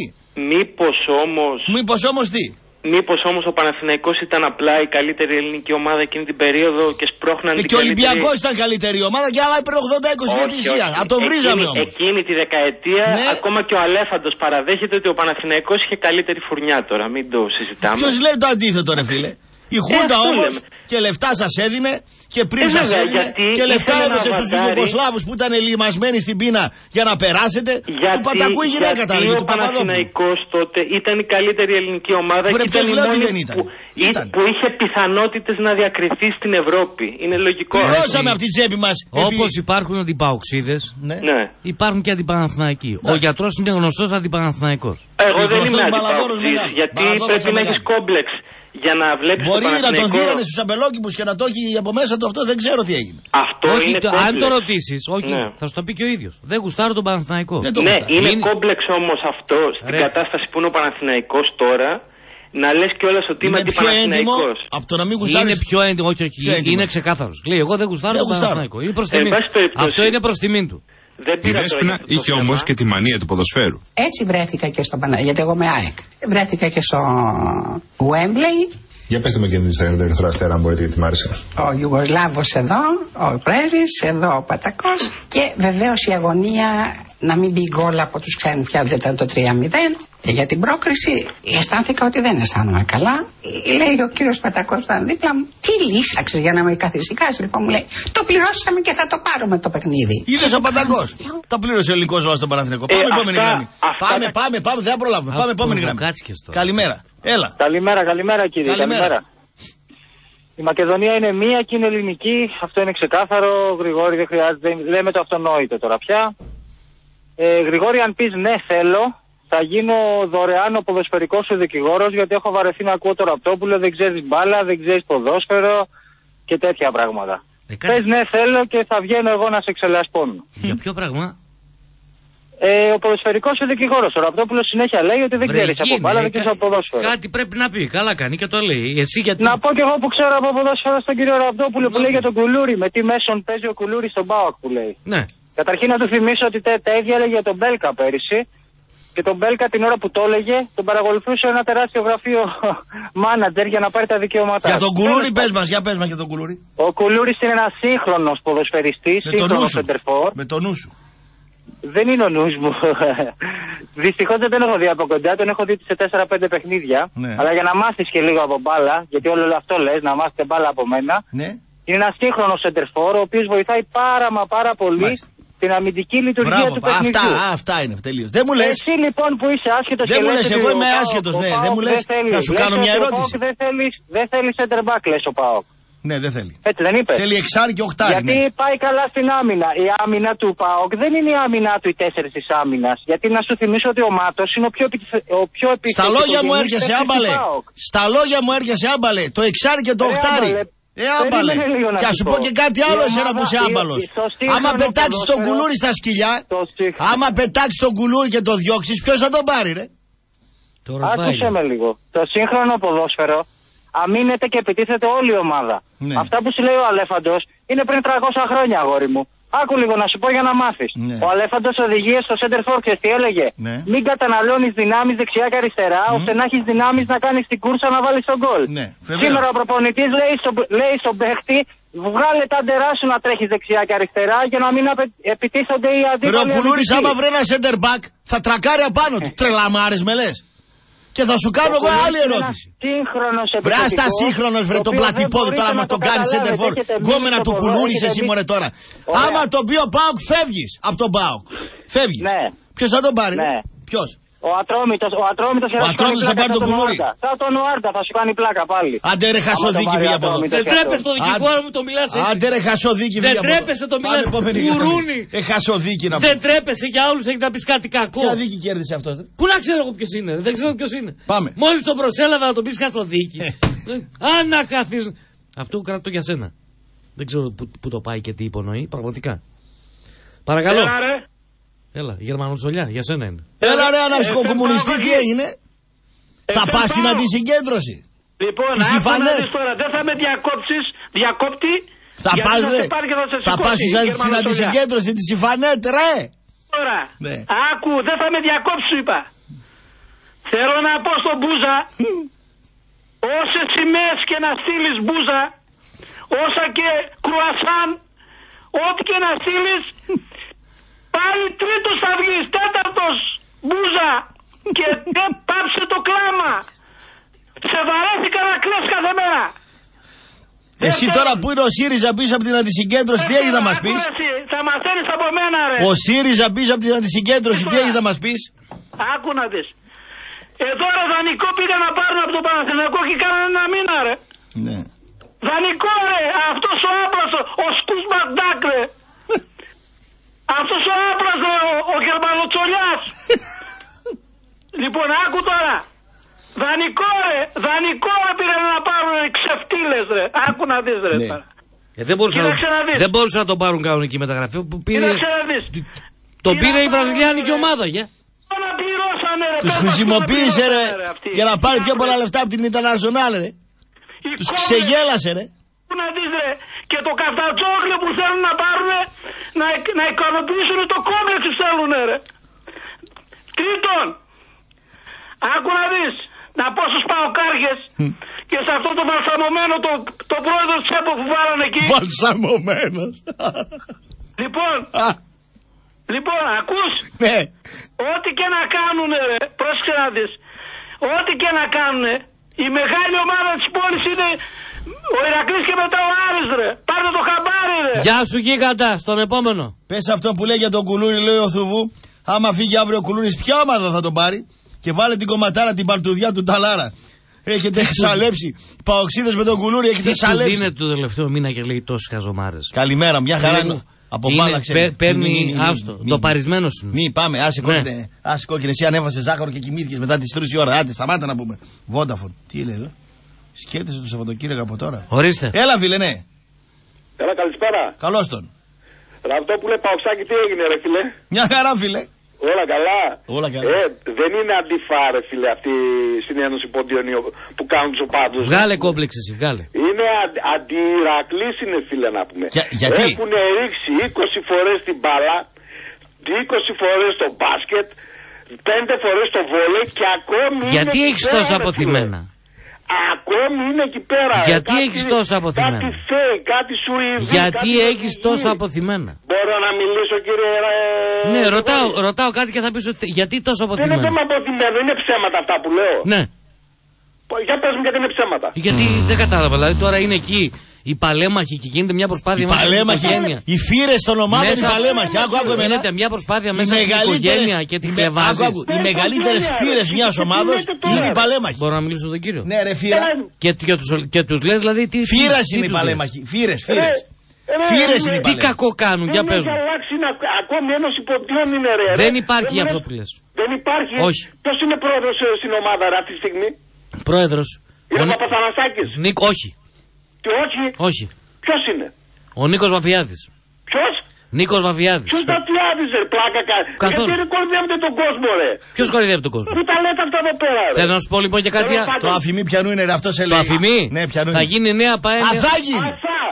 Μήπως όμως τι. Μήπως όμως ο Παναθηναϊκός ήταν απλά η καλύτερη ελληνική ομάδα εκείνη την περίοδο και σπρώχναν την και ο Ολυμπιακός ήταν καλύτερη ομάδα και άλλα υπέρ 80-20 διαιτησία. Α, το βρίζαμε όμως. Εκείνη τη δεκαετία ακόμα και ο Αλέφαντος παραδέχεται ότι ο Παναθηναϊκός είχε καλύτερη φουρνιά τώρα. Μην το συζητάμε. Ποιος λέει το αντίθετο, ρε φίλε. Η Χούντα όμως και λεφτά σας έδινε και πριν σας έδινε και λεφτά έδωσε στους Ιουγκοσλάβους που ήταν ελιμασμένοι στην πείνα για να περάσετε. Του Πατακού η γυναίκα τα λέγει, του Παπαδόπουλου. Ο Παναθηναϊκός τότε ήταν η καλύτερη ελληνική ομάδα και ήταν η μόνη που είχε πιθανότητες να διακριθεί στην Ευρώπη. Είναι λογικό. Πληρώσαμε από την τσέπη μας. Όπως υπάρχουν αντιπαοξίδες, υπάρχουν και αντιπαναθηναϊκοί. Ο γιατρός είναι γνωστός αντιπαναθηναϊκός. Εγώ δεν είμαι αντιπαοξής, γιατί πρέπει να έχεις κόμπλεξ. Για να βλέπεις μπορεί να τον δίνανε στους αμπελόκηπους και να το έχει από μέσα του αυτό, δεν ξέρω τι έγινε. Αυτό όχι, είναι αν το ρωτήσεις, όχι, θα σου το πει και ο ίδιος. Δεν γουστάρω τον Παναθηναϊκό. Ναι, είναι κόμπλεξ όμως αυτό στην κατάσταση που είναι ο Παναθηναϊκός τώρα. Να λες κιόλας ότι είμαι αντιπαναθηναϊκός. Από το να μην γουστάρεις. Είναι πιο έντιμο, όχι, είναι ξεκάθαρος. Λέει, εγώ δεν γουστάρω τον Παναθηναϊκό. Είναι προς τιμήν. Αυτό είναι προς τιμήν του. Η Δέσποινα είχε όμως και τη μανία του ποδοσφαίρου. Έτσι βρέθηκα και στο Παναγιώτη, γιατί εγώ είμαι ΑΕΚ. Βρέθηκα και στο Wembley. Για πέστε με και την ιστορία με τον Ερυθρό Αστέρα, αν μπορείτε, γιατί μ' άρεσε. Ο Ιουγκοσλάβος εδώ, ο Πρέβης, εδώ ο Πατακός. Και βεβαίως η αγωνία να μην μπει γκολ από τους ξένους πια, δεν ήταν το 3-0. Για την πρόκριση αισθάνθηκα ότι δεν αισθάνομαι καλά. Λέει ο κύριος Πατακός που ήταν δίπλα μου, τι λύσαξες για να με καθησυχάσει. Λοιπόν μου λέει, το πληρώσαμε και θα το πάρουμε το παιχνίδι. Είδες ο Πατακός. Το πλήρωσε ο ελληνικός λαός στον Παναθηναϊκό. Πάμε επόμενη γραμμή. Πάμε, δεν θα προλάβουμε. Πάμε επόμενη γραμμή. Καλημέρα. Έλα. Καλημέρα κύριε. Καλημέρα. Η Μακεδονία είναι μία και είναι ελληνική. Αυτό είναι ξεκάθαρο. Γρηγόρη, δεν χρειάζεται. Λέμε το αυτονόητο τώρα πια. Γρηγόρη, αν πεις ναι θέλω, θα γίνω δωρεάν ο ποδοσφαιρικός σου δικηγόρος, γιατί έχω βαρεθεί να ακούω το Ραπτόπουλο, δεν ξέρεις μπάλα, δεν ξέρεις ποδόσφαιρο και τέτοια πράγματα. Πες ναι θέλω και θα βγαίνω εγώ να σε ξελασπώνω. Για ποιο πράγμα? Ο ποδοσφαιρικός σου δικηγόρος, ο Ραπτόπουλος συνέχεια λέει ότι δεν ξέρεις από μπάλα, δεν ξέρεις από ποδόσφαιρο. Κάτι πρέπει να πει, καλά κάνει και το λέει. Εσύ γιατί... Να πω και εγώ που ξέρω από ποδόσφαιρο στον κύριο Ραπτόπουλο που λέει για τον Κουλούρη, με τι μέσον παίζει ο Κουλούρη στον ΠΑΟΚ που λέει. Ναι. Καταρχήν να του θυμίσω ότι τα ίδια έλεγε για τον Μπέλκα πέρυσι. Και τον Μπέλκα την ώρα που το έλεγε, τον παρακολουθούσε ένα τεράστιο γραφείο μάνατζερ για να πάρει τα δικαιώματά. Για τον Κουλούρη πες μας για τον Κουλούρη. Ο Κουλούρης είναι ένας σύγχρονος ποδοσφαιριστής, σύγχρονος σεντερφόρ. Με το νου σου. Δεν είναι ο νους μου. Δυστυχώς δεν τον έχω δει από κοντά, τον έχω δει σε 4-5 παιχνίδια. Ναι. Αλλά για να μάθεις και λίγο από μπάλα, γιατί όλο αυτό λες, να μάθετε μπάλα από μένα. Ναι. Είναι ένας σύγχρονος σεντερφόρ, ο οποίος βοηθάει πάρα πολύ. Την αμυντική λειτουργία του παιχνιδιού. Αυτά είναι τελείως. Δεν μου λες. Εσύ λοιπόν που είσαι άσχετος δεν μου λες, εγώ είμαι άσχετος, ναι. Δεν μου λες, να σου κάνω μια ερώτηση. Δεν θέλει center back, λες ο ΠΑΟΚ. Ναι, δεν θέλει. Έτσι δεν είπε. Θέλει εξάρι και οχτάρι. Γιατί πάει καλά στην άμυνα. Η άμυνα του ΠΑΟΚ δεν είναι η άμυνα του οι 4 της άμυνας. Γιατί να σου θυμίσω ότι ο Μάτος είναι ο πιο επιθετικός. Στα λόγια μου έρχεσαι άμπαλε. Στα λόγια μου έρχεσαι άμπαλε. Το εξάρι και το οχτάρι. Άμπαλε. Και ας σου πω και κάτι άλλο εσένα που είσαι άμπαλος. Άμα πετάξεις τον Κουλούρη στα σκυλιά, άμα πετάξεις τον Κουλούρη και το διώξεις, ποιος θα τον πάρει ρε? Άκουσε με λίγο. Το σύγχρονο ποδόσφαιρο αμήνεται και επιτίθεται όλη η ομάδα. Ναι. Αυτά που σου λέει ο Αλέφαντος είναι πριν 300 χρόνια, αγόρι μου. Άκου λίγο να σου πω για να μάθεις. Ναι. Ο Αλέφαντος οδηγεί στο center for, ξέρεις τι έλεγε. Ναι. Μην καταναλώνεις δυνάμεις δεξιά και αριστερά, ώστε να έχεις δυνάμεις να κάνεις την κούρσα να βάλεις τον γκολ. Ναι. Σήμερα ο προπονητής λέει στον παίχτη, βγάλε τα ντερά σου να τρέχεις δεξιά και αριστερά για να μην επιτίθονται οι αντίπαλοι. Ρε ο Κουλούρης άμα βρει ένα center back θα τρακάρει απάνω του. Τρελαμάρες με λες. Και θα σου κάνω εγώ άλλη ερώτηση. Βράστα σύγχρονος βρε τον πλατυπόδι τώρα μας τον κάνει center for. Γκόμενα του Κουλούρης εσύ μωρέ τώρα. Άμα τον πει ο ΠΑΟΚ φεύγεις από τον ΠΑΟΚ. Φεύγεις. Ποιος θα τον πάρει? Ποιος? Ο Ατρόμητος θα πάρει τον Κουλούρη. Θα τον Ουάρτα, θα σου κάνει πλάκα πάλι. Άντε ρε χασοδίκη βγει από εδώ. Δεν τρέπεσαι το δικηγόρο μου το μιλάς έτσι. Άντε ρε χασοδίκη βγει από εδώ. Δεν τρέπεσαι το μιλάς. Κουρούνι. Χασοδίκη να πω. Δεν τρέπεσαι για όλους, έχει να πεις κάτι κακό. Ποια δίκη κέρδισε αυτός? Πού να ξέρω εγώ ποιος είναι. Δεν ξέρω ποιος είναι. Πάμε. Μόλις τον προσέλαβα να τον πεις χασοδίκη. Αν να χαθείς. Αυτό κρατώ για σένα. Δεν ξέρω πού το πάει και τι υπονοεί πραγματικά. Παρακαλώ. Έλα, Γερμανοτσολιά, για σένα είναι. Έλα ρε αναρχοκομμουνιστή, τι έγινε? Θα πας στην αντισυγκέντρωση. Λοιπόν, άκου να δεις τώρα, δεν θα με διακόψεις, διακόπτη, Θα πας ρε. Θα πας στην αντισυγκέντρωση της Ιφανέτ ρε. Τώρα, άκου, δεν θα με διακόψω είπα. Θέλω να πω στον Μπούζα, όσες σημαίες και να στείλεις Μπούζα, όσα και κρουασάν, ό,τι και να στείλεις, πάλι τρίτος θα βγεις, τέταρτος Μπούζα και πάψε το κλάμα. Σε βαρέθηκα να κλαις κάθε μέρα. Εσύ τώρα που είναι ο ΣΥΡΙΖΑ πίσω από την αντισυγκέντρωση, τι έχει να μας πεις? Θα μαθαίνεις από μένα ρε. Ο ΣΥΡΙΖΑ πίσω από την αντισυγκέντρωση, τι έχει να μας πεις? Άκου να δεις. Εδώ ρε δανεικό πήγα να πάρουν από το Παναθηναϊκό και κάνανε ένα μήνα ρε. Ναι. Δανεικό ρε, αυτός ο άμπλας, ο Σκούς Μαντάκ ρε. Αυτός ο άμπλας ρε, ο Γερμανοτσολιάς. Λοιπόν άκου τώρα. Δανεικό ρε πήγανε να πάρουν ξεφτύλες ρε. Άκου να δεις ρε. Ναι. Δεν μπορούσαν να το πάρουν κανονική μεταγραφή. Το πήρε η βραζιλιάνικη ομάδα για. Τους χρησιμοποίησε ρε για να πάρει πιο πολλά λεφτά από την Ιντερνασιονάλ ρε. Τους ξεγέλασε ρε. Πού να δεις ρε. Και το καφτατζόγλιο που θέλουν να πάρουν να ικανοποιήσουν το κόμπλεξ που θέλουν ρε. Τρίτον, άκου να δεις. Να πω στους παοκάρχες και σε αυτό το βαλσαμωμένο το πρόεδρο Τσέπο που βάλανε εκεί. Βαλσαμωμένος. Λοιπόν, ακούς. Ναι. Ό,τι και να κάνουνε ρε, πρόσεξε να δεις. Ό,τι και να κάνουνε, η μεγάλη ομάδα της πόλης είναι ο Ηρακλής και μετά ο Άρης ρε. Πάρτε το χαμπάρι ρε. Γεια σου γίγαντα, στον επόμενο. Πες αυτό που λέει για τον Κουλούρη, λέει ο Θουβού. Άμα φύγει αύριο ο Κουλούρης, ποια ομάδα θα τον πάρει? Και βάλε την κομματάρα, την παρτουδιά του Ταλάρα. Έχετε σαλέψει. Οι παοξίδες με τον Κουλούρη έχετε σαλέψει. Τι δίνεται το τελευταίο μήνα και λέει τόσες χαζομάρες. Καλημέρα, μια χαρά είναι. Από μπάλα ξέρει. Παίρνει άστο. Το παρισμένο σου. Μη πάμε, άσε κόκκινε. Εσύ ανέβασε ζάχαρο και κοιμήθηκες μετά τις 3 η ώρα. Άντε, σταμάτα να πούμε. Vodafone. Τι λέει εδώ? Σκέφτεσαι το Σαββατοκύριακο από τώρα. Ορίστε. Έλα, φίλε, ναι. Έλα, καλησπέρα. Καλώς τον. Αυτό που λέει Παοξάκη, τι έγινε, ρε φίλε? Μια χαρά, φίλε. Όλα καλά. Όλα καλά. Δεν είναι αντιφάρε, φίλε, αυτή η συνένωση ποντιών που κάνουν τους οπαδούς. Βγάλε κόμπλεξ εσύ, βγάλε. Είναι αντιηρακλής είναι, φίλε, να πούμε. Γιατί? Έχουν ρίξει 20 φορές την μπάλα, 20 φορές το μπάσκετ, 5 φορές το βόλεϊ και ακόμη. Γιατί έχεις τόσο αποθυμένα? Ακόμη είναι εκεί πέρα. Γιατί έχεις τόσο αποθυμένα? Κάτι φέι, κάτι σου είδη. Γιατί έχεις τόσο αποθυμένα? Μπορώ να μιλήσω, κύριε? Ναι, ρωτάω κάτι και θα πεις ότι γιατί τόσο αποθυμένα? Δεν είναι θέμα αποθυμένο, είναι ψέματα αυτά που λέω. Ναι. Για πες μου γιατί είναι ψέματα. Γιατί δεν κατάλαβα, δηλαδή τώρα είναι εκεί οι παλέμαχοι και γίνεται μια προσπάθεια μέσα στην οικογένεια. Οι φύρες των ομάδων, οι παλέμαχοι. Γίνεται μια προσπάθεια μέσα στην οικογένεια και την κλεβάζεις. Οι μεγαλύτερες φύρες μιας ομάδος είναι οι παλέμαχοι. Μπορώ να μιλήσω στον κύριο? Ναι, ρε φύρα. Και τους λες δηλαδή τι. Φύρας είναι οι παλέμαχοι. Φύρες. Φύρες είναι οι παλέμαχοι. Τι κακό κάνουν, για πες μου. Ακόμη ένωση ποντιών είναι ρε. Δεν υπάρχει αυτό που λες. Δεν υπάρχει. Όχι. Ποιος είναι πρόεδρος στην ομάδα αυτή τη στιγμή? Πρόεδρος. Είναι ο Παπαθανασάκης. Όχι. Τι όχι? Όχι. Ποιος είναι? Ο Νίκος Βαφιάδης. Ποιος? Νίκος Βαφιάδης. Ποιος Βαφιάδης ρε, πλάκα κάνει? Καθόλου. Γιατί κορυδεύετε τον κόσμο ρε. Ποιος κορυδεύει τον κόσμο? Πού τα λέτε αυτά εδώ πέρα ρε. Θέλω να σου πω λοιπόν και κάτι άλλο. Το αφημί πιανού είναι ρε, αυτός έλεγε. Το αφημί? Ναι, πιανού είναι. Θα γίνει νέα ΠΑΕ. Θα γίνει.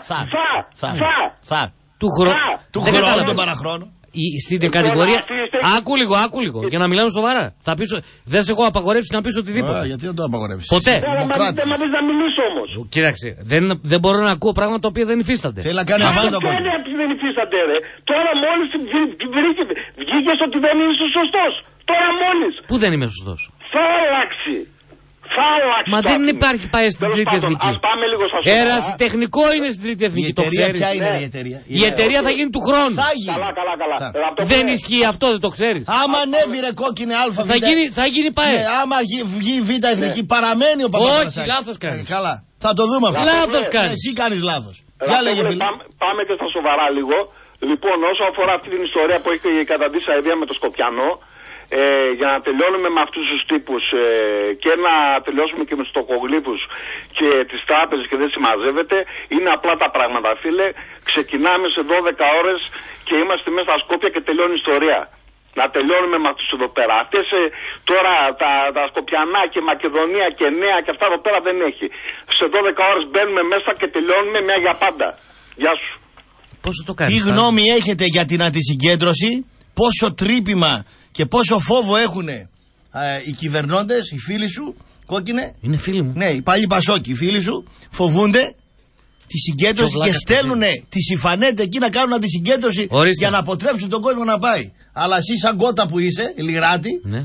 Θα. Του χρόνου τον παραχρόνο. Στην κατηγορία. Άκου λίγο. Για να μιλάμε σοβαρά. Θα πεις, δεν σε έχω απαγορεύσει να πεις οτιδήποτε. Γιατί δεν το απαγορεύεις? Ποτέ. Δεν με να μιλήσω όμως. Κοίταξε, δεν μπορώ να ακούω πράγματα τα οποία δεν υφίστανται. Θέλει να κάνει αβάντα ακόμα. Δεν υφίστανται ρε. Τώρα μόλις βγήκες ότι δεν είσαι σωστός. Τώρα μόλις. Πού δεν είμαι σωστός? Θα αλλάξει. Μα δεν υπάρχει πάει στην τρίτη εθνική. Ας πάμε λίγο στα σοβαρά. Ερασιτεχνικό είναι στην τρίτη εθνική. Το ξέρεις? Ποια είναι η εταιρεία? Η εταιρεία θα γίνει του χρόνου. Καλά. Δεν ισχύει αυτό, δεν το ξέρεις? Άμα ανέβει ρε κόκκινη αλφα. Θα γίνει ΠΑΕ. Άμα βγει β' εθνική παραμένει ο Παπαδόπουλος. Όχι, λάθος κάνεις. Καλά. Θα το δούμε αυτό. Λάθος κάνεις. Εσύ κάνεις λάθος. Για λέγε φίλε. Πάμε και στα σοβαρά λίγο. Λοιπόν, όσο αφορά αυτή την ιστορία που έχει καταντήσει αηδία με το Σκοπιανό, για να τελειώνουμε με αυτούς τους τύπους και να τελειώσουμε και με τους τοκογλύφους και τις τράπεζες και δεν συμμαζεύεται, είναι απλά τα πράγματα, φίλε. Ξεκινάμε σε 12 ώρες και είμαστε μέσα στα Σκόπια και τελειώνει η ιστορία. Να τελειώνουμε με αυτούς εδώ πέρα. Αυτές τώρα τα Σκοπιανά και Μακεδονία και Νέα και αυτά εδώ πέρα δεν έχει. Σε 12 ώρες μπαίνουμε μέσα και τελειώνουμε μια για πάντα. Γεια σου. Πόσο το κάνεις? Τι γνώμη έχετε για την αντισυγκέντρωση, πόσο τρύπημα και πόσο φόβο έχουν οι κυβερνώντες, οι φίλοι σου, κόκκινε. Είναι φίλοι μου. Ναι, οι πάλι Πασόκοι, οι φίλοι σου, φοβούνται τη συγκέντρωση και στέλνουνε τη Συφανέτε εκεί να κάνουν αντισυγκέντρωση. Ορίστε. Για να αποτρέψουν τον κόσμο να πάει. Αλλά εσύ σαν κότα που είσαι, λιγράτη, ναι.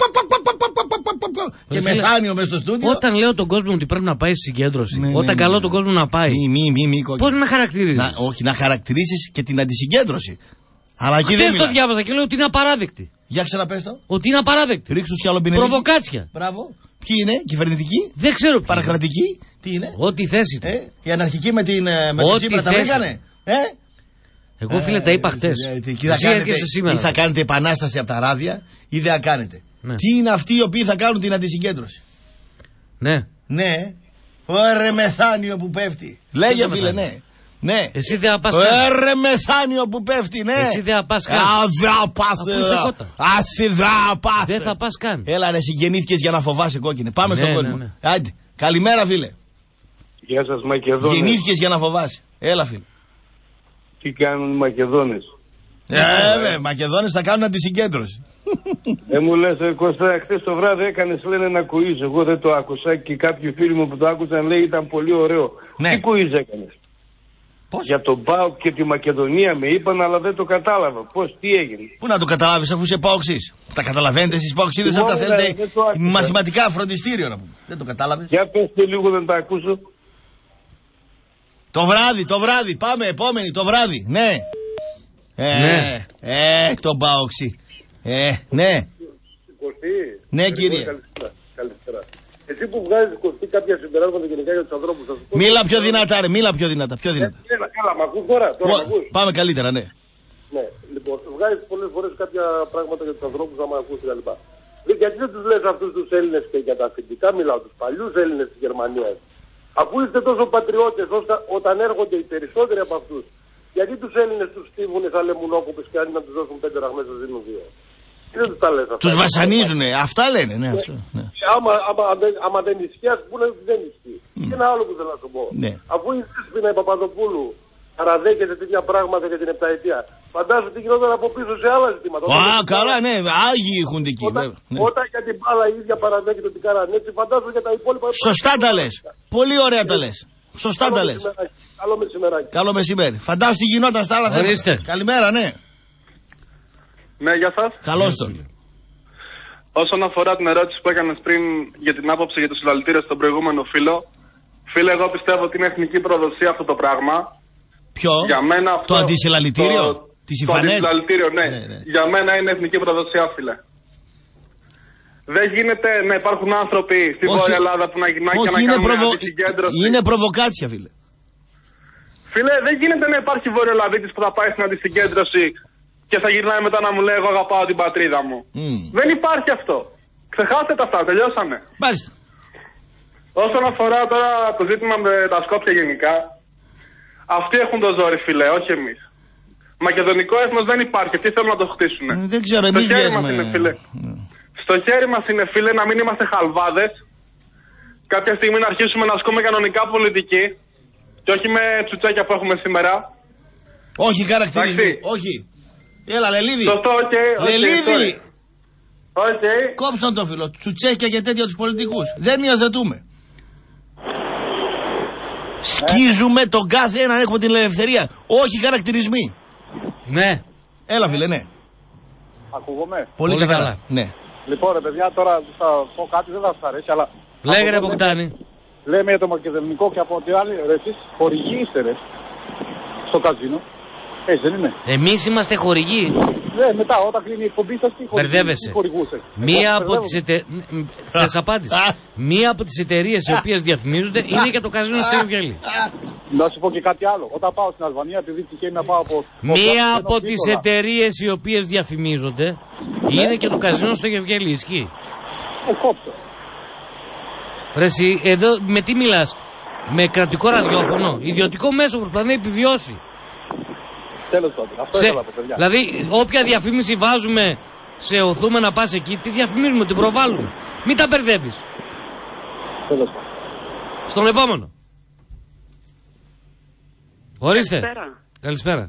Και μεθάνιο μες στο στούντιο. Όταν λέω τον κόσμο ότι πρέπει να πάει στη συγκέντρωση, όταν καλώ τον κόσμο να πάει, πώς με χαρακτηρίζεις? Όχι, να χαρακτηρίσεις και την αντισυγκέντρωση. Αλλά εκεί δεν το διάβαζα και λέω ότι είναι απαράδεκτη. Για ξαναπες το. Ότι είναι απαράδεκτη. Ρίξου τους κι άλλο πινελίκι. Προβοκάτσια. Μπράβο. Ποιοι είναι, κυβερνητικοί? Δεν ξέρω. Παρακρατικοί, τι είναι? Ό,τι θέση του. Οι αναρχικοί με την Τσίπρα τα βρήκανε. Εγώ φίλε τα είπα χτες. Ή θα κάνετε επανάσταση από τα ράδια ή δεν θα κάνετε. Ναι. Τι είναι αυτοί οι οποίοι θα κάνουν την αντισυγκέντρωση? Ναι. Ναι. Ωραία μεθάνιο που πέφτει. Λέγε φίλε, ναι. Ναι. Εσύ δεν θα πας καν. Ωραία μεθάνιο που πέφτει, ναι. Εσύ δεν θα πας καν. Δεν θα πας καν. Έλα ρε, συγγενήθηκες για να φοβάσαι, κόκκινε. Πάμε στον κόσμο. Άντε. Καλημέρα φίλε. Γεια σας Μακεδόνες. Γεννήθηκες για να φοβάσαι. Έλα φίλε. Τι κάνουν οι Μακεδόνες? Μακεδόνες θα κάνουν αντισυγκέντρωση. Μου λες Κώστα, χθες το βράδυ έκανες λένε ένα κουίζ. Εγώ δεν το άκουσα και κάποιοι φίλοι μου που το άκουσαν λέει ήταν πολύ ωραίο. Ναι. Τι κουίζ έκανες? Πώς? Για τον ΠΑΟΚ και τη Μακεδονία με είπαν, αλλά δεν το κατάλαβα. Πώς, τι έγινε? Πού να το καταλάβεις αφού είσαι ΠΑΟΚσης? Τα καταλαβαίνετε εσείς ΠΑΟΚσίδες αν τα θέλετε μαθηματικά φροντιστήριο να πούμε. Δεν το κατάλαβες? Για πέστε λίγο να τα ακούσω. Το βράδυ, πάμε επόμενη, το βράδυ, ναι. Το ΠΑΟΚσί. Ναι. Ναι κύριε. Καλησπέρα. Εσύ που βγάζεις Κωστή κάποια συμπεράσματα γενικά για τους ανθρώπους σας. Μίλα πιο δυνατά ρε, μίλα πιο δυνατά. Καλά, μ' ακούς τώρα? Πάμε καλύτερα, ναι. Ναι, λοιπόν, βγάζεις πολλές φορές κάποια πράγματα για τους ανθρώπους να μ' ακούσει κλπ. Γιατί δεν τους λες αυτούς τους Έλληνες και για τα αφεντικά μιλάω, τους παλιούς Έλληνες της Γερμανίας. Αφού είστε τόσο πατριώτες όταν έρχονται οι περισσότεροι από αυτούς, γιατί τους Έλληνες τους στίβουνε σαν λεμουνόκοπες και αν να τους δώσουν 5 ραχμές τους δίνουν 2? Δεν τους τα λες αυτά. Τους βασανίζουνε, αυτά λένε, ναι. Αυτό, ναι. Άμα δεν ισχύει, ας πούνε ότι δεν ισχύει. Και ένα άλλο που θέλω να σου πω. Ναι. Αφού η Δέσποινα η Παπαδοπούλου παραδέχεται τέτοια πράγματα για την επταετία, φαντάζομαι τι γινόταν από πίσω σε άλλα ζητήματα. Καλά, ναι, άγιοι έχουν εκεί. Όταν για την μπάλα η ίδια παραδέχεται ότι κάνανε έτσι, φαντάζομαι για τα υπόλοιπα. Σωστά τα λες. Πολύ ωραία τα λες. Σωστά τα λες. Καλό μεσημεράκι. Καλό μεσημέρι. Φαντάζομαι τι γινόταν στα άλλα θέματα. Καλημέρα, ναι. Ναι, γεια σας. Καλώς τον. Όσον αφορά την ερώτηση που έκανες πριν για την άποψη για το συλλαλητήριο στον προηγούμενο φίλο, φίλε, εγώ πιστεύω ότι είναι εθνική προδοσία αυτό το πράγμα. Ποιο? Για μένα αυτό, το αντισυλλαλητήριο? Το αντισυλλαλητήριο, ναι. Για μένα είναι εθνική προδοσία, φίλε. Δεν γίνεται να υπάρχουν άνθρωποι στη Βόρεια Ελλάδα που να γυρνάνε και να κάνουν αντισυγκέντρωση. Είναι προβοκάτσια, φίλε. Φίλε, δεν γίνεται να υπάρχει Βορειοελλαδίτης που θα πάει στην αντισυγκέντρωση και θα γυρνάει μετά να μου λέει εγώ αγαπάω την πατρίδα μου. Δεν υπάρχει αυτό. Ξεχάστε τα αυτά, τελειώσαμε. Μάλιστα. Όσον αφορά τώρα το ζήτημα με τα Σκόπια γενικά, αυτοί έχουν το ζόρι, φίλε, όχι εμείς. Μακεδονικό έθνος δεν υπάρχει, αυτοί θέλουν να το χτίσουν. Δεν ξέρω, εμείς βγαίνουμε. Στο χέρι μας είναι, φίλε, να μην είμαστε χαλβάδες. Κάποια στιγμή να αρχίσουμε να ασκούμε κανονικά πολιτική και όχι με τσουτσάκια που έχουμε σήμερα. Όχι χαρακτηρισμοί, όχι. Έλα, Λελίδη. Σωστό, Λελίδη. Okay. Κόψτε το φίλο. Τσουτσέκια και τέτοια τους πολιτικούς. Δεν υιοθετούμε. Σκίζουμε τον κάθε έναν, έχουμε την ελευθερία. Όχι χαρακτηρισμοί. Ναι. Έλα φίλε, ναι. Ακούγομαι. Πολύ καλά. Ναι. Λοιπόν ρε παιδιά, τώρα θα πω κάτι, δεν θα σας αρέσει, αλλά... Λέγε ρε Μποκτάνη. Λέμε για το μακεδονικό και από ό,τι άλλοι, ρε εσείς χορηγοί είστε ρε. Στο καζίνο. Έτσι δεν είναι? Εμείς είμαστε χορηγοί. Ναι, μετά όταν κλείνει η εκπομπή σας, τι χορηγούσε? Μία από τις θες απάντηση. Μία από τις εταιρείες οι οποίες διαφημίζονται είναι και το καζίνο στο Ευγελή. Να σου πω και κάτι άλλο. Όταν πάω στην Αλβανία, επειδή τυχαίνει να πάω από... Μία από τις εταιρείες οι οποίες διαφημίζονται είναι και το καζίνο στο Ευγελή. Ισχύει? Κόψε. Ρε εσύ, εδώ με τι μιλάς? Με κρατικό ραδιόφωνο? Ιδιωτικό μέσο προσπαθεί να επιβιώσει. Τέλος πάντων. Αυτό ήθελα από παιδιά. Δηλαδή, όποια διαφήμιση βάζουμε, σε οθούμε να πας εκεί, τι διαφημίζουμε, την προβάλλουμε. Μην τα μπερδεύεις. Τέλος πάντων. Στον επόμενο. Ορίστε. Καλησπέρα.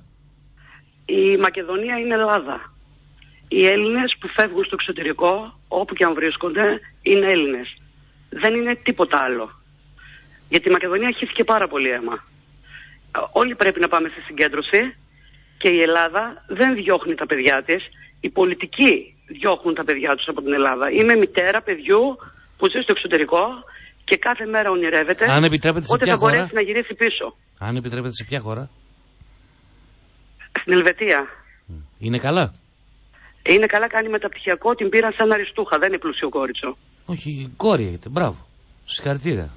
Η Μακεδονία είναι Ελλάδα. Οι Έλληνες που φεύγουν στο εξωτερικό, όπου και αν βρίσκονται, είναι Έλληνες. Δεν είναι τίποτα άλλο. Γιατί η Μακεδονία χύθηκε πάρα πολύ αίμα. Όλοι πρέπει να πάμε στη συγκέντρωση και η Ελλάδα δεν διώχνει τα παιδιά της. Οι πολιτικοί διώχνουν τα παιδιά τους από την Ελλάδα. Είμαι μητέρα παιδιού που ζει στο εξωτερικό και κάθε μέρα ονειρεύεται ότι θα μπορέσει να γυρίσει πίσω. Αν επιτρέπετε, σε ποια χώρα? Στην Ελβετία. Είναι καλά? Είναι καλά, κάνει μεταπτυχιακό, την πήραν σαν αριστούχα, δεν είναι πλούσιο κόριτσο. Όχι, κόρη έχετε, μπράβο. Συγχαρητήρια.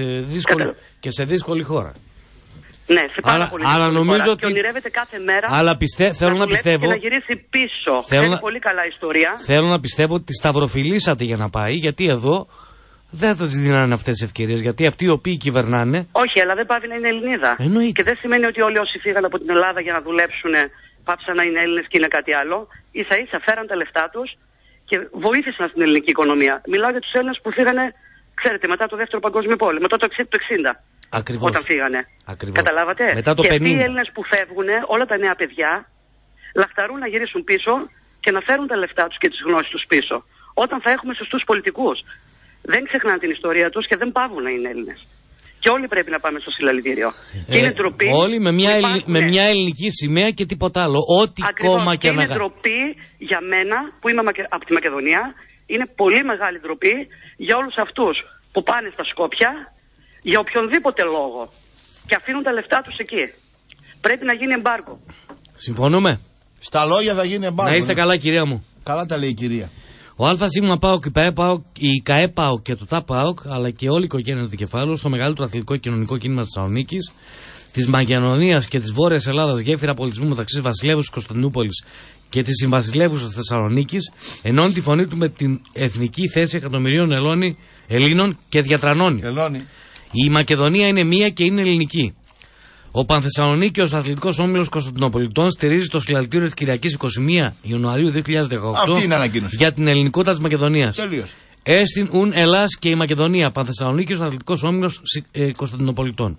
Και σε δύσκολη χώρα. Ναι, σε πάρα πολύ δύσκολη χώρα. Και ονειρεύεται κάθε μέρα θέλω να πιστεύω, και να γυρίσει πίσω. Είναι πολύ καλά ιστορία. Θέλω να πιστεύω ότι τη σταυροφιλήσατε για να πάει, γιατί εδώ δεν θα τη δίνανε αυτές τις ευκαιρίες. Γιατί αυτοί οι οποίοι κυβερνάνε. Όχι, αλλά δεν πάβει να είναι Ελληνίδα. Εννοείται. Και δεν σημαίνει ότι όλοι όσοι φύγαν από την Ελλάδα για να δουλέψουν πάψαν να είναι Έλληνες και είναι κάτι άλλο. Ίσα ίσα φέραν τα λεφτά τους και βοήθησαν στην ελληνική οικονομία. Μιλάω για τους Έλληνες που φύγανε, ξέρετε, μετά το Δεύτερο Παγκόσμιο Πόλεμο, μετά το 60. Ακριβώς. Όταν φύγανε. Ακριβώς. Καταλάβατε. Μετά το 50. Και αυτοί οι Έλληνες που φεύγουν, όλα τα νέα παιδιά, λαχταρούν να γυρίσουν πίσω και να φέρουν τα λεφτά τους και τις γνώσεις τους πίσω. Όταν θα έχουμε σωστούς πολιτικούς. Δεν ξεχνάνε την ιστορία τους και δεν πάβουν να είναι Έλληνες. Και όλοι πρέπει να πάμε στο συλλαλητήριο. Και είναι ντροπή. Όλοι με μια ελληνική σημαία και τίποτα άλλο. Ό,τι κόμμα και να. Είναι ντροπή για μένα που είμαι από τη Μακεδονία. Είναι πολύ μεγάλη ντροπή για όλους αυτούς που πάνε στα Σκόπια για οποιονδήποτε λόγο και αφήνουν τα λεφτά τους εκεί. Πρέπει να γίνει εμπάργκο. Συμφωνούμε. Στα λόγια θα γίνει εμπάργκο. Να είστε καλά, κυρία μου. Καλά τα λέει η κυρία. Ο ΑΣ ΠΑΟΚ, η ΚΑΕ ΠΑΟΚ και το ΤΑ ΠΑΟΚ, αλλά και όλη η οικογένεια του Δικεφάλου, στο μεγαλύτερο αθλητικό και κοινωνικό κίνημα της Θεσσαλονίκης, της Μακεδονίας και της Βόρειας Ελλάδας, γέφυρα πολιτισμού μεταξύ της Βασιλεύουσας Κωνσταντινούπολης και της Συμβασιλεύουσας Θεσσαλονίκης, ενώνει τη φωνή του με την εθνική θέση εκατομμυρίων Ελλήνων και διατρανώνει. Η Μακεδονία είναι μία και είναι ελληνική. Ο Πανθεσσαλονίκιος Αθλητικός Όμιλος Κωνσταντινοπολιτών στηρίζει το συλλαλητήριο της Κυριακής 21 Ιανουαρίου 2018 για την ελληνικότητα της Μακεδονίας. Έστιν ουν Ελλάς και η Μακεδονία. Πανθεσσαλονίκιος Αθλητικός Όμιλος Κωνσταντινοπολιτών.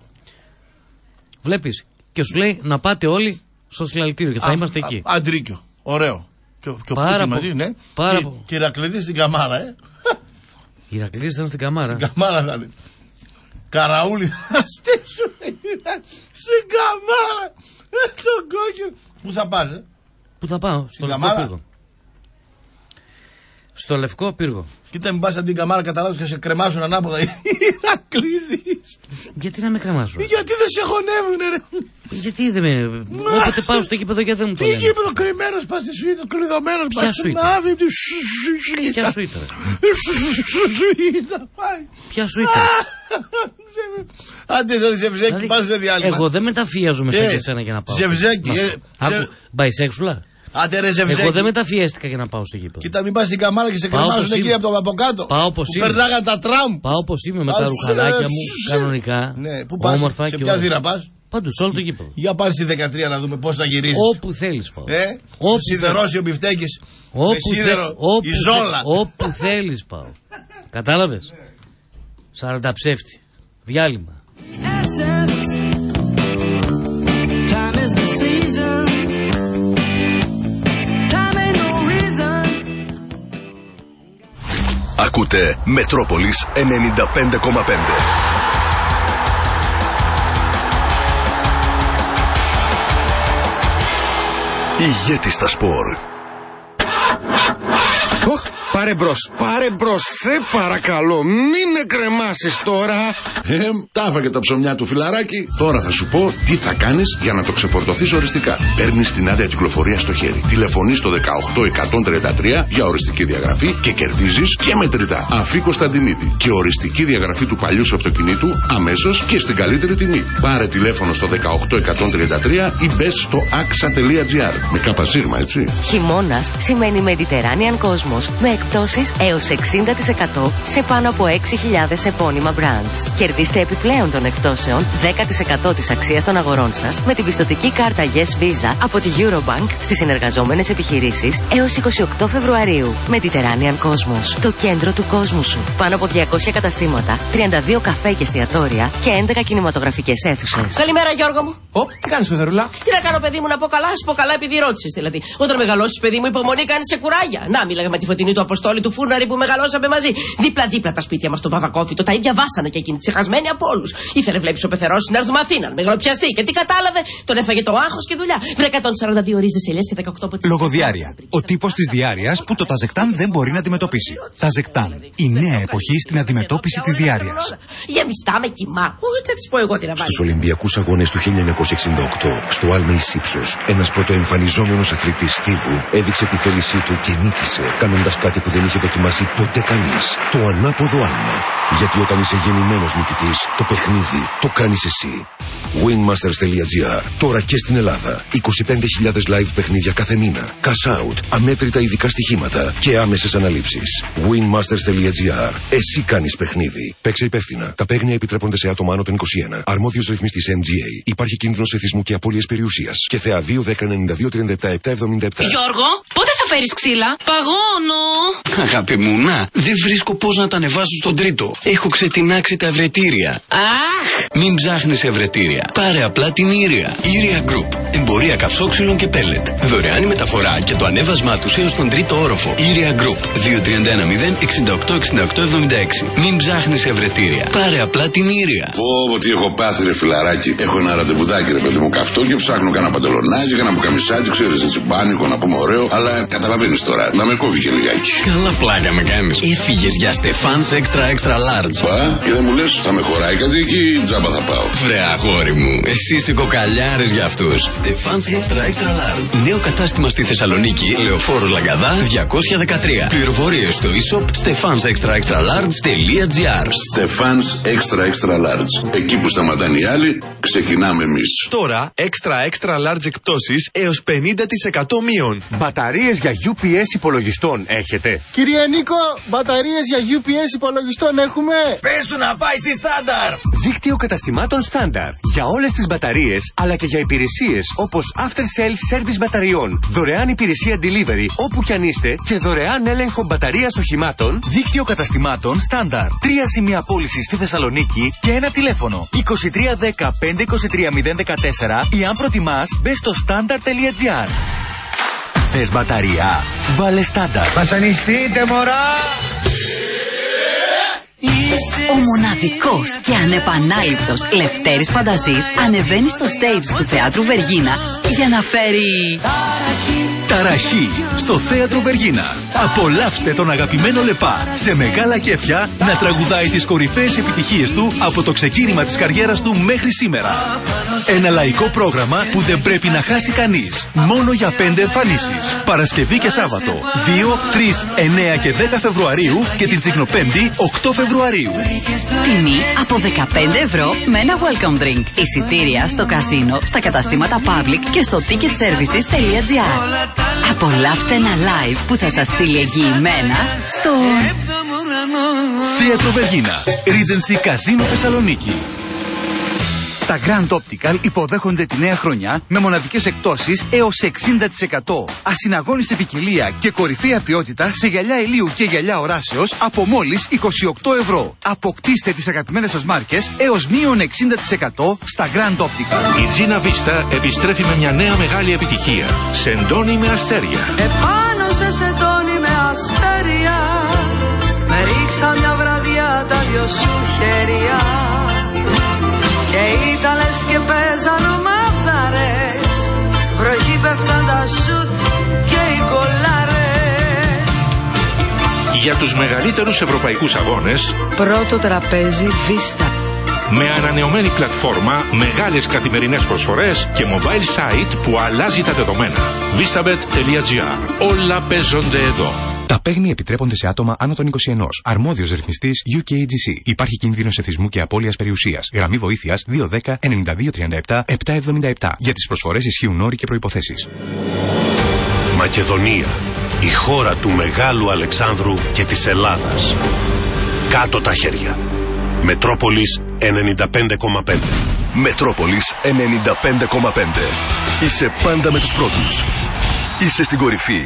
Βλέπεις, και σου λέει να πάτε όλοι στο συλλαλητήριο και θα είμαστε εκεί. Αντρίκιο. Ωραίο. Πάρα πολύ. Ναι. Και Ηρακλήδη στην Καμάρα, Η Ηρακλήδη ήταν στην Καμάρα. Στην Καμάρα θα είναι. Καραούλη θα στήσουν στην Καμάρα. Τον κόκκινο. Πού θα πας, Πού θα πάω, στο Λευκό Πύργο. Στο Λευκό Πύργο. Κοίτα, μην πας από την Καμάρα, καταλάβεις και σε κρεμάσουν ανάποδα οι Ηρακλήδης. Γιατί να με κρεμάσουν? Γιατί δεν σε χωνεύουνε, ρε. Γιατί δεν με. Όποτε πάω στο γήπεδο, γιατί δεν μου το λένε. Τι γήπεδο, κρυμμένος πας στη σουίτα, κλειδωμένος πας. Ποια σουίτα? Ποια σουίτα? Ποια σουίτα? Άντε στον Ζευζέκη, πάνε σε διάλειμμα. Εγώ δεν μεταφιάζομαι σε εσένα για να πάω. Ζευζέκη, μπαϊσέξουλα. Εγώ δεν μεταφιέστηκα για να πάω στο γήπεδο. Κοίτα, μην πας στην Καμάρα και σε κρεμάζουν εκεί από κάτω. Πάω όπως είμαι. Περνάγαν τα τραμ. Πάω όπως είμαι με τα ρουχαλάκια μου κανονικά. Ναι, πού πας, σε ποια θύρα πας? Παντού, σε όλο το γήπεδο. Για πάνε στη 13 να δούμε πώς θα γυρίσεις. Όπου θέλεις πάω. Σιδερώσιο μπιφτέκης. Με σίδερο, η ζόλα. Όπου θέλεις πάω. Κατάλαβες? 40 ψεύτη. Διάλειμμα. Ακούτε Μετρόπολης 95,5. Ηγέτης στα σπορ. Πάρε μπρος, σε παρακαλώ, μην εκκρεμάσεις τώρα. Τα έφαγε τα ψωμιά του φιλαράκι. Τώρα θα σου πω τι θα κάνεις για να το ξεφορτωθείς οριστικά. Παίρνεις την άδεια κυκλοφορία στο χέρι. Τηλεφωνείς στο 18133 για οριστική διαγραφή και κερδίζεις και μετρητά. Αφή Κωνσταντινίδη και οριστική διαγραφή του παλιού σου αυτοκινήτου αμέσως και στην καλύτερη τιμή. Πάρε τηλέφωνο στο 18133 ή μπες στο axa.gr. Με κάπα σίγμα, έτσι. Χειμώνας σημαίνει Mediterranean Cosmos με Εκπτώσεις έως 60% σε πάνω από 6.000 επώνυμα brands. Κερδίστε επιπλέον των εκπτώσεων 10% της αξίας των αγορών σας με την πιστωτική κάρτα Yes Visa από τη Eurobank στις συνεργαζόμενες επιχειρήσεις έως 28 Φεβρουαρίου. Mediterranean Cosmos, το κέντρο του κόσμου σου. Πάνω από 200 καταστήματα, 32 καφέ και εστιατόρια και 11 κινηματογραφικές αίθουσες. Καλημέρα, Γιώργο μου. Τι κάνεις, Πεθερούλα? Τι να κάνω, παιδί μου, να πω καλά, σου πω καλά επειδή ρώτησες δηλαδή. Όταν μεγαλώσεις, παιδί μου, υπομονή κάνεις και κουράγια. Να, μίλαγα με τη Φωτεινή του Αποστόλη του Φούρναρη που μεγαλώσαμε μαζί. Δίπλα-δίπλα τα σπίτια μας στο Βαβακόφιτο, τα ίδια βάσανα και εκείνη, ξεχασμένη από όλους. Ήθελε, βλέπεις, ο πεθερός να έρθουμε Αθήνα, να μεγαλοπιαστεί και τι κατάλαβε, τον έφαγε το άγχος και δουλειά. Βρε 142 ρίζες ελιές και 18 από τις. Λογοδιάρεια. Ο τύπος της διάρειας που το Ταζεκτάν δεν μπορεί να αντιμετωπίσει. Ταζεκτάν. Η νέα εποχή στην αντιμετώπιση της διάρειας. Γεμιστά με κοιμά. Θα της πω εγώ τι να βάλει. Στους Ολυμπιακούς Αγώνες του 1968, στο Άλμεϊς Ύψος, ένας πρωτοεμφανιζόμενος αθλητής στίβου έδειξε τη θέλησή του και νίκησε, κάνοντας κάτι που δεν είχε δοκιμάσει ποτέ κανείς. Το ανάποδο άλμα. Γιατί όταν είσαι γεννημένος νικητής, το παιχνίδι το κάνεις εσύ. Winmasters.gr. Τώρα και στην Ελλάδα. 25.000 live παιχνίδια κάθε μήνα. Cash out, αμέτρητα ειδικά στοιχήματα και άμεσες αναλήψεις. Winmasters.gr. Εσύ κάνεις παιχνίδι. Παίξε υπεύθυνα. Τα παίγνια επιτρέπονται σε άτομα άνω των 21. Αρμόδιος ρυθμιστής NGA. Υπάρχει κίνδυνος εθισμού και απώλειας περιουσίας. Και ΘΕΑ 2-10-92-37-777. Γιώργο, πότε θα φέρεις ξύλα? Παγώνω. Αγάπη μου, να, δεν βρίσκω πώς να τα ανεβάσω στον τρίτο. Έχω ξετινάξει τα ευρετήρια. Αχ! Μην ψάχνεις ευρετήρια. Πάρε απλά την Ήρια. Ήρια Group. Εμπορία καυσόξυλων και πέλετ. Δωρεάν μεταφορά και το ανέβασμά τους έως τον τρίτο όροφο. Ήρια Group. 2310-68-68-76. Μην ψάχνεις ευρετήρια. Πάρε απλά την Ήρια. Πω, τι έχω πάθει, ρε φιλαράκι. Έχω ένα ραντεβουδάκι, ρε παιδί μου, καυτό και ψάχνω κανένα παντελονάκι, κανένα μπουκαμισάκι, ξέρεις, έτσι πάνικο, να πούμε ωραίο. Αλλά καταλαβαίνεις τώρα, να με κόβει και λιγάκι. Καλά πλάκα με κάνεις. Έφυγες για Stefan's Extra Large. Πα, και δεν μου λες, θα με χωράει κάτι εκεί, τζάμπα θα πάω. Βρε αγόρι μου, εσύ είσαι κοκαλιάρης για αυτούς. Stefan's Extra Large. Νέο κατάστημα στη Θεσσαλονίκη, Λεωφόρος Λαγκαδά 213. Πληροφορίες στο e-shop stefansextraextralarge.gr. Stefan's Extra Large. Εκεί που σταματάνε οι άλλοι, ξεκινάμε εμείς. Τώρα, extra large εκπτώσεις έως 50% μείον. Μπαταρίες για UPS υπολογιστών έχετε? Κύριε Νίκο, μπαταρίες για UPS υπολογιστών έχουμε? Πες του να πάει στη Στάνταρ! Δίκτυο καταστημάτων Στάνταρ. Για όλες τις μπαταρίες, αλλά και για υπηρεσίες όπως After Sales Service μπαταριών. Δωρεάν υπηρεσία delivery όπου κι αν είστε και δωρεάν έλεγχο μπαταρίας οχημάτων. Δίκτυο καταστημάτων Στάνταρ. 3 σημεία πώλησης στη Θεσσαλονίκη και ένα τηλέφωνο 2310 523 014 ή αν προτιμάς μπες στο standard.gr. Θες μπαταρία? Βάλε Στάνταρ. Βασανιστείτε μωρά! Ο μοναδικός και ανεπανάληπτος Λευτέρης Πανταζής ανεβαίνει στο stage του Θεάτρου Βεργίνα για να φέρει ταραχή στο Θέατρο Βεργίνα. Απολαύστε τον αγαπημένο Λεπά σε μεγάλα κέφια να τραγουδάει τις κορυφαίες επιτυχίες του από το ξεκίνημα της καριέρας του μέχρι σήμερα. Ένα λαϊκό πρόγραμμα που δεν πρέπει να χάσει κανείς. Μόνο για 5 εμφανίσεις. Παρασκευή και Σάββατο 2, 3, 9 και 10 Φεβρουαρίου και την Τσικνοπέμπτη 8 Φεβρουαρίου. Τιμή από 15 ευρώ με ένα welcome drink. Εισιτήρια στο καζίνο, στα καταστήματα Public και στο ticketservices.gr. Απολαύστε ένα live που θα σας στείλει εγγυημένα στο Θέατρο Βεργίνα, Regency Καζίνο Θεσσαλονίκη. Τα Grand Optical υποδέχονται τη νέα χρονιά με μοναδικές εκπτώσεις έως 60%. Ασυναγώνιστη ποικιλία και κορυφαία ποιότητα σε γυαλιά ηλίου και γυαλιά οράσεως από μόλις 28 ευρώ. Αποκτήστε τις αγαπημένες σας μάρκες έως μείον 60% στα Grand Optical. Η Gina Vista επιστρέφει με μια νέα μεγάλη επιτυχία. Σεντόνι με αστέρια. Επάνω σε σεντόνι με αστέρια με ρίξα μια βραδιά τα δυο σου χέρια. Και ήταν λες και παίζαν ομάδαρες, βροχή πέφταν τα σουτ και οι κολάρες. Για τους μεγαλύτερους ευρωπαϊκούς αγώνες, πρώτο τραπέζι Vista. με ανανεωμένη πλατφόρμα, μεγάλες καθημερινές προσφορές και mobile site που αλλάζει τα δεδομένα. Vistabet.gr. Όλα παίζονται εδώ. Τα παίγνια επιτρέπονται σε άτομα άνω των 21. Αρμόδιος ρυθμιστής UKAGC. Υπάρχει κίνδυνος εθισμού και απώλειας περιουσίας. Γραμμή βοήθειας 210 9237 777. Για τις προσφορές ισχύουν όροι και προϋποθέσεις. Μακεδονία. Η χώρα του Μεγάλου Αλεξάνδρου και της Ελλάδας. Κάτω τα χέρια. Μετρόπολης 95,5. Μετρόπολης 95,5. Είσαι πάντα με τους πρώτους. Είσαι στην κορυφή.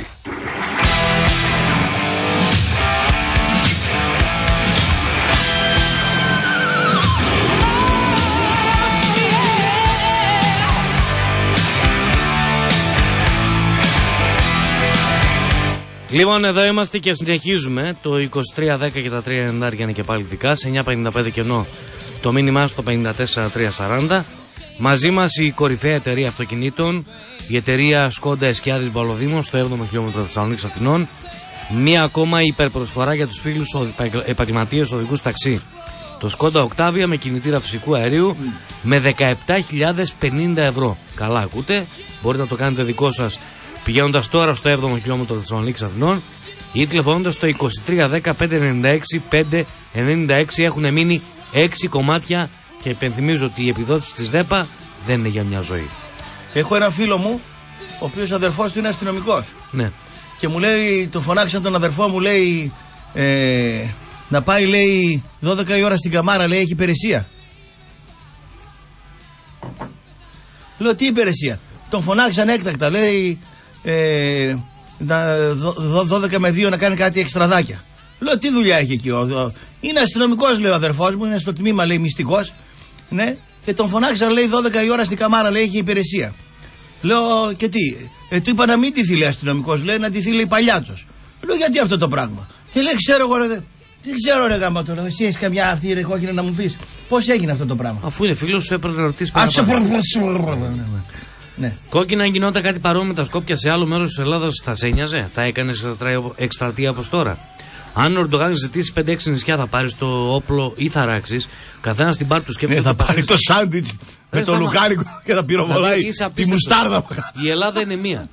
Λοιπόν, εδώ είμαστε και συνεχίζουμε. Το 2310 και τα 390 είναι και πάλι δικά. Σε 955 κενό το μήνυμά στο 54340. Μαζί μας η κορυφαία εταιρεία αυτοκινήτων, η εταιρεία Σκόντα Εσκιάδης Μπαλοδήμων, στο 7ο χιλιόμετρο Θεσσαλονίκης Αθηνών. Μία ακόμα υπερπροσφορά για τους φίλους επαγγελματίες οδηγούς ταξί. Το Σκόντα Οκτάβια με κινητήρα φυσικού αερίου με 17.050 ευρώ. Καλά ακούτε, μπορείτε να το κάνετε δικό σας πηγαίνοντας τώρα στο 7ο χιλιόμετρο Θεσσαλονίκης Αθηνών ή τηλεφωνώντας στο 2310-596-596. Έχουν μείνει 6 κομμάτια και υπενθυμίζω ότι η επιδότηση της ΔΕΠΑ δεν είναι για μια ζωή. Έχω ένα φίλο μου, ο οποίος αδερφός του είναι αστυνομικός. Ναι. Και μου λέει, τον φωνάξαν τον αδερφό μου, λέει, να πάει, λέει, 12 η ώρα στην Καμάρα, λέει, έχει υπηρεσία. Λέω, τι υπηρεσία? Τον φωνάξαν έκτακτα, λέει, 12 με 2 να κάνει κάτι εξτραδάκια. Λέω, τι δουλειά έχει εκεί? Είναι αστυνομικός, λέει ο αδερφός μου, είναι στο τμήμα, λέει, μυστικός. Ναι, και τον φωνάξαν, λέει, 12 η ώρα στην Καμάρα, λέει, έχει υπηρεσία. Λέω, και τι? Του είπα να μην τηθεί, λέει, αστυνομικός, λέει, να τηθεί, λέει, παλιάτσος. Λέω, γιατί αυτό το πράγμα? Και λέει, ξέρω εγώ, ρε, δεν ξέρω, ρε γάμο τώρα. Εσύ έχεις καμιά αυτή ρε κόκκινη να μου πεις πώς έγινε αυτό το πράγμα? Αφού είναι φίλος σου, έπρεπε να ρωτήσεις ναι. Κόκκινα, αν γινόταν κάτι παρόμοιο με τα Σκόπια σε άλλο μέρος της Ελλάδας, θα σε ένοιαζε? Θα έκανες εκστρατεία όπως τώρα? Αν ο Ερντογάν ζητήσει 5-6 νησιά, θα πάρεις το όπλο ή θα ράξεις? Καθένα στην πάρτι του σκέφτεται. Θα πάρει το σάντουιτς με το λουκάνικο και θα πυροβολάει τη μουστάρδα. Η Ελλάδα είναι μία.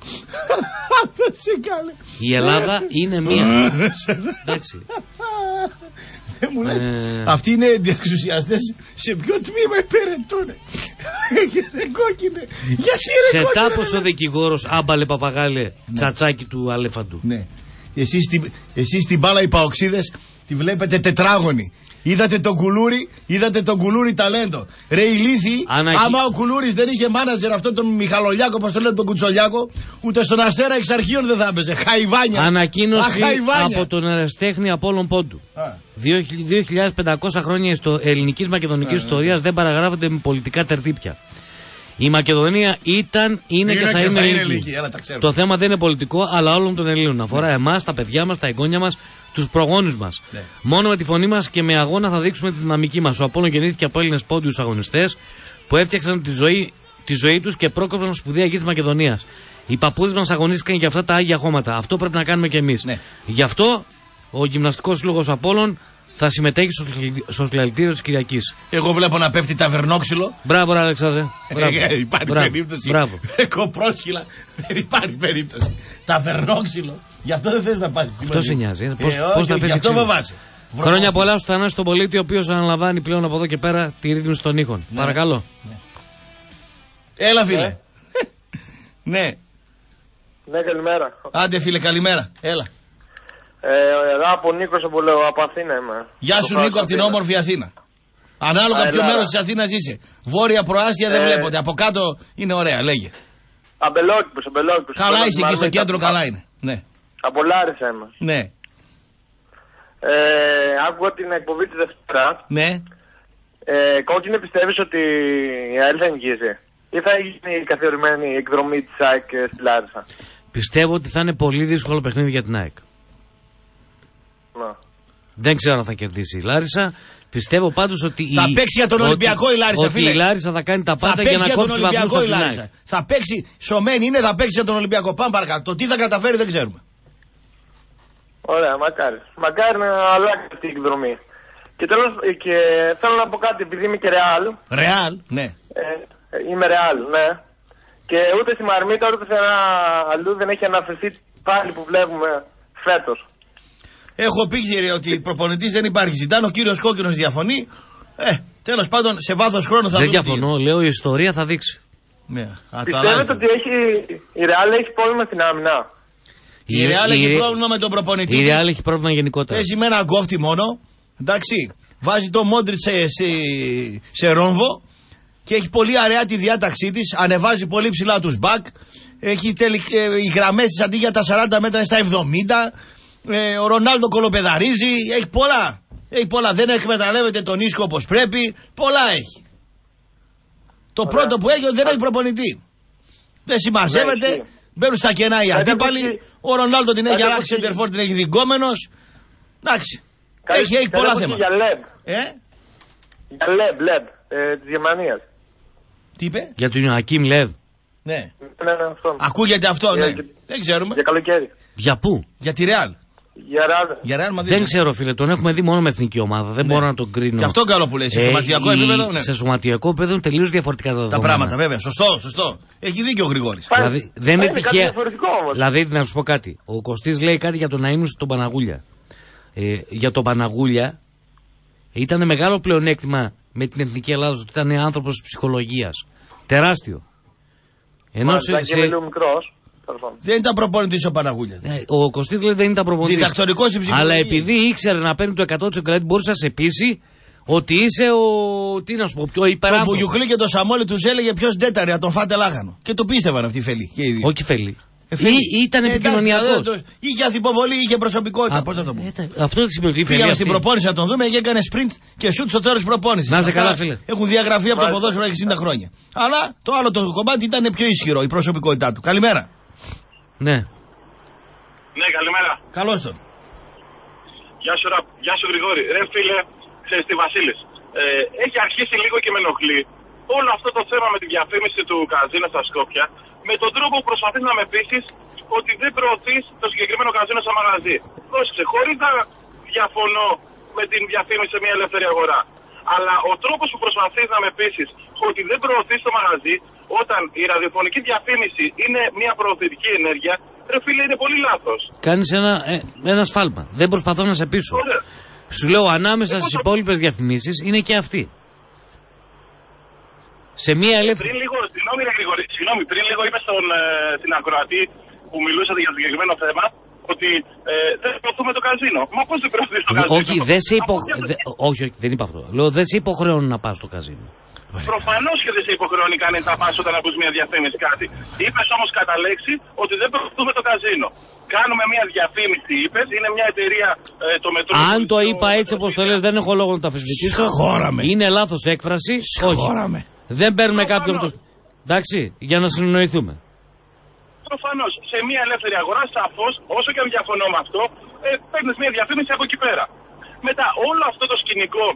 Η Ελλάδα είναι μία. Εντάξει. Μου λες, αυτοί είναι εξουσιαστές, σε ποιο τμήμα υπηρετούνε? Κόκκινε. Γιατί ρε σε κόκκινε? τάπος ο δικηγόρος, άμπαλε παπαγάλε, τσατσάκι του αλέφαντου. Ναι. Εσείς στην μπάλα οι παοξίδες τη βλέπετε τετράγωνη. Είδατε τον Κουλούρι ταλέντο. Ρε ηλίθιοι, άμα ο Κουλούρης δεν είχε μάνατζερ αυτόν τον Μιχαλολιάκο, όπως το λένε τον Κουτσολιάκο, ούτε στον Αστέρα εξ αρχείων δεν θα έπαιζε. Χαϊβάνια. Ανακοίνωση από τον εραστέχνη Απόλλων Πόντου. 2.500 χρόνια ελληνικής μακεδονικής ιστορίας δεν παραγράφονται με πολιτικά τερτύπια. Η Μακεδονία ήταν, είναι και θα είναι ελληνική. Το θέμα δεν είναι πολιτικό, αλλά όλων των Ελλήνων. Αφορά εμάς, τα παιδιά μας, τα εγγόνια μας, τους προγόνους μας. Ναι. Μόνο με τη φωνή μας και με αγώνα θα δείξουμε τη δυναμική μας. Ο Απόλλων γεννήθηκε από Έλληνες πόντιους αγωνιστές που έφτιαξαν τη ζωή τους και πρόκοψαν σπουδαία γη της Μακεδονίας. Οι παππούδες μας αγωνίστηκαν για αυτά τα άγια χώματα. Αυτό πρέπει να κάνουμε κι εμείς. Ναι. Γι' αυτό ο Γυμναστικός Σύλλογος Απόλλων θα συμμετέχει στο συλλαλητήριο της Κυριακής. Εγώ βλέπω να πέφτει ταβερνόξυλο. Μπράβο, ρε Αλεξάνδρε. Υπάρχει περίπτωση. Κοπρόσκυλα. Δεν υπάρχει περίπτωση. Ταβερνόξυλο. Γι' αυτό δεν θες να πας. Αυτό σε νοιάζει. Πώς θα πέσει ξύλο? Χρόνια πολλά στο Θανάση τον πολίτη, ο οποίος αναλαμβάνει πλέον από εδώ και πέρα τη ρύθμιση των ήχων. Ναι. Παρακαλώ. Ναι. Έλα, φίλε. Ναι. Ναι, καλημέρα. Άντε, φίλε, καλημέρα. Έλα. Από Νίκος που λέω, από Αθήνα είμαι. Γεια σου Νίκο, από την όμορφη Αθήνα. Ανάλογα ποιο μέρος της Αθήνας είσαι. Βόρεια, προάστια δεν βλέπονται. Από κάτω είναι ωραία, λέγε. Αμπελόκηπος. Καλά είσαι εκεί στο κέντρο, καλά είναι. Ναι. Από Λάρισα είμαι. Ναι. Άκουγα την εκπομπή τη Δευτέρα. Ναι. Κόκκινε, πιστεύεις ότι η ΑΕΛ θα νικήσει ή θα γίνει η καθιερωμένη εκδρομή της ΑΕΚ στη Λάρισα? Πιστεύω ότι θα είναι πολύ δύσκολο παιχνίδι για την ΑΕΚ. Δεν ξέρω αν θα κερδίσει η Λάρισα. Πιστεύω πάντως ότι θα παίξει για τον Ολυμπιακό η Λάρισα, φίλε. Ότι η Λάρισα θα κάνει τα πάντα για να κόψει βαθμούς από την ΑΕΚ. Θα παίξει, σωμένη είναι, θα παίξει για τον Ολυμπιακό. Πάμε παρακάτω. Το τι θα καταφέρει δεν ξέρουμε. Ωραία, μακάρι. Μακάρι να αλλάξει αυτή η εκδρομή. Και τέλος, και θέλω να πω κάτι, επειδή είμαι και Ρεάλ. Ρεάλ, ναι. Είμαι Ρεάλ, ναι. Και ούτε στη Μαρμίτα ούτε σε ένα αλλού δεν έχει αναφερθεί πάλι που βλέπουμε φέτος. Έχω πει, κύριε, ότι προπονητής δεν υπάρχει. Ζητάνε, ο κύριος Κόκκινος διαφωνεί. Τέλος πάντων, σε βάθος χρόνου θα δούμε. Δεν διαφωνώ, λέω η ιστορία θα δείξει. Ναι. Πιστεύετε ότι η Ρεάλ έχει πρόβλημα στην άμυνα? Η Ρεάλ έχει πρόβλημα με τον προπονητή. Η Ρεάλ έχει πρόβλημα γενικότερα. Παίζει με έναν κόφτη μόνο. Εντάξει. Βάζει το Μόντριτ σε ρόμβο και έχει πολύ αραιά τη διάταξή της. Ανεβάζει πολύ ψηλά τους μπακ. Έχει οι γραμμές της αντί για τα 40 μέτρα είναι στα 70. Ο Ρονάλντο κολοπεδαρίζει. Έχει πολλά. Έχει πολλά. Δεν εκμεταλλεύεται τον ίσκο όπως πρέπει. Πολλά έχει. Το πρώτο που έχει δεν έχει προπονητή. Δεν συμμαζεύεται. Μπαίνουν στα κενά οι αντίπαλοι. Ο Ρονάλντο την έχει αλλάξει σεντερφόρ, την έχει διγκόμενος. Εντάξει. Έχει πολλά θέματα. Για Λεμπ της Γερμανίας. Τι είπε? Για τον Ιωακίμ Λεβ. Ναι. Ακούγεται αυτό, ναι. Δεν ξέρουμε. Για καλοκαίρι. Για πού? Για τη Ρεάλ. Για Ρεάλ. Δεν ξέρω, φίλε, τον έχουμε δει μόνο με εθνική ομάδα. Δεν μπορώ να τον κρίνω. Και αυτό καλό που λέει. Σε σωματιακό επίπεδο. Ναι. Σε σωματιακό επίπεδο είναι τελείως διαφορετικά τα δεδομένα. Τα πράγματα, βέβαια. Σωστό. Έχει δίκιο ο Γρηγόρης. Δηλαδή δεν είναι τυχαία. Δηλαδή να σου πω κάτι. Ο Κωστής λέει κάτι για τον Ναΐμου στον Παναγούλια. Για τον Παναγούλια ήταν μεγάλο πλεονέκτημα με την Εθνική Ελλάδα ότι ήταν άνθρωπος ψυχολογίας. Τεράστιο. Ενώ δεν ήταν προπονητής ο Παναγούλια. Ο Κωστής λέει δεν ήταν προπονητής. Διδακτορικός η ψυχολογία. Αλλά επειδή ήξερε να παίρνει το 100% δηλαδή μπορούσε να σε πείσει ότι είσαι ο. Τι να σου πω, πιο υπεράνθρωπος. Το Μπουγιουκλή και το Σαμόλη τους έλεγε ποιος ντέταρε να τον φάτε λάχανο. Και το πίστευαν αυτοί οι φελοί. Όχι φελοί. Ήταν επικοινωνιακός. Είχε ανθυποβολή, είχε προσωπικότητα. Πώς θα το πω. Αυτό δεν σημαίνει ότι πήγαμε στην προπόνηση να τον δούμε και έκανε sprint και σουτ στο τέλος της προπόνησης. Να σε καλά, φίλε. Έχουν διαγραφεί από το ποδόσφαιρο 60 χρόνια. Αλλά το άλλο το κομμάτι ήταν πιο ισχυρό, η προσωπικότητά του. Καλημέρα. Ναι. Ναι, καλημέρα. Καλώς τον. Γεια σου Γρηγόρη. Ρε φίλε, ξέρεις τι Βασίλης. Έχει αρχίσει λίγο και με ενοχλεί όλο αυτό το θέμα με τη διαφήμιση του καζίνο στα Σκόπια, με τον τρόπο που προσπαθείς να με πείσεις ότι δεν προωθείς το συγκεκριμένο καζίνο σαν μαγαζί. Πρόσεξε, χωρίς να διαφωνώ με την διαφήμιση σε μια ελεύθερη αγορά. Αλλά ο τρόπος που προσπαθείς να με πείσεις ότι δεν προωθείς το μαγαζί, όταν η ραδιοφωνική διαφήμιση είναι μια προωθητική ενέργεια, ρε φίλε, είναι πολύ λάθος. Κάνεις ένα σφάλμα. Δεν προσπαθώ να σε πείσω. Σου λέω ανάμεσα στις υπόλοιπες διαφημίσεις είναι και αυτή. Σε μία ελεύθερη. Συγγνώμη, πριν λίγο είπε στην ακροατή που μιλούσατε για το συγκεκριμένο θέμα ότι δεν προωθούμε το καζίνο. Μα πώς δεν προωθείς το καζίνο? Όχι, όχι, δεν είπα αυτό. Λέω δεν σε υποχρεώνουν να πας στο καζίνο. Προφανώς και δεν σε υποχρεώνει κανείς να πας όταν ακούς μια διαφήμιση κάτι. Είπες όμως κατά λέξη ότι δεν προωθούμε το καζίνο. Κάνουμε μια διαφήμιση, είπες, είναι μια εταιρεία το μετρό. Αν το είπα έτσι όπως το λες, δεν έχω λόγο να το αφισβητήσω. Είναι λάθος έκφραση. Όχι. Δεν παίρνουμε κάποιον. Εντάξει, για να συνεννοηθούμε. Προφανώς, σε μια ελεύθερη αγορά, σαφώς, όσο και αν διαφωνώ με αυτό, παίρνεις μια διαφήμιση από εκεί πέρα. Μετά, όλο αυτό το σκηνικό,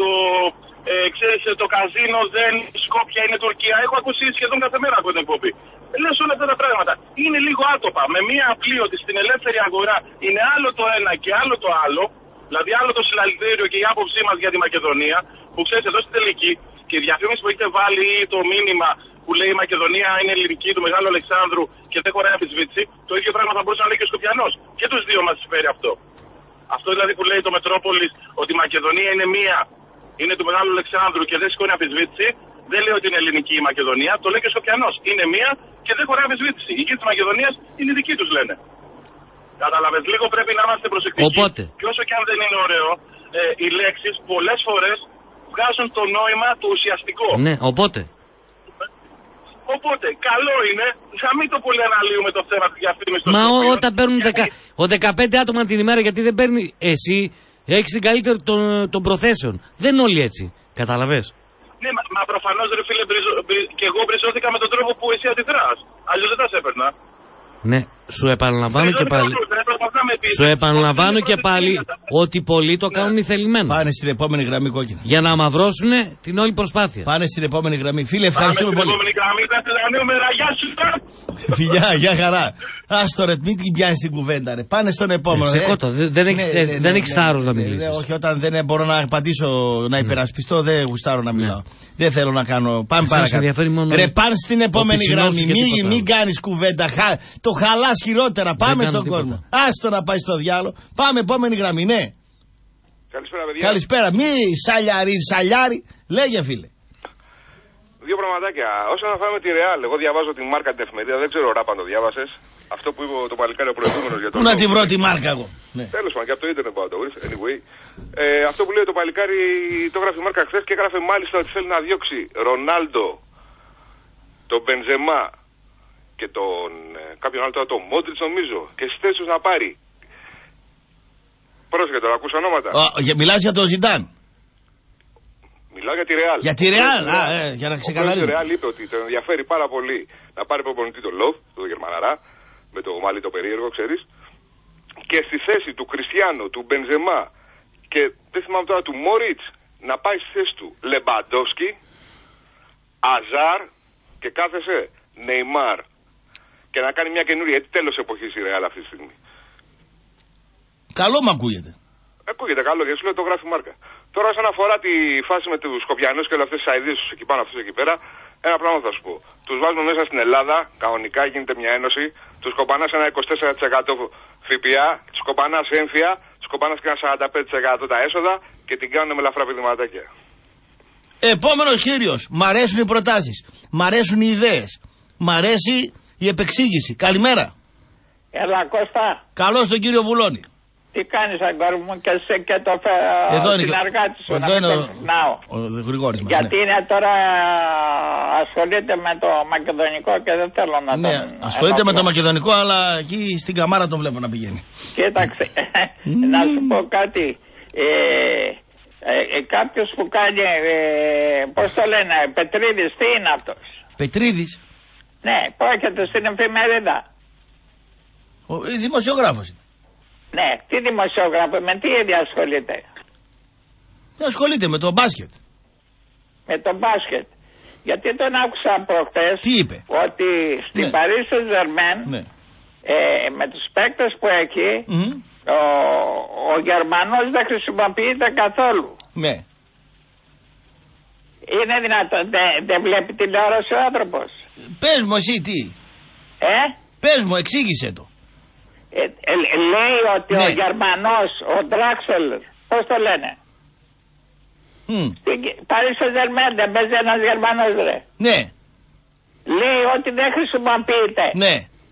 ξέρεις, το καζίνο δεν Σκόπια, είναι Τουρκία, έχω ακούσει σχεδόν κάθε μέρα από την εκπομπή. Λες όλα αυτά τα πράγματα. Είναι λίγο άτοπα. Με μια απλή ότι στην ελεύθερη αγορά είναι άλλο το ένα και άλλο το άλλο. Δηλαδή, άλλο το συλλαλητήριο και η άποψή μας για τη Μακεδονία, που ξέρεις εδώ στην τελική και η διαφήμιση που έχετε βάλει ή το μήνυμα που λέει η Μακεδονία είναι ελληνική του Μεγάλου Αλεξάνδρου και δεν χωράει αμφισβήτηση, το ίδιο πράγμα θα μπορούσε να λέει και ο Σκοπιανός. Και τους δύο μας συμφέρει αυτό. Αυτό δηλαδή που λέει το Μετρόπολης ότι η Μακεδονία είναι μία, είναι του Μεγάλου Αλεξάνδρου και δεν σηκώνει αμφισβήτηση, δεν λέει ότι είναι ελληνική η Μακεδονία, το λέει και ο Σκοπιανός. Είναι μία και δεν χωράει αμφισβήτηση. Η γη της Μακεδονίας είναι δική τους, λένε. Κατάλαβες, λίγο πρέπει να είμαστε προσεκτικοί. Οπότε. Και όσο και αν δεν είναι ωραίο, οι λέξεις πολλές φορές βγάζουν το νόημα το ουσιαστικό. Ναι, οπότε. Οπότε, καλό είναι να μην το πολύ αναλύουμε το θέμα της διαφήμισης. Μα όταν παίρνουν 15 άτομα την ημέρα, γιατί δεν παίρνει εσύ, έχεις την καλύτερη των προθέσεων. Δεν είναι όλοι έτσι. Καταλαβες. Ναι, μα προφανώς ρε φίλε, και εγώ μπριζώθηκα με τον τρόπο που εσύ αντιδράς. Αλλιώς δεν τα σε έπαιρνα. Ναι, σου επαναλαμβάνω και πάλι. Σου επαναλαμβάνω και πάλι ότι πολλοί το κάνουν ηθελημένα. Πάνε στην επόμενη γραμμή κόκκινα. Για να αμαυρώσουν την όλη προσπάθεια. Πάνε στην επόμενη γραμμή. Φίλε, ευχαριστούμε πολύ. Στην επόμενη γραμμή, γεια σου. Φιλιά, γεια χαρά. Άστο ρε, μην την πιάνεις την κουβέντα ρε. Πάνε στον επόμενο. Δεν έχεις θάρρος να μιλήσεις. Όχι, όταν δεν μπορώ να απαντήσω, να υπερασπιστώ, δεν γουστάρω να μιλάω. Δεν θέλω να κάνω. Πάμε παρακάτω. Ρε, πάνε στην επόμενη γραμμή. Μην κάνεις κουβέντα. Το χαλάς χειρότερα. Πάμε στον κόσμο. Άστο να πάει στο διάλογο. Πάμε επόμενη γραμμή, ναι. Καλησπέρα, παιδιά. Καλησπέρα. Μη σαλιάρι. Λέγε, φίλε. Δύο πραγματάκια. Όσον αφορά με τη Real, εγώ διαβάζω τη Μάρκα την εφημερίδα. Δεν ξέρω, Ράπαν, το διάβασες. Αυτό που είπε το παλικάρι ο προηγούμενος για το. Πού να τη βρω τη μάρκα εγώ. Ναι. Τέλος πάντων, και από το ίντερνετ πάω το βρεις. Anyway. Αυτό που λέει το παλικάρι το έγραφε η μάρκα χθες και έγραφε μάλιστα ότι θέλει να διώξει Ρονάλντο, τον Μπενζεμά και τον. Κάποιον άλλο τώρα, τον Μόντριτς νομίζω. Και στις θέσεις να πάρει. Πρόσεχε τώρα, ακούς ονόματα. Μιλάς για τον Ζιντάν. Μιλάω για τη Ρεάλ. Για τη Ρεάλ, για να ξεκαθαρίσουμε. Ο Ρεάλ είπε ότι τον ενδιαφέρει πάρα πολύ να πάρει προπονητή τον Λοβ, τον Γερμαναρά, με το μαλλί το περίεργο, ξέρεις. Και στη θέση του Κριστιάνο, του Μπενζεμά και δεν θυμάμαι τώρα του Μόριτς, να πάει στη θέση του Λεμπαντόφσκι, Αζάρ και κάθεσε Νεϊμάρ. Και να κάνει μια καινούρια, τέλος εποχής η Ρεάλ αυτή τη στιγμή. Καλό μ' ακούγεται. Ακούγεται καλό, γιατί σου λέω το γράφει η μάρκα. Τώρα, όσον αφορά τη φάση με τους Σκοπιανούς και όλες αυτές τις αηδίες τους εκεί πάνω, αυτούς εκεί πέρα, ένα πράγμα θα σου πω. Τους βάζουμε μέσα στην Ελλάδα, κανονικά γίνεται μια ένωση, τους κοπανάς ένα 24% ΦΠΑ, τους κοπανάς έμφυα, τους κοπανάς και ένα 45% τα έσοδα και την κάνουν με ελαφρά πηδηματάκια. Επόμενος κύριος. Μ' αρέσουν οι προτάσεις. Μ' αρέσουν οι ιδέες. Μ' αρέσει η επεξήγηση. Καλημέρα. Έλα Κώστα. Καλώς τον κύριο Βουλώνη. Τι κάνεις αγόρι μου και σε και το συνεργάτη σου να μην το ξυπνάω. Ο Γρηγόρης μας. Γιατί είναι τώρα ασχολείται με το μακεδονικό και δεν θέλω να τον... Ασχολείται με το μακεδονικό, αλλά εκεί στην Καμάρα τον βλέπω να πηγαίνει. Κοίταξε, να σου πω κάτι. Κάποιος που κάνει, πώς το λένε, Πετρίδης, τι είναι αυτός? Πετρίδης. Ναι, που έρχεται στην εφημερίδα. Δημοσιογράφος. Ναι, τι δημοσιογράφο, με τι ίδια ασχολείται? Ασχολείται με το μπάσκετ. Με το μπάσκετ. Γιατί τον άκουσα προχτές. Τι είπε? Ότι στην Paris Saint-Germain, με τους παίκτες που έχει, ο Γερμανός δεν χρησιμοποιείται καθόλου. Ναι. Είναι δυνατόν, δεν βλέπει τηλεόραση ο άνθρωπος? Πες μου εσύ τι. Πες μου, εξήγησε το. Λέει ότι ο Γερμανός, ο Ντράξελ, πώς το λένε, Paris Saint-Germain δεν παίζει ένας Γερμανός ρε? Ναι. Λέει ότι δεν χρησιμοποιείται. Ναι.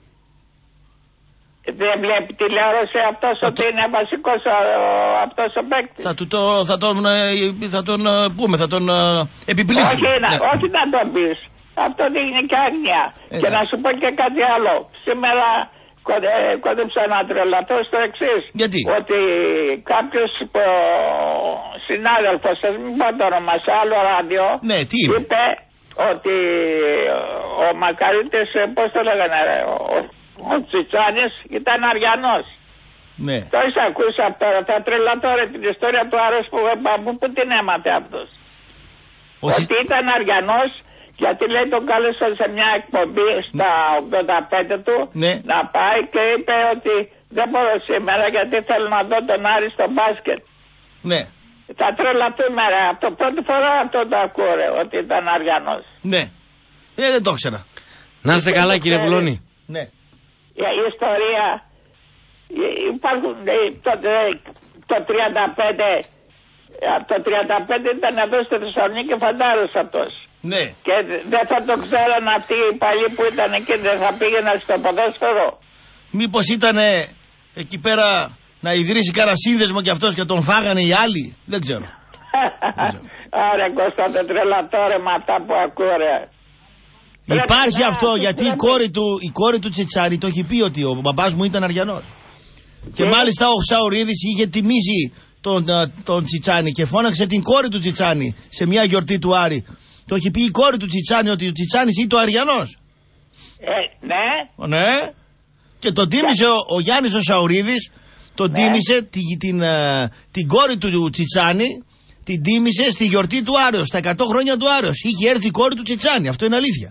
Δεν βλέπει τηλεόραση αυτός ότι είναι βασικός αυτός ο παίκτης? Θα τον πούμε, θα τον επιπλήξουμε. Όχι να τον πεις. Αυτό είναι και άγνοια. Και να σου πω και κάτι άλλο. Σήμερα κόντεψα να τρελαθώ στο εξής. Γιατί? Ότι κάποιος συνάδελφος, σας μην πω το όνομα, σε άλλο ράδιο, είπε ότι ο Μακαρίτης, πώς το λέγανε, ο Τσιτσάνης ήταν Αριανός. Ναι. Το έχεις ακούσει αυτό? Θα τρελαθώ ρε την ιστορία του αρρώστου παππού, που την έμαθε αυτός? Ότι ήταν Αριανός. Γιατί λέει τον κάλεσαν σε μια εκπομπή στα 85 του να πάει και είπε ότι δεν μπορώ σήμερα γιατί θέλω να δω τον Άρη στο μπάσκετ. Ναι. Θα τρελαθούμε ρε. Αυτό πρώτη φορά αυτό το ακούω ρε, ότι ήταν Αριανός. Ναι. Δεν το ήξερα. Να είστε καλά κύριε Βουλώνη. Ναι. Η ιστορία υπάρχουν το 35. Από το 35 ήταν εδώ στη Θεσσαλονίκη και φαντάρος αυτός. Ναι. Και δεν θα το ξέραν αυτοί οι παλιοί που ήταν εκεί, δεν θα πήγαιναν στο ποδόσφαιρο. Μήπως ήταν εκεί πέρα να ιδρύσει κανένα σύνδεσμο κι αυτός και τον φάγανε οι άλλοι? Δεν ξέρω. Άρα Κώστα το τρελατώ ρε με αυτά που ακούω ρε. Υπάρχει αυτό γιατί η κόρη του Τσιτσάνη το έχει πει ότι ο μπαμπάς μου ήταν Αριανός. Και μάλιστα ο Ξαουρίδης είχε τιμήσει τον Τσιτσάνη και φώναξε την κόρη του Τσιτσάνη σε μια γιορτή του Άρη. Το έχει πει η κόρη του Τσιτσάνη ότι ο Τσιτσάνης ήταν ο Αριανός. Ναι. Ναι. Και τον τίμησε ο Γιάννης ο Σαουρίδης, τον τίμησε την κόρη του Τσιτσάνη, την τίμησε στη γιορτή του Άρεως, στα 100 χρόνια του Άρεως. Είχε έρθει η κόρη του Τσιτσάνη, αυτό είναι αλήθεια.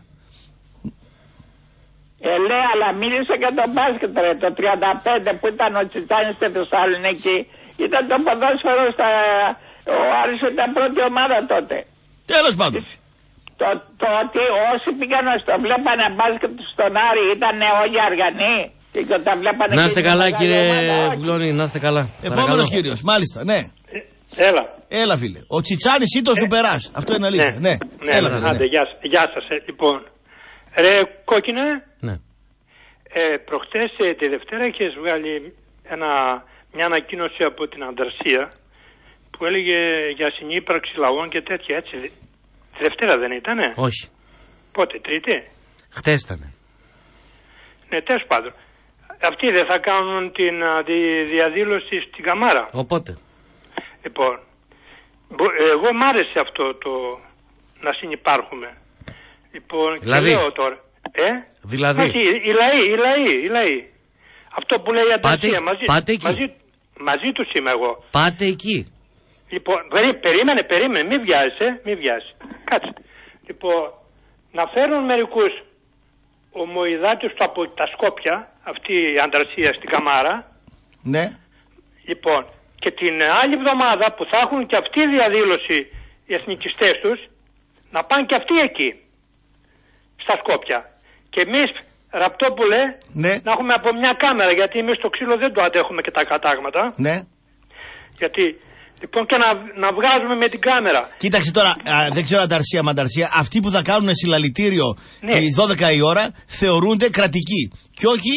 Λέει, αλλά μίλησε και το μπάσκετ ρε, το 35 που ήταν ο Τσιτσάνης στη Θεσσαλονίκη. Ήταν το ποδόσφαιρο ο Άρης ήταν πρώτη ομάδα τότε. Τέλος πάντων. Το ότι όσοι πήγαιναν στο βλέπανε μπάσκετ στον Άρη ήταν όλοι Αριανοί. Να είστε καλά κύριε Βουλώνη, να είστε καλά. Επόμενος κύριος, μάλιστα, ναι. Έλα φίλε. Ο Τσιτσάνης ή το Σουπεράς. Αυτό είναι αλήθεια. Ναι. Άντε, γεια σας. Λοιπόν, ρε κόκκινε. Ναι. Προχτές τη Δευτέρα έχεις βγάλει μια ανακοίνωση από την Ανταρσία που έλεγε για συνύπαρξη λαών και τέτοια, έτσι. Τη Δευτέρα δεν ήτανε? Όχι. Πότε, Τρίτη? Χτες ήτανε. Ναι, τέλος πάντων. Αυτοί δεν θα κάνουν τη διαδήλωση στην Καμάρα? Οπότε. Λοιπόν, εγώ μ' άρεσε αυτό το να συνυπάρχουμε. Λοιπόν, δηλαδή, και λέω τώρα. Δηλαδή. Όχι, οι λαοί. Αυτό που λέει η Ανταρσία, μαζί τους είμαι εγώ. Πάτε εκεί. Λοιπόν, περίμενε, μην βιάζεσαι. Κάτσε. Λοιπόν, να φέρουν μερικούς ομοειδάτους από τα Σκόπια, αυτή η Ανταρσία στην Καμάρα. Ναι. Λοιπόν, και την άλλη εβδομάδα που θα έχουν και αυτή διαδήλωση οι εθνικιστές τους, να πάνε και αυτοί εκεί, στα Σκόπια. Και εμείς, Ραπτόπουλε, ναι, να έχουμε από μια κάμερα, γιατί εμείς το ξύλο δεν το αντέχουμε και τα κατάγματα. Ναι. Γιατί, λοιπόν, και να βγάζουμε με την κάμερα. Κοίταξε τώρα, δεν ξέρω Ανταρσία, αυτοί που θα κάνουν συλλαλητήριο τη 12 η ώρα θεωρούνται κρατικοί και όχι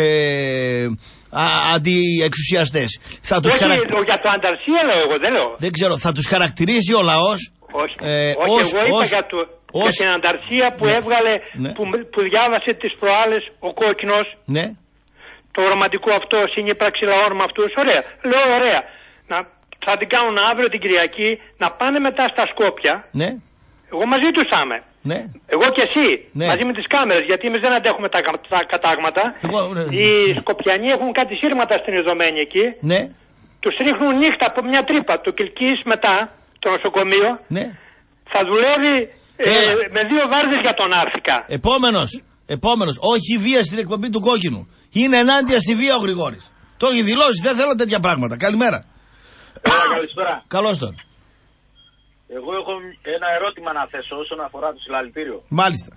αντιεξουσιαστές. Για το Ανταρσία λέω εγώ, δεν λέω. Δεν ξέρω, θα τους χαρακτηρίζει ο λαός? Όχι, εγώ είπα για την Ανταρσία που έβγαλε, που διάβασε τις προάλλες ο Κόκκινος. Ναι. Το ρομαντικό αυτό συνύπαρξη λαών με αυτούς. Ωραία. Λέω ωραία. Θα την κάνουν αύριο την Κυριακή, να πάνε μετά στα Σκόπια. Ναι. Εγώ μαζί τους είμαι. Ναι. Εγώ και εσύ. Ναι. Μαζί με τις κάμερες, γιατί εμείς δεν αντέχουμε τα κατάγματα. Οι Σκοπιανοί έχουν κάτι σύρματα στην Ιδωμένη εκεί. Ναι. Τους ρίχνουν νύχτα από μια τρύπα. Το Κιλκής μετά, το νοσοκομείο. Ναι. Θα δουλεύει με 2 βάρδες για τον Άρθικα. Επόμενος. Όχι βία στην εκπομπή του Κόκκινου. Είναι ενάντια στη βία ο Γρηγόρης. Το έχει δηλώσει, δεν θέλω τέτοια πράγματα. Καλημέρα. Καλησπέρα. Καλώς τον. Εγώ έχω ένα ερώτημα να θέσω όσον αφορά το συλλαλητήριο. Μάλιστα.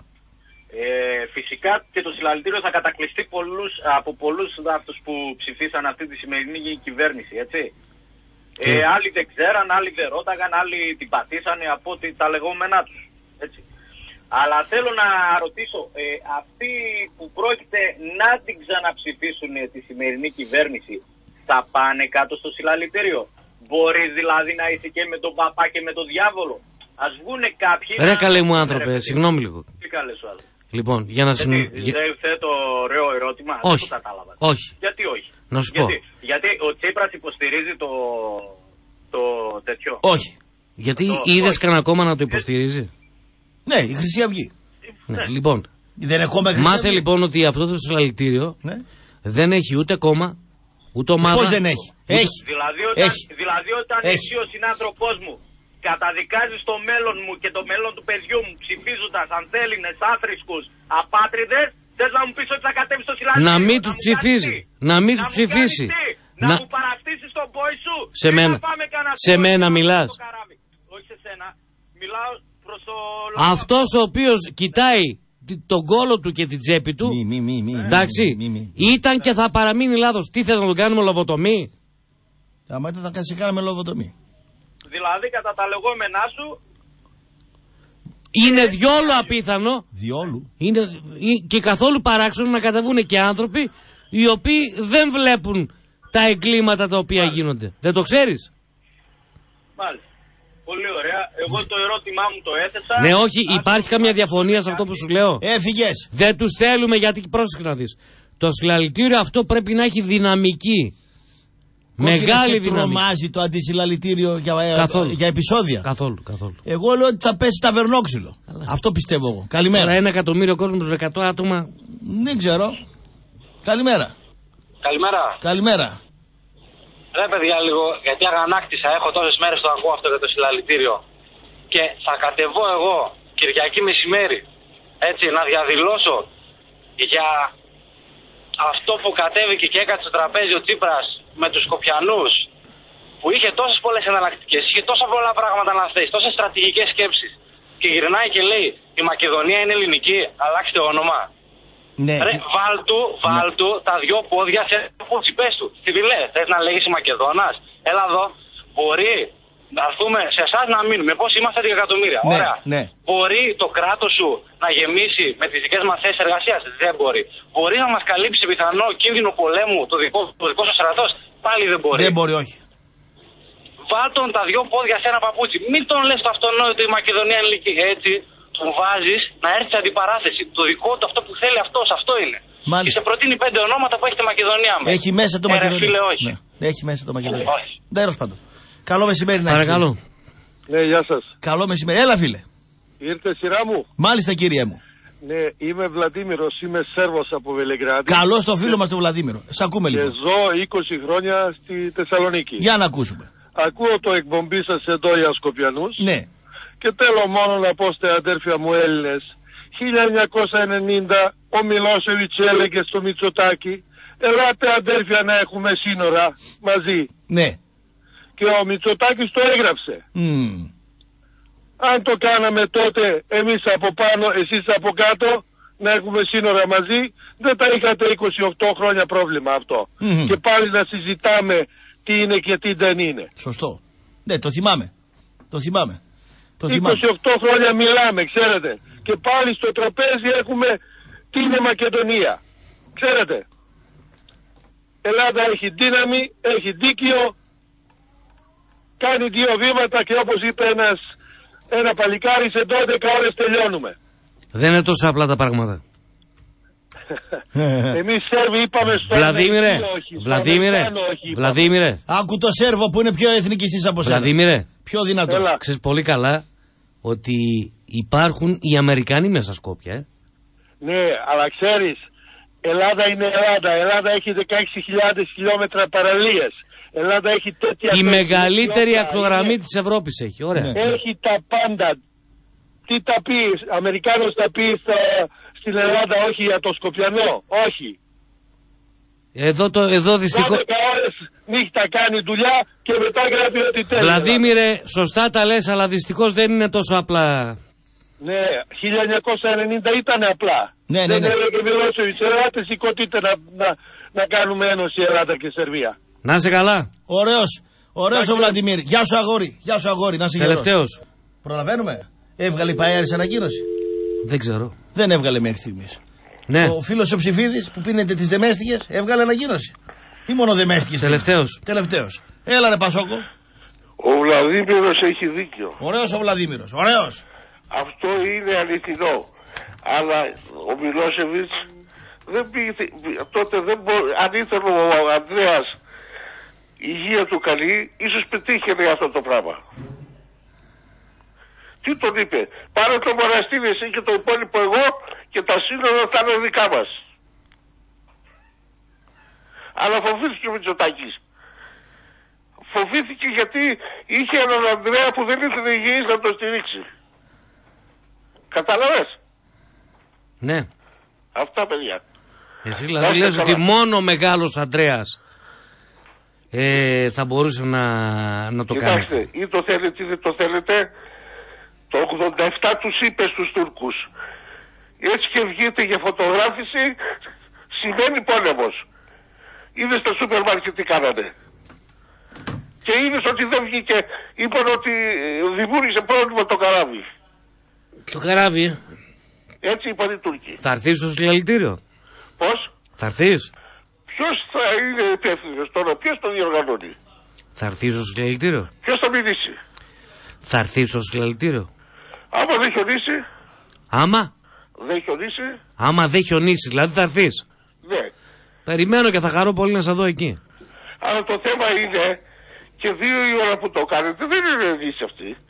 Φυσικά και το συλλαλητήριο θα κατακλειστεί από πολλούς αυτούς που ψηφίσαν αυτή τη σημερινή κυβέρνηση, έτσι. Άλλοι δεν ξέραν, άλλοι δεν ρώταγαν, άλλοι την πατήσανε από τα λεγόμενά τους, έτσι. Αλλά θέλω να ρωτήσω, αυτοί που πρόκειται να την ξαναψηφίσουν τη σημερινή κυβέρνηση, θα πάνε κάτω στο συλλαλητήριο? Μπορεί δηλαδή να είσαι και με τον παπά και με τον διάβολο? Ας βγούνε κάποιοι... Ρε καλέ μου άνθρωπε, συγγνώμη λίγο. Τι καλέ σου άλλο. Λοιπόν, για να Δεν θέτω ωραίο ερώτημα, όχι. δεν το κατάλαβα. Όχι. Γιατί όχι? Να σου πω. Γιατί ο Τσίπρας υποστηρίζει το τέτοιο. Όχι. Γιατί είδες κανένα κόμμα να το υποστηρίζει? Ναι, η Χρυσή Αυγή. Ναι. Λοιπόν, μάθε λοιπόν ότι αυτό το συλλαλητήριο δεν έχει ούτε κόμμα, ούτε ομάδα. Πώς δεν έχει? Έχει. Δηλαδή όταν εσύ ο συνάνθρωπός μου καταδικάζεις το μέλλον μου και το μέλλον του παιδιού μου ψηφίζοντας ανθέληνες, άθρησκους, απάτριδες, θες να μου πεις ότι θα κατέβεις στο συλλαλητήριο? Να μην τους ψηφίζει. Να μην τους ψηφίσει. Να μου παραστήσεις τον πόη σου. Σε μένα μιλάς. Όχι σε σένα. Μιλάω προς το... Αυτός ο οποίος κοιτάει τον κόλο του και την τσέπη του, εντάξει, ήταν και θα παραμείνει λάθος. Τι θες να τον κάνουμε λοβοτομή? Άμα ήταν θα σε κάνουμε λοβοτομή. Δηλαδή κατά τα λεγόμενά σου είναι διόλου απίθανο. Διόλου. Είναι και καθόλου παράξενο να κατεβούν και άνθρωποι οι οποίοι δεν βλέπουν τα εγκλήματα τα οποία γίνονται. Δεν το ξέρεις? Μάλιστα. Πολύ ωραία. Εγώ το ερώτημά μου το έθεσα. Ναι, όχι, υπάρχει καμία διαφωνία σε αυτό που σου λέω? Έφυγες. Δεν τους θέλουμε, γιατί πρόσεχε να δεις. Το συλλαλητήριο αυτό πρέπει να έχει δυναμική. Μεγάλη δυναμική. Τρομάζει το αντισυλλαλητήριο για επεισόδια? Καθόλου. Εγώ λέω ότι θα πέσει ταβερνόξυλο. Αυτό πιστεύω εγώ. Καλημέρα. Τώρα 1 εκατομμύριο κόσμο με 100 άτομα. Δεν ξέρω. Καλημέρα. Καλημέρα. Ρε παιδιά λίγο, γιατί αγανάκτησα, έχω τόσες μέρες το ακούω αυτό για το συλλαλητήριο. Και θα κατεβώ εγώ Κυριακή μεσημέρι, έτσι, να διαδηλώσω για αυτό που κατέβηκε και έκατσε στο τραπέζι ο Τσίπρας με τους Σκοπιανούς, που είχε τόσες πολλές εναλλακτικές, είχε τόσα πολλά πράγματα να θέσει, τόσες στρατηγικές σκέψεις. Και γυρνάει και λέει, η Μακεδονία είναι ελληνική, αλλάξτε όνομα. Ναι. Ρε, βάλτου τα 2 πόδια σε πούτσι, πες του. Τι τη λέει, θες να λέγεις Μακεδόνας? Έλα εδώ. Μπορεί να έρθουμε σε εσάς να μείνουμε. Πώς είμαστε 10 εκατομμύρια. Ναι, ωραία. ναι. Μπορεί το κράτος σου να γεμίσει με τις δικές μας θέσεις εργασίας? Δεν μπορεί. Μπορεί να μας καλύψει πιθανό κίνδυνο πολέμου το δικό σου στρατός? Πάλι δεν μπορεί. Δεν μπορεί, όχι. Βάλτον τα δυο πόδια σε ένα παπούτσι. Μην τον λες το αυτονόητο η Μακεδονία είναι έτσι. Τον βάζεις να έρθει σε αντιπαράθεση. Το δικό του, αυτό που θέλει αυτός, αυτό είναι. Μάλιστα. Και σε προτείνει 5 ονόματα που έχει τη Μακεδονία μέσα. Έχει μέσα το Μακεδονία. Φίλε, όχι. Ναι. Έχει μέσα το Μακεδονία. Τέλος πάντων. Καλό μεσημέρι να έχεις. Παρακαλώ. Ναι, γεια σας. Καλό μεσημέρι. Έλα, φίλε. Ήρθε σειρά μου. Μάλιστα, κύριε μου. Ναι, είμαι Βλαντίμηρος, είμαι Σέρβος από Βελεγράδι. Καλώς το φίλο μας τον Βλαντίμηρο. Σ' ακούμε λίγο. Και ζω 20 χρόνια στη Θεσσαλονίκη. Για να ακούσουμε. Ακούω το εκπομπή σας εδώ για Σκοπιανούς. Ναι. Και θέλω μόνο να πω στα αδέρφια μου Έλληνες. 1990 ο Μιλόσεβιτς έλεγε στο Μητσοτάκη, ελάτε αδέρφια να έχουμε σύνορα μαζί. Ναι. Και ο Μητσοτάκης το έγραψε. Αν το κάναμε τότε εμείς από πάνω, εσείς από κάτω, να έχουμε σύνορα μαζί, δεν τα είχατε 28 χρόνια πρόβλημα αυτό. Και πάλι να συζητάμε τι είναι και τι δεν είναι. Σωστό. Ναι, το θυμάμαι. Το θυμάμαι. 28 χρόνια μιλάμε, ξέρετε. Και πάλι στο τραπέζι έχουμε την Μακεδονία. Ξέρετε. Ελλάδα έχει δύναμη, έχει δίκαιο, κάνει 2 βήματα και όπως είπε ένα παλικάρι, σε 12 ώρες τελειώνουμε. Δεν είναι τόσο απλά τα πράγματα. Εμείς Σέρβοι είπαμε στο Βλαδίμηρε. Άκου το Σέρβο που είναι πιο εθνικιστής από σένα. Βλαδίμηρε. Πιο δυνατό. Ξέρεις πολύ καλά ότι υπάρχουν οι Αμερικάνοι μέσα στα Σκόπια. Ναι, αλλά ξέρεις, Ελλάδα είναι Ελλάδα. Ελλάδα έχει 16.000 χιλιόμετρα παραλίες. Ελλάδα έχει τέτοια... Η μεγαλύτερη ακτογραμμή της Ευρώπης έχει. Ωραία. Έχει τα πάντα. Τι τα πει, Αμερικάνος τα πει στην Ελλάδα, όχι για το Σκοπιανό, όχι. Εδώ δυστυχώς... 12 ώρες νύχτα κάνει δουλειά και μετά γράφει ότι τέλει. Βλαδίμηρε, σωστά τα λες, αλλά δυστυχώς δεν είναι τόσο απλά. Ναι, 1990 ήταν απλά. Ναι. Δεν έλεγε Μιλόσεβιτς, ελάτε σηκωτείτε να κάνουμε ένωση Ελλάδα και Σερβία. Να είσαι καλά. Ωραίος ο Βλαντιμίρ. Γεια σου αγόρι, να είσαι γερός. Τελευταίος. Προλαβαίνουμε. Έβγαλε η Παέρης ανακοίνωση? Δεν ξέρω. Δεν έβγαλε μέχρι στιγμής. Ναι. Ο φίλος ο Ψηφίδης που πίνεται τις δεμέστικες έβγαλε ανακοίνωση. Ή μόνο δεμέστικες? Τελευταίος. Έλα ρε Πασόκο. Ο Βλαδίμηρος έχει δίκιο. Ωραίος ο Βλαδίμηρος. Ωραίος. Αυτό είναι αληθινό. Αλλά ο Μιλόσεβιτς δεν πήγε, τότε δεν αν ήθελε ο Ανδρέας η υγεία του καλή, ίσως πετύχαινε αυτό το πράγμα. Τι τον είπε, πάρε το μοναστήρι εσύ και το υπόλοιπο εγώ και τα σύνορα θα είναι δικά μας. Αλλά φοβήθηκε ο Μητσοτάκης. Φοβήθηκε γιατί είχε έναν Ανδρέα που δεν ήθελε υγιής να το στηρίξει. Κατάλαβες? Ναι. Αυτά παιδιά. Εσύ δηλαδή λες ότι μόνο ο μεγάλος Ανδρέας θα μπορούσε να το κάνει. Κοιτάξτε, ή το θέλετε ή δεν το θέλετε, το 87 τους είπε στους Τούρκους. Έτσι και βγείτε για φωτογράφηση, σημαίνει πόλεμος. Είδες στο σούπερ μάρκετ τι κάνανε. Και είδες ότι δεν βγήκε, είπαν ότι δημιούργησε πρόβλημα το καράβι. Το καράβι. Έτσι είπαν οι Τούρκοι. Θα έρθεις στο συλλαλητήριο? Πώς? Θα έρθεις? Ποιος θα είναι υπεύθυνος τώρα, ποιος το διοργανώνει? Θα έρθεις στο συλλαλητήριο? Ποιος θα μιλήσει? Θα έρθεις στο συλλαλητήριο? Άμα δεν χιονίσει. Άμα? Δεν χιονίσει. Άμα δεν χιονίσει, δηλαδή θα έρθεις? Ναι. Περιμένω και θα χαρώ πολύ να σε δω εκεί. Αλλά το θέμα είναι και 2 η ώρα που το κάνετε δεν είναι λύση αυτή.